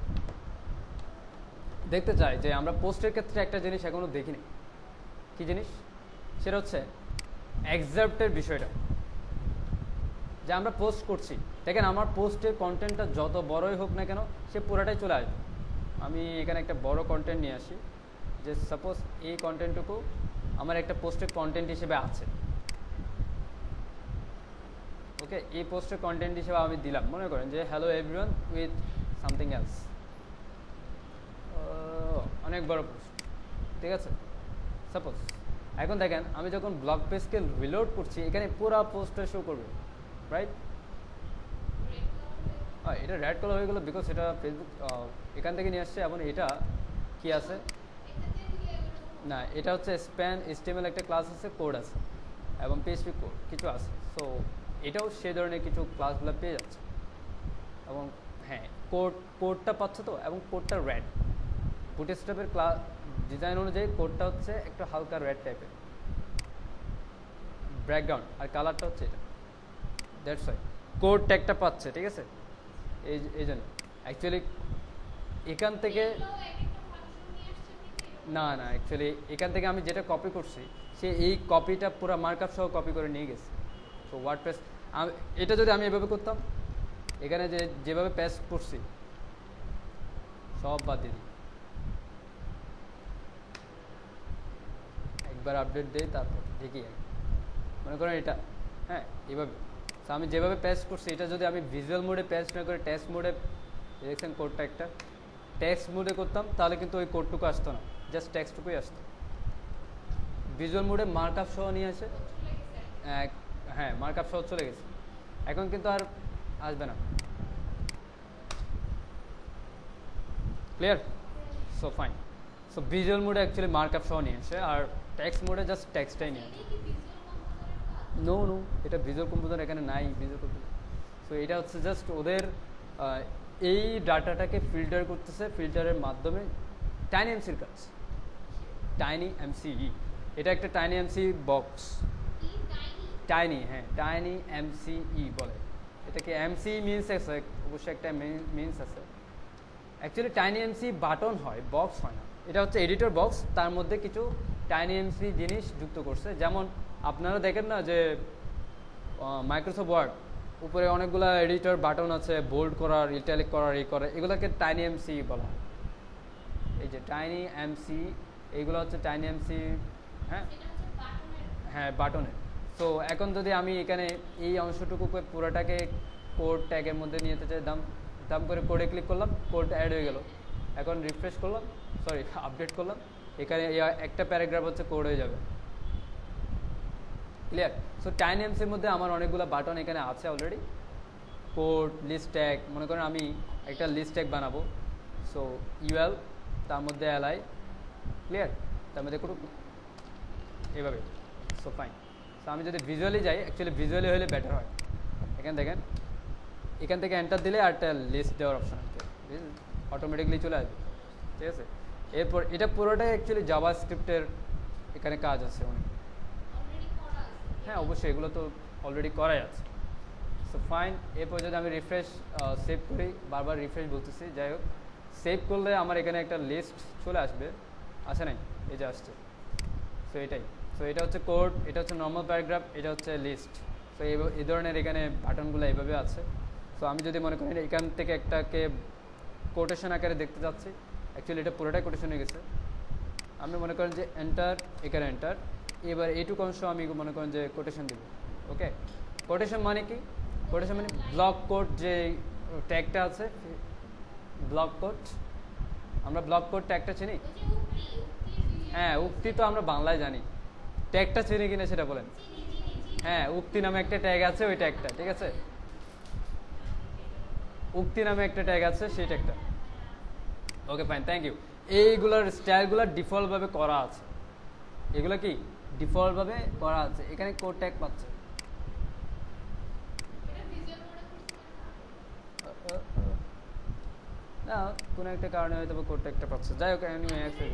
দেখতে চাই যে আমরা পোস্টের ক্ষেত্রে একটা জিনিস এখনও দেখিনি। কী জিনিস? সেটা হচ্ছে এক্সার্প্টের বিষয়টা, যে আমরা পোস্ট করছি, দেখেন আমার পোস্টের কন্টেন্টটা যত বড়ই হোক না কেন সে পুরাটাই চলে আসবে। আমি এখানে একটা বড় কন্টেন্ট নিয়ে আসি, যে সাপোজ এই কন্টেন্টটুকু আমার একটা পোস্টের কন্টেন্ট হিসেবে আছে, ওকে, এই পোস্টের কন্টেন্ট হিসেবে আমি দিলাম, মনে করেন যে hello everyone with something else, অনেক বড় পোস্ট, ঠিক আছে সাপোজ। এখন দেখেন আমি যখন ব্লগ পেজকে রিলোড করছি, এখানে পুরো পোস্টটা শো করবে, রাইট? এটা রেড কালার হয়ে গেলো বিকজ এটা ফেসবুক এখান থেকে নিয়ে আসছে, এবং এটা কি আছে না, এটা হচ্ছে স্প্যান এইচটিএমএল একটা ক্লাস আছে, কোড আছে, এবং পিএইচপি কোড কিছু আছে। সো এটাও সেই ধরনের কিছু ক্লাসগুলো পেয়ে যাচ্ছে, এবং হ্যাঁ কোড কোডটা পাচ্ছে তো, এবং কোডটা রেড, বুটস্ট্র্যাপের ক্লাস ডিজাইন অনুযায়ী কোডটা হচ্ছে একটু হালকা রেড টাইপের ব্যাকগ্রাউন্ড, আর কালারটা হচ্ছে এটা, দ্যাটস ওয়াই কোড ট্যাগটা পাচ্ছে, ঠিক আছে? এই এই জন্য অ্যাকচুয়ালি এখান থেকে না না অ্যাকচুয়ালি এখান থেকে আমি যেটা কপি করছি, সে এই কপিটা পুরো মার্কআপ সহ কপি করে নিয়ে গেছে। তো ওয়ার্ডপ্রেস এটা যদি আমি এভাবে করতাম, এখানে যে যেভাবে পেস্ট করছি সব বাদ দিয়ে দিই, একবার আপডেট দিই, তারপর দেখি মনে করেন এটা, হ্যাঁ এইভাবে। তো আমি যেভাবে পেস্ট করছি, এটা যদি আমি ভিজুয়াল মোডে পেস্ট না করে টেক্সট মোডে, দেখছেন কোডটা একটা টেক্সট মোডে করতাম, তাহলে কিন্তু ওই কোডটুকু আসতো না, জাস্ট টেক্সটটুকুই আসতো। ভিজুয়াল মোডে মার্কআপ সহ নিয়ে আসে, হ্যাঁ মার্কআপ সহ চলে গেছে, এখন কিন্তু আর আসবে না। Clear? So fine. So visual মোডে অ্যাকচুয়ালি মার্কআপ সহ নিয়ে আসে, আর টেক্সট মোডে জাস্ট টেক্সটটাই নিয়ে আসে। নো নো এটা ভিজুয়াল কম্পিউটার এখানে নাই, ভিজুয়াল কম্পিউটার। সো এটা হচ্ছে জাস্ট ওদের এই ডাটাটাকে ফিল্টার করতেছে, ফিল্টারের মাধ্যমে টাইনি এমসির কাজ, টাইনি এমসিই, এটা একটা টাইনি এমসি বক্স, টাইনি, হ্যাঁ টাইনি এমসিই বলে এটাকে। এমসি মিনস আছে, অবশ্যই একটা মিনস আছে। অ্যাকচুয়ালি টাইনি এমসি বাটন হয়, বক্স হয় না। এটা হচ্ছে এডিটর বক্স, তার মধ্যে কিছু টাইনি এমসি জিনিস যুক্ত করছে। যেমন আপনারা দেখেন না যে মাইক্রোসফট ওয়ার্ড উপরে অনেকগুলো এডিটর বাটন আছে, বোল্ড করার, ইটালিক করার, এই করার, এগুলোকে টাইনি এমসি বলা হয়। এই যে টাইনি এমসি, এইগুলো হচ্ছে টাইনি এমসি, হ্যাঁ হ্যাঁ বাটনের। সো এখন যদি আমি এখানে এই অংশটুকুকে পুরোটাকে কোড ট্যাগের মধ্যে নিয়ে যেতে চাই, দাম দাম করে কোডে ক্লিক করলাম, কোড অ্যাড হয়ে গেল। এখন রিফ্রেশ করলাম, সরি আপডেট করলাম, এখানে একটা প্যারাগ্রাফ হচ্ছে কোড হয়ে যাবে। ক্লিয়ার? সো টাইনি এমসির মধ্যে আমার অনেকগুলো বাটন এখানে আছে অলরেডি। কোড, লিস্ট ট্যাগ, মনে করেন আমি একটা লিস্ট ট্যাগ বানাবো, সো ইউএল, তার মধ্যে এলআই, ক্লিয়ার, তার মধ্যে কোনো এভাবে। So fine. সো আমি যদি ভিজুয়ালি যাই, অ্যাকচুয়ালি ভিজুয়ালি হলে বেটার হয়। এখানে দেখেন, এখান থেকে এন্টার দিলে আর একটা লিস্ট দেওয়ার অপশন আছে, অটোমেটিকলি চলে আসবে, ঠিক আছে? এরপর এটা পুরোটাই অ্যাকচুয়ালি জাভা স্ক্রিপ্টের এখানে কাজ আছে অনেক, হ্যাঁ অবশ্যই এগুলো তো অলরেডি করাই আছে। So fine. এরপর যদি আমি রিফ্রেশ সেভ করি, বারবার রিফ্রেশ বলতেছি, যাই হোক সেভ করলে আমার এখানে একটা লিস্ট চলে আসবে, আসে নাই, এই যে আসছে। সো এটাই, সো এটা হচ্ছে কোড, এটা হচ্ছে নর্মাল প্যারাগ্রাফ, এটা হচ্ছে লিস্ট। সো এই ধরনের এখানে বাটনগুলো এইভাবে আছে। সো আমি যদি মনে করি এখান থেকে একটাকে কোটেশন আকারে দেখতে যাচ্ছি, অ্যাকচুয়ালি এটা পুরোটাই কোটেশন হয়ে গেছে। আপনি মনে করেন যে এন্টার, এখানে এন্টার, এবার এইটুকু অংশ আমি মনে করেন যে কোটেশন দিব। ওকে, কোটেশন মানে কি? কোটেশন মানে ব্লক কোড, যে ট্যাগটা আছে ব্লক কোড, আমরা ব্লক কোড ট্যাগটা চিনি, হ্যাঁ উক্তি তো আমরা বাংলায় জানি, ট্যাগটা চিনি কিনা সেটা বলেন। হ্যাঁ উক্তি নামে একটা ট্যাগ আছে, ওই ট্যাগটা, ঠিক আছে, উক্তি নামে একটা ট্যাগ আছে, সেই ট্যাগটা। Okay fine, thank you. এইগুলোর স্টাইলগুলো ডিফল্টভাবে করা আছে, এগুলো কি ডিফল্টভাবে করা আছে, এখানে কোড ট্যাগ পাচ্ছে। কোনো একটা কারণে হয়তো কোডটা একটা পাচ্ছে, যাই হোক এনিওয়ে এক্সেল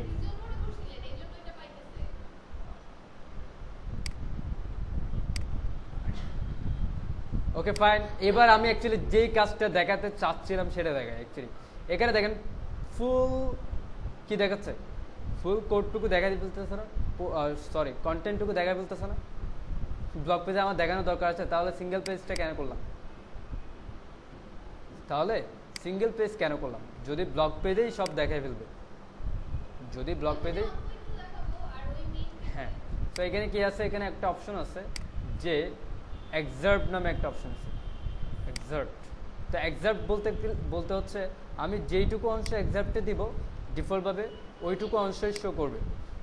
ওকে ফাইন। এবার আমি অ্যাকচুয়ালি যেই কাজটা দেখাতে চাচ্ছিলাম সেটা দেখাই। অ্যাকচুয়ালি এখানে দেখেন ফুল কি দেখাচ্ছে, ফুল কোডটুকু দেখা ফেলতেছে না, সরি কন্টেন্টটুকু দেখা ফেলতেছে না। ব্লগ পেজে আমার দেখানো দরকার আছে, তাহলে সিঙ্গেল পেজটা কেন করলাম, তাহলে সিঙ্গেল পেজ কেন করলাম যদি ব্লগ পেজেই সব দেখাই ফেলবে, যদি ব্লগ পেজেই। হ্যাঁ, তো এখানে কি আছে, এখানে একটা অপশন আছে যে এক্সার্ভ নামে একটা অপশন আছে, এক্সার্ভ। তো এক্সার্ভ বলতে বলতে হচ্ছে আমি যেইটুকু অংশ এক্সার্ভে দিব ডিফল্টভাবে ওইটুকু অংশই শো করবে।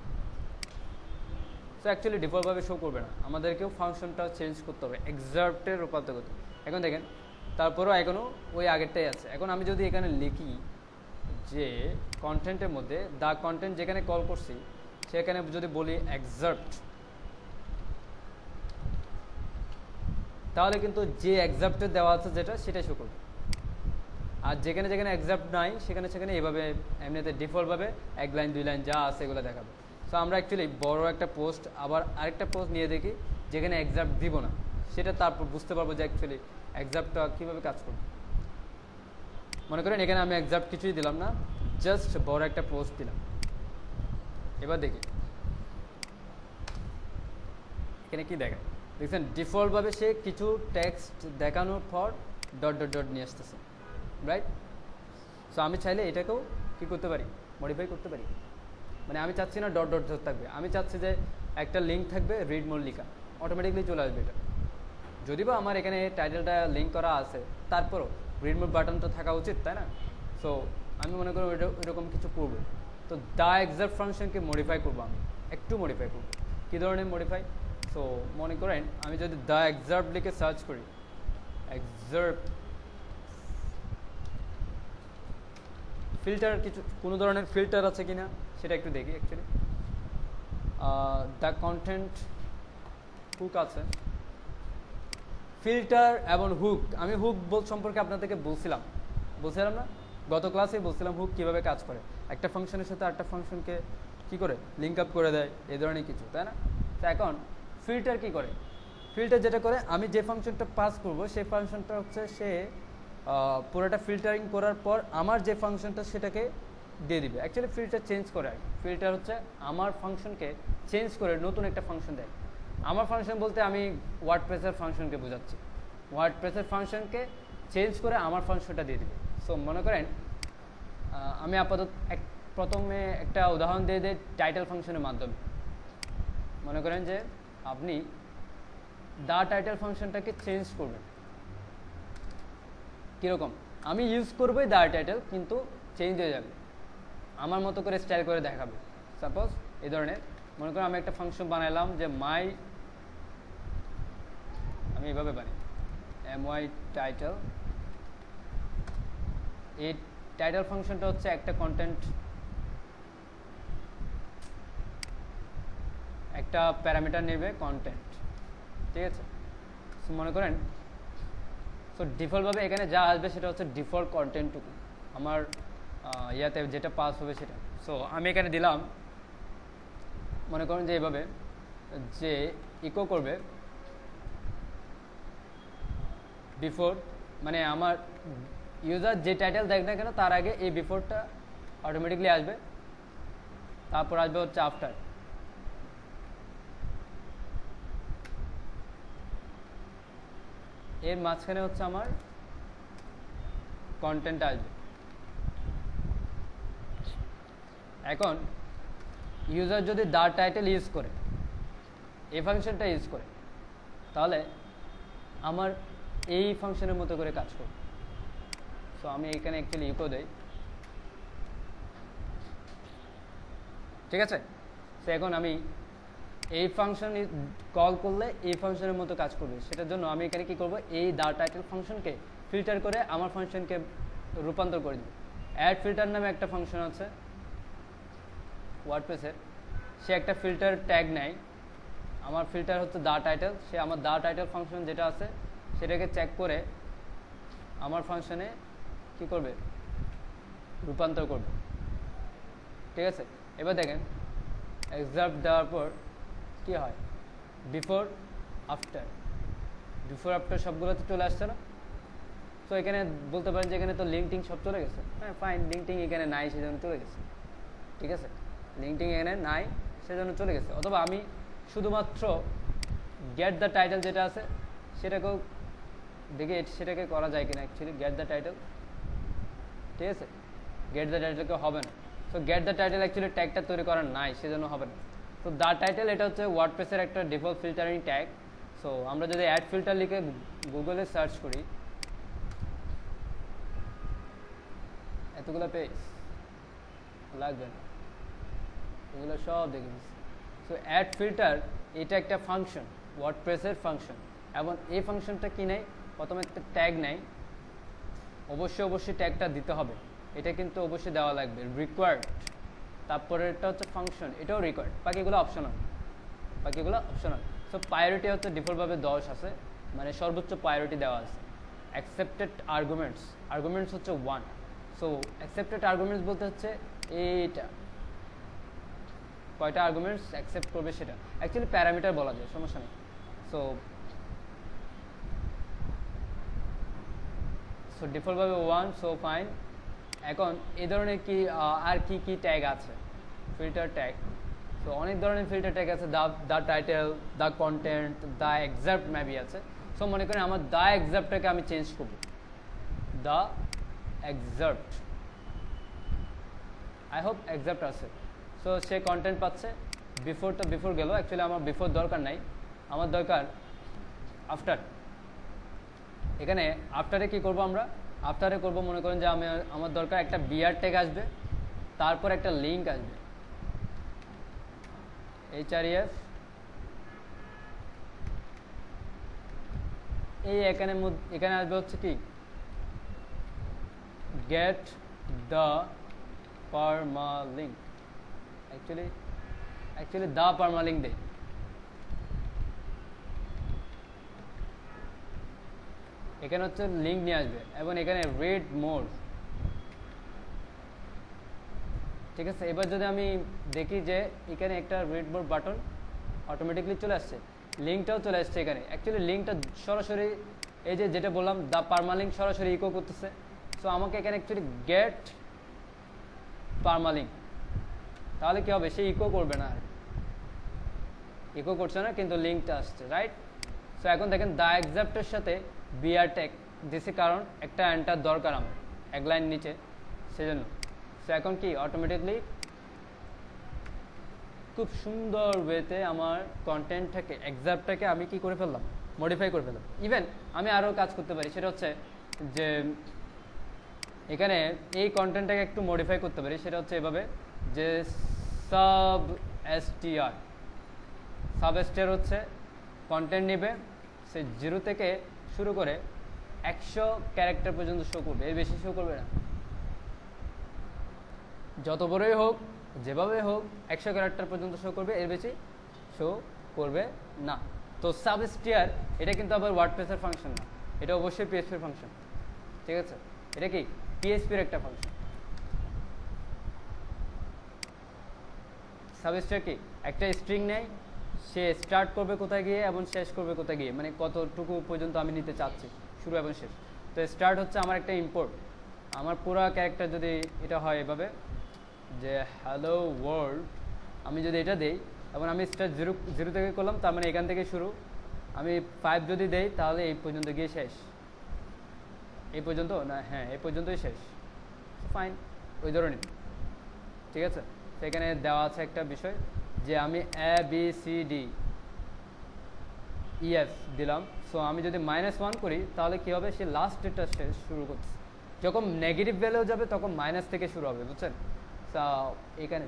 তো অ্যাকচুয়ালি ডিফল্টভাবে শো করবে না, আমাদেরকেও ফাংশনটা চেঞ্জ করতে হবে, এক্সার্ভে রূপান্তর করতে। এখন দেখেন তারপরেও এখনও ওই আগেরটাই আছে। এখন আমি যদি এখানে লিখি যে কন্টেন্টের মধ্যে দ্য কন্টেন্ট যেখানে কল করছি সেখানে যদি বলি এক্সার্ভ, তাহলে কিন্তু যে এক্সার্ভে দেওয়া আছে যেটা সেটাই শো করবে। আর যেখানে যেখানে এক্সার্ভ নাই সেখানে সেখানে এভাবে এমনিতে ডিফল্টভাবে এক লাইন দুই লাইন যা আছে এগুলো দেখাবে। সো আমরা অ্যাকচুয়ালি বড় একটা পোস্ট আবার আরেকটা পোস্ট নিয়ে দেখি যেখানে এক্সার্ভ দিব না, সেটা তারপর বুঝতে পারবো যে অ্যাকচুয়ালি এক্সার্ভটা কীভাবে কাজ করবে। মনে করেন এখানে আমি এক্সার্ভ কিছুই দিলাম না, জাস্ট বড় একটা পোস্ট দিলাম। এবার দেখি এখানে কি দেখায়, দেখছেন ডিফল্টভাবে সে কিছু টেক্সট দেখানোর পর ডট ডট ডট নিয়ে আসতেছে, রাইট। সো আমি চাইলে এটাকেও কি করতে পারি, মডিফাই করতে পারি। মানে আমি চাচ্ছি না ডট ডট ডট থাকবে, আমি চাচ্ছি যে একটা লিঙ্ক থাকবে রিড মোর লিখা, অটোমেটিকলি চলে আসবে এটা। যদি বা আমার এখানে টাইটেলটা লিঙ্ক করা আছে তারপরও রিড মোর বাটন তো থাকা উচিত, তাই না। সো আমি মনে করি ওইটা এরকম কিছু করবো। তো দ্য এক্সার্ভ ফাংশনকে মডিফাই করবো, আমি একটু মডিফাই করবো। কী ধরনের মডিফাই, সো মনে করেন আমি যদি দ্য এক্সার্ভ লিখে সার্চ করি, এক্সার্ভ ফিল্টার কিছু কোনো ধরনের ফিল্টার আছে কিনা সেটা একটু দেখি। অ্যাকচুয়ালি দ্য কন্টেন্ট হুক আছে, ফিল্টার এবং হুক। আমি হুক বল সম্পর্কে আপনাদেরকে বলছিলাম বলছিলাম না গত ক্লাসে বলছিলাম হুক কীভাবে কাজ করে, একটা ফাংশনের সাথে আরেকটা ফাংশনকে কী করে লিঙ্ক আপ করে দেয়, এই ধরনের কিছু, তাই না। তো এখন ফিল্টার কি করে, ফিল্টার যেটা করে আমি যে ফাংশনটা পাস করব সেই ফাংশনটা হচ্ছে সে পুরোটা ফিল্টারিং করার পর আমার যে ফাংশনটা সেটাকে দিয়ে দিবে। অ্যাকচুয়ালি ফিল্টার চেঞ্জ করে, ফিল্টার হচ্ছে আমার ফাংশনকে চেঞ্জ করে নতুন একটা ফাংশন দেয়। আমার ফাংশন বলতে আমি ওয়ার্ডপ্রেসের ফাংশনকে বোঝাচ্ছি, ওয়ার্ডপ্রেসের ফাংশনকে চেঞ্জ করে আমার ফাংশনটা দিয়ে দিবে। সো মনে করেন আমি আপাতত এক প্রথমে একটা উদাহরণ দিয়ে দিই টাইটেল ফাংশনের মাধ্যমে। মনে করেন যে আপনি দ্য টাইটেল ফাংশনটাকে চেঞ্জ করবেন, কীরকম আমি ইউজ করবোই দ্য টাইটেল, কিন্তু চেঞ্জ হয়ে যাবে, আমার মতো করে স্টাইল করে দেখাবে। সাপোজ এই ধরনের মনে করেন আমি একটা ফাংশন বানাইলাম যে মাই, আমি এইভাবে বানাই এম ওয়াই টাইটেল। এই টাইটেল ফাংশনটা হচ্ছে একটা কন্টেন্ট, একটা প্যারামিটার নেবে কন্টেন্ট, ঠিক আছে। সো মনে করেন সো ডিফল্টভাবে এখানে যা আসবে সেটা হচ্ছে ডিফল্ট কন্টেন্টটুকু আমার ইয়াতে যেটা পাস হবে সেটা। সো আমি এখানে দিলাম মনে করেন যে এইভাবে যে ইকো করবে বিফোর, মানে আমার ইউজার যে টাইটেল দেখ না কেন তার আগে এই বিফোরটা অটোমেটিকলি আসবে, তারপর আসবে হচ্ছে আফটার। এর মাঝখানে হচ্ছে আমার কন্টেন্ট আসবে। এখন ইউজার যদি দ্য টাইটেল ইউজ করে, এই ফাংশনটা ইউজ করে, তাহলে আমার এই ফাংশনের মতো করে কাজ করবে। সো আমি এখানে অ্যাকচুয়ালি ইকো দেই, ঠিক আছে। সো এখন আমি এই ফাংশন কল করলে এই ফাংশনের মতো কাজ করবে, সেটার জন্য আমি এখানে কি করব, এই দ্য টাইটেল ফাংশনকে ফিল্টার করে আমার ফাংশনকে রূপান্তর করে দিব। অ্যাড ফিল্টার নামে একটা ফাংশন আছে ওয়ার্ডপ্রেসের, সে একটা ফিল্টার ট্যাগ নেয়, আমার ফিল্টার হচ্ছে দ্য টাইটেল, সে আমার দ্য টাইটেল ফাংশন যেটা আছে সেটাকে চেক করে আমার ফাংশনে কি করবে, রূপান্তর করবে। ঠিক আছে, এবার দেখেন এক্সাম্পল দেওয়ার পর কী হয়, বিফোর আফটার, বিফোর আফটার সবগুলোতে চলে আসছে না। তো এখানে বলতে পারেন যে এখানে তো লিঙ্কটিং সব চলে গেছে। হ্যাঁ ফাইন, লিঙ্কটিং এখানে নাই সেজন্য চলে গেছে। ঠিক আছে, লিঙ্কটিং এখানে নাই সেজন্য চলে গেছে। অথবা আমি শুধুমাত্র গেট দ্য টাইটেল যেটা আছে সেটাকেও দেখি সেটাকে করা যায় কিনা। অ্যাকচুয়ালি গেট দ্য টাইটেল, ঠিক আছে, গেট দ্য টাইটেলকে হবে না। So get the title actually ট্যাগটা তৈরি করার নাই সেজন্য হবে না। তো দ্য টাইটেল এটা হচ্ছে ওয়ার্ডপ্রেসের একটা ডিফল্ট ফিল্টারিং ট্যাগ। সো আমরা যদি অ্যাড ফিল্টার লিখে গুগলে সার্চ করি, এতগুলো পেজ লাগবে না, এগুলো সব দেখে নিচ্ছি। সো অ্যাড ফিল্টার এটা একটা ফাংশন, ওয়ার্ডপ্রেসের ফাংশন, এবং এই ফাংশনটা কি নেই, প্রথমে একটা ট্যাগ নেই, অবশ্যই অবশ্যই ট্যাগটা দিতে হবে, এটা কিন্তু অবশ্যই দেওয়া লাগবে, রিকোয়ার্ড। তারপরে এটা হচ্ছে ফাংশন, এটাও রিকোয়ার্ড, বাকিগুলো অপশনাল, বাকিগুলো অপশনাল। সো প্রায়োরিটি হচ্ছে ডিফল্টভাবে দশ আছে, মানে সর্বোচ্চ প্রায়োরিটি দেওয়া আছে। অ্যাকসেপ্টেড আর্গুমেন্টস, আর্গুমেন্টস হচ্ছে ওয়ান। সো অ্যাকসেপ্টেড আর্গুমেন্টস বলতে হচ্ছে এইটা, কয়টা আর্গুমেন্টস অ্যাকসেপ্ট করবে সেটা, অ্যাকচুয়ালি প্যারামিটার বলা যায়, সমস্যা নেই। সো সো ডিফল্টভাবে ওয়ান, সো ফাইন। এখন এই ধরনের কি আর কি কি ট্যাগ আছে, ফিল্টার ট্যাগ। সো অনেক ধরনের ফিল্টার ট্যাগ আছে, the the title, the content, the excerpt maybe আছে। সো মনে করেন আমার দ্য এক্সাক্টটাকে আমি চেঞ্জ করব, the excerpt, I hope excerpt আছে। সো সে কন্টেন্ট পাচ্ছে, বিফোরটা বিফোর গেল, অ্যাকচুয়ালি আমার বিফোর দরকার নাই, আমার দরকার আফটার। এখানে আফটারে কি করব আমরা, আফটারে করব মনে করেন যে আমি আমার দরকার একটা বিআর ট্যাগ আসবে, তারপর একটা লিঙ্ক আসবে, এইচআরইএফ, এই এখানে এখানে আসবে হচ্ছে কি get the permalink, actually actually the permalink দেয়। এখানে হচ্ছে লিঙ্ক নিয়ে আসবে, এবং এখানে রিড মোর। ঠিক আছে, এবার যদি আমি দেখি যে এখানে একটা রিড মোর বাটন অটোমেটিকলি চলে আসছে, লিঙ্কটাও চলে আসছে এখানে। অ্যাকচুয়ালি লিঙ্কটা সরাসরি এই যে যেটা বললাম দ্য পারমালিঙ্ক সরাসরি ইকো করতেছে। সো আমাকে এখানে অ্যাকচুয়ালি গেট পারমালিঙ্ক, তাহলে কি হবে, সে ইকো করবে না, আর ইকো করছে না, কিন্তু লিঙ্কটা আসছে, রাইট। সো এখন দেখেন দ্য এক্সাক্টের সাথে বিআর ট্যাগ দিছে, কারণ একটা এন্টার দরকার আমার এক লাইন নিচে, সেজন্য। সো এখন কি অটোমেটিকলি খুব সুন্দর ওয়েতে আমার কন্টেন্টটাকে, এক্সাক্টটাকে আমি কি করে ফেললাম, মডিফাই করে ফেললাম। ইভেন আমি আরও কাজ করতে পারি, সেটা হচ্ছে যে এখানে এই কন্টেন্টটাকে একটু মডিফাই করতে পারি, সেটা হচ্ছে এভাবে যে সাব এসটিআর, সাব এসটিআর হচ্ছে কন্টেন্ট নিবে, সে জিরো থেকে শুরু করে একশো ক্যারেক্টার পর্যন্ত শো করবে, এর বেশি শো করবে না। যত বড়ই হোক, যেভাবে হোক, একশো ক্যারেক্টার পর্যন্ত শো করবে, এর বেশি শো করবে না। তো সাবস্টিয়ার এটা কিন্তু আবার ওয়ার্ডপ্রেসের ফাংশন না, এটা অবশ্যই পিএইচপির ফাংশন। ঠিক আছে, এটা কি পিএইচপির একটা ফাংশন। সাবস্টিয়ার কি একটা স্ট্রিং নেয়, সে স্টার্ট করবে কোথায় গিয়ে এবং শেষ করবে কোথায় গিয়ে, মানে কতটুকু পর্যন্ত আমি নিতে চাচ্ছি, শুরু এবং শেষ। তো স্টার্ট হচ্ছে আমার একটা ইম্পোর্ট, আমার পুরো ক্যারেক্টার যদি এটা হয় এভাবে যে হ্যালো ওয়ার্ল্ড, আমি যদি এটা দেই এবং আমি স্টার্ট জিরো জিরো থেকে করলাম, তার মানে এখান থেকে শুরু, আমি ফাইভ যদি দেই তাহলে এই পর্যন্ত গিয়ে শেষ, এই পর্যন্ত না, হ্যাঁ এই পর্যন্তই শেষ, ফাইন, ওই ধরনের। ঠিক আছে, সেখানে দেওয়া আছে একটা বিষয় যে আমি A B C D E F দিলাম। সো আমি যদি মাইনাস ওয়ান করি তাহলে কী হবে, সে লাস্ট ডেটটা শেষ শুরু করছে, যখন নেগেটিভ ভ্যালু যাবে তখন মাইনাস থেকে শুরু হবে, বুঝছেন। সো এখানে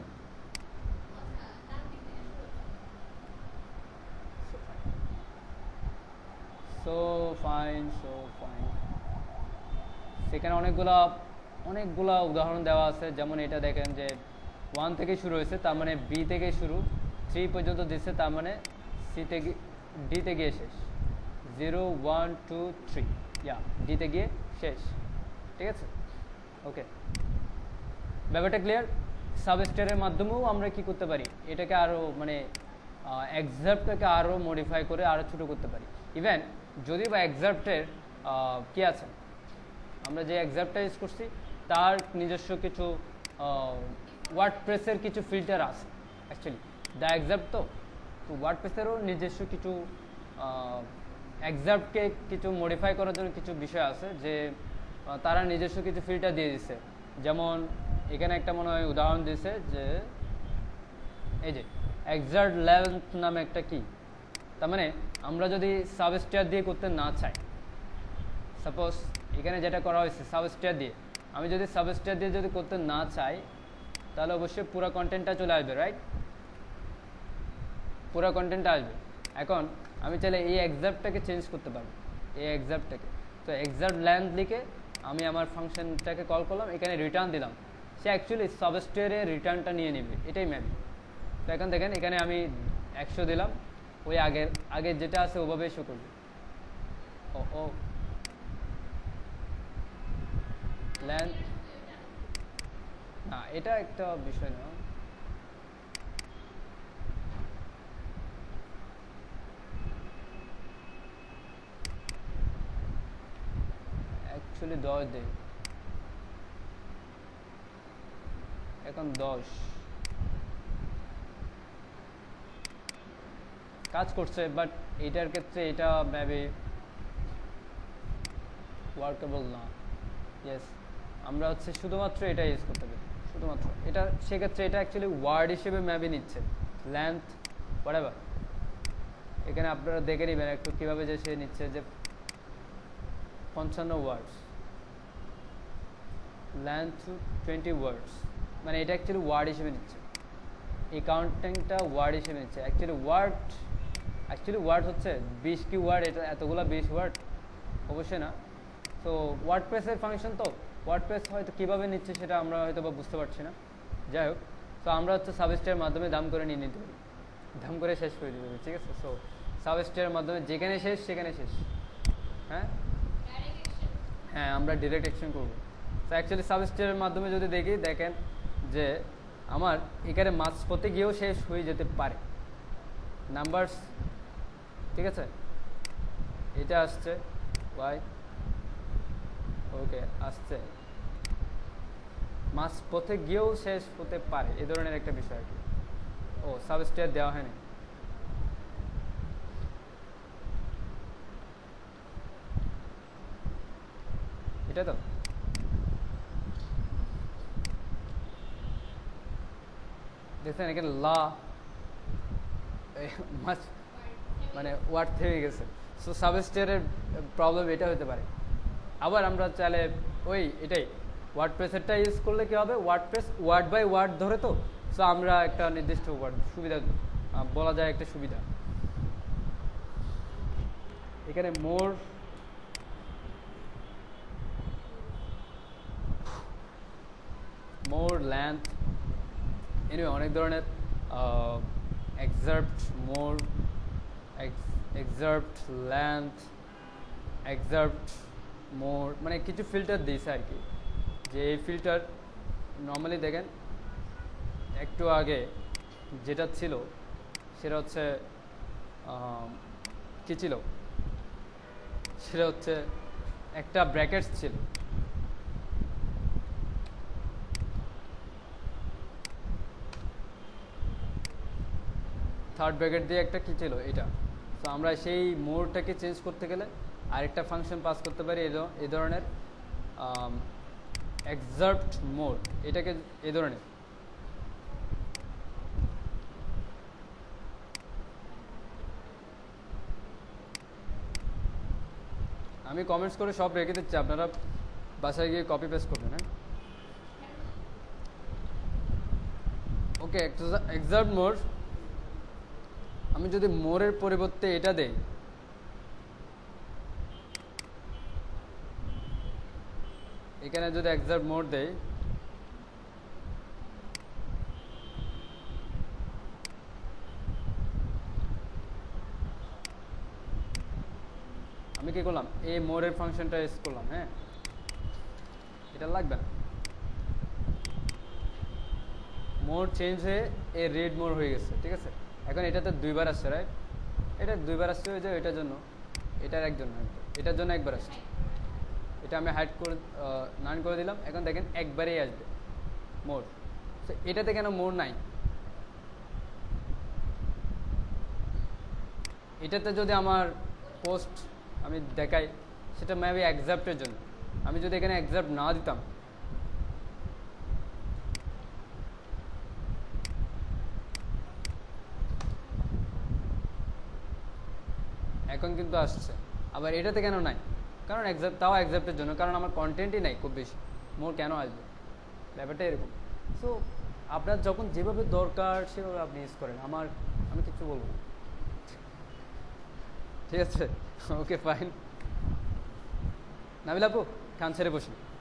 সো ফাইন সো ফাইন সেখানে অনেকগুলা অনেকগুলা উদাহরণ দেওয়া আছে, যেমন এটা দেখেন যে ওয়ান থেকে শুরু হয়েছে, তার মানে বি থেকে শুরু, থ্রি পর্যন্ত দিচ্ছে, তার মানে সি থেকে ডিতে গিয়ে শেষ, zero one two three, yeah ডিতে গিয়ে শেষ। ঠিক আছে, ওকে। ব্যাপারটা ক্লিয়ার? সাবস্টারের মাধ্যমেও আমরা কি করতে পারি, এটাকে আরও মানে এক্সার্পটাকে আরও মডিফাই করে আরও ছোটো করতে পারি। ইভেন যদি বা এক্সার্পটের কী আছে, আমরা যে এক্সার্পটা ইউজ করছি তার নিজস্ব কিছু ওয়ার্ডপ্রেসের কিছু ফিল্টার আছে অ্যাকচুয়ালি, দ্য এক্সার্প তো তো ওয়ার্ডপ্রেসেরও নিজস্ব কিছু এক্সার্পকে কিছু মডিফাই করার জন্য কিছু বিষয় আছে যে তারা নিজস্ব কিছু ফিল্টার দিয়ে দিচ্ছে। যেমন এখানে একটা মনে হয় উদাহরণ দিয়েছে যে এই যে এক্সার্ট লেন্থ নামে একটা কি, তার মানে আমরা যদি সাবস্টার দিয়ে করতে না চাই, সাপোজ এখানে যেটা করা হয়েছে সাবস্টার দিয়ে, আমি যদি সাবস্টার দিয়ে যদি করতে না চাই তাহলে অবশ্যই পুরো কন্টেন্টটা চলে আসবে, রাইট? পুরো কন্টেন্টটা আসবে। এখন আমি চাইলে এই এক্সার্পটাকে চেঞ্জ করতে পারবো, এই এক্সার্পটাকে। তো এক্সার্প লেন্থ লিখে আমি আমার ফাংশনটাকে কল করলাম, এখানে রিটার্ন দিলাম, সে অ্যাকচুয়ালি সাবস্টারে রিটার্নটা নিয়ে নেবে, এটাই ম্যাবি। তো এখন দেখেন এখানে আমি একশো দিলাম, ওই আগের আগের যেটা আছে ওভাবেই শো করবে। ও ও লেন্থ না, এটা একটা বিষয় না। অ্যাকচুয়ালি দশ দেয়, এখন দশ কাজ করছে, বাট এটার ক্ষেত্রে এটা মেবি ওয়ার্কেবল না। ইয়েস, আমরা হচ্ছে শুধুমাত্র এটা ইউজ করতে পারি, শুধুমাত্র এটা। সেক্ষেত্রে এটা অ্যাকচুয়ালি ওয়ার্ড হিসেবে মেবি নিচ্ছে, লেন্থ হোয়াটএভার। এখানে আপনারা দেখে নেবেন একটু কীভাবে যে সে নিচ্ছে, যে পঞ্চান্ন words, length to twenty words, মানে এটা অ্যাকচুয়ালি ওয়ার্ড হিসেবে নিচ্ছে, এই কাউন্টিংটা ওয়ার্ড হিসেবে নিচ্ছে। অ্যাকচুয়ালি ওয়ার্ড অ্যাকচুয়ালি ওয়ার্ড হচ্ছে বিশ কি ওয়ার্ড, এটা এতগুলো বিশ ওয়ার্ড অবশ্যই না। তো ওয়ার্ডপ্রেসের ফাংশন, তো ওয়ার্ডপ্রেস হয়তো কীভাবে নিচ্ছে সেটা আমরা হয়তো বা বুঝতে পারছি না। যাই হোক, তো আমরা হচ্ছে সাবস্টারের মাধ্যমে দাম করে নিয়ে নিতে পারি, দাম করে শেষ করে দিতে পারি, ঠিক আছে? সো সাবস্টারের মাধ্যমে যেখানে শেষ সেখানে শেষ। হ্যাঁ হ্যাঁ আমরা ডিরেক্ট অ্যাকশন করবো। তো অ্যাকচুয়ালি সাবস্টারের মাধ্যমে যদি দেখি, দেখেন যে আমার এখানে মাঝপথে গিয়েও শেষ হয়ে যেতে পারে নাম্বারস, ঠিক আছে? এটা আসছে ওয়াই, ওকে আসছে, মাঝপথে গিয়েও শেষ হতে পারে, এ ধরনের একটা বিষয় আর কি। ও সাবস্টার দেওয়া হয়নি, এটা তো দেখছেন এখানে লা মাছ মানে ওয়ার্ড থেকে গেছে। সো সাবস্টারের প্রবলেম এটা হতে পারে। আবার আমরা চাইলে ওই এটাই ওয়ার্ডপ্রেসেরটা ইউজ করলে কী হবে, ওয়ার্ডপ্রেস ওয়ার্ড বাই ওয়ার্ড ধরে, তো সো আমরা একটা নির্দিষ্ট ওয়ার্ড সুবিধা বলা যায়, একটা সুবিধা এখানে মোর মোর লেন্থ, এনিওয়ে অনেক ধরনের এক্সার্পট মোর, এক্সার্পট লেন্থ, এক্সার্পট মোর, মানে কিছু ফিল্টার দিয়েছে আর কি। যে এই ফিল্টার নর্মালি দেখেন একটু আগে যেটা ছিল সেটা হচ্ছে কী ছিল, সেটা হচ্ছে একটা ব্র্যাকেটস ছিল, থার্ড ব্র্যাকেট দিয়ে একটা কী ছিল এটা। তো আমরা সেই মোডটাকে চেঞ্জ করতে গেলে আরেকটা ফাংশন পাস করতে পারি এই ধরনের এক্সার্পট মোড, এটাকে এই ধরনের। আমি কমেন্টস করে সব রেখে দিচ্ছি, আপনারা বাসায় গিয়ে কপি পেস্ট করবেন। হ্যাঁ ওকে, এক্সার্পট মোড, আমি যদি মোরের পরিবর্তে এটা দেই, এখানে যদি এক্সার্পট মোড দেই, আমি কি করলাম, এই মোরের ফাংশনটা ইউজ করলাম। হ্যাঁ এটা লাগবে না, মোড চেঞ্জ হয়ে এ রেড মোড হয়ে গেছে, ঠিক আছে। এখন এটাতে দুইবার আসছে, রাইট? এটা দুইবার আসছে হয়ে যায় এটার জন্য, এটার একজন এটার জন্য একবার আসছে। এটা আমি হাইড করে নান করে দিলাম। এখন দেখেন একবারেই আসবে মোড। তো এটাতে কেন মোড নাই? এটাতে যদি আমার পোস্ট আমি দেখাই, সেটা মেবি অ্যাকসেপ্টের জন্য। আমি যদি এখানে অ্যাকসেপ্ট না দিতাম, এখন কিন্তু আসছে। আবার এটাতে কেন নাই? কারণ অ্যাকসেপ্ট, তাও অ্যাকসেপ্টের জন্য, কারণ আমার কন্টেন্টই নাই খুব বেশি, মোর কেন আসবে? ব্যাপারটা এরকম। সো আপনার যখন যেভাবে দরকার সেভাবে আপনি ইউজ করেন, আমার আমি কিছু বলবো না, ঠিক আছে? Okay fine. নাবিল আপু, খান ছেড়ে বসুন।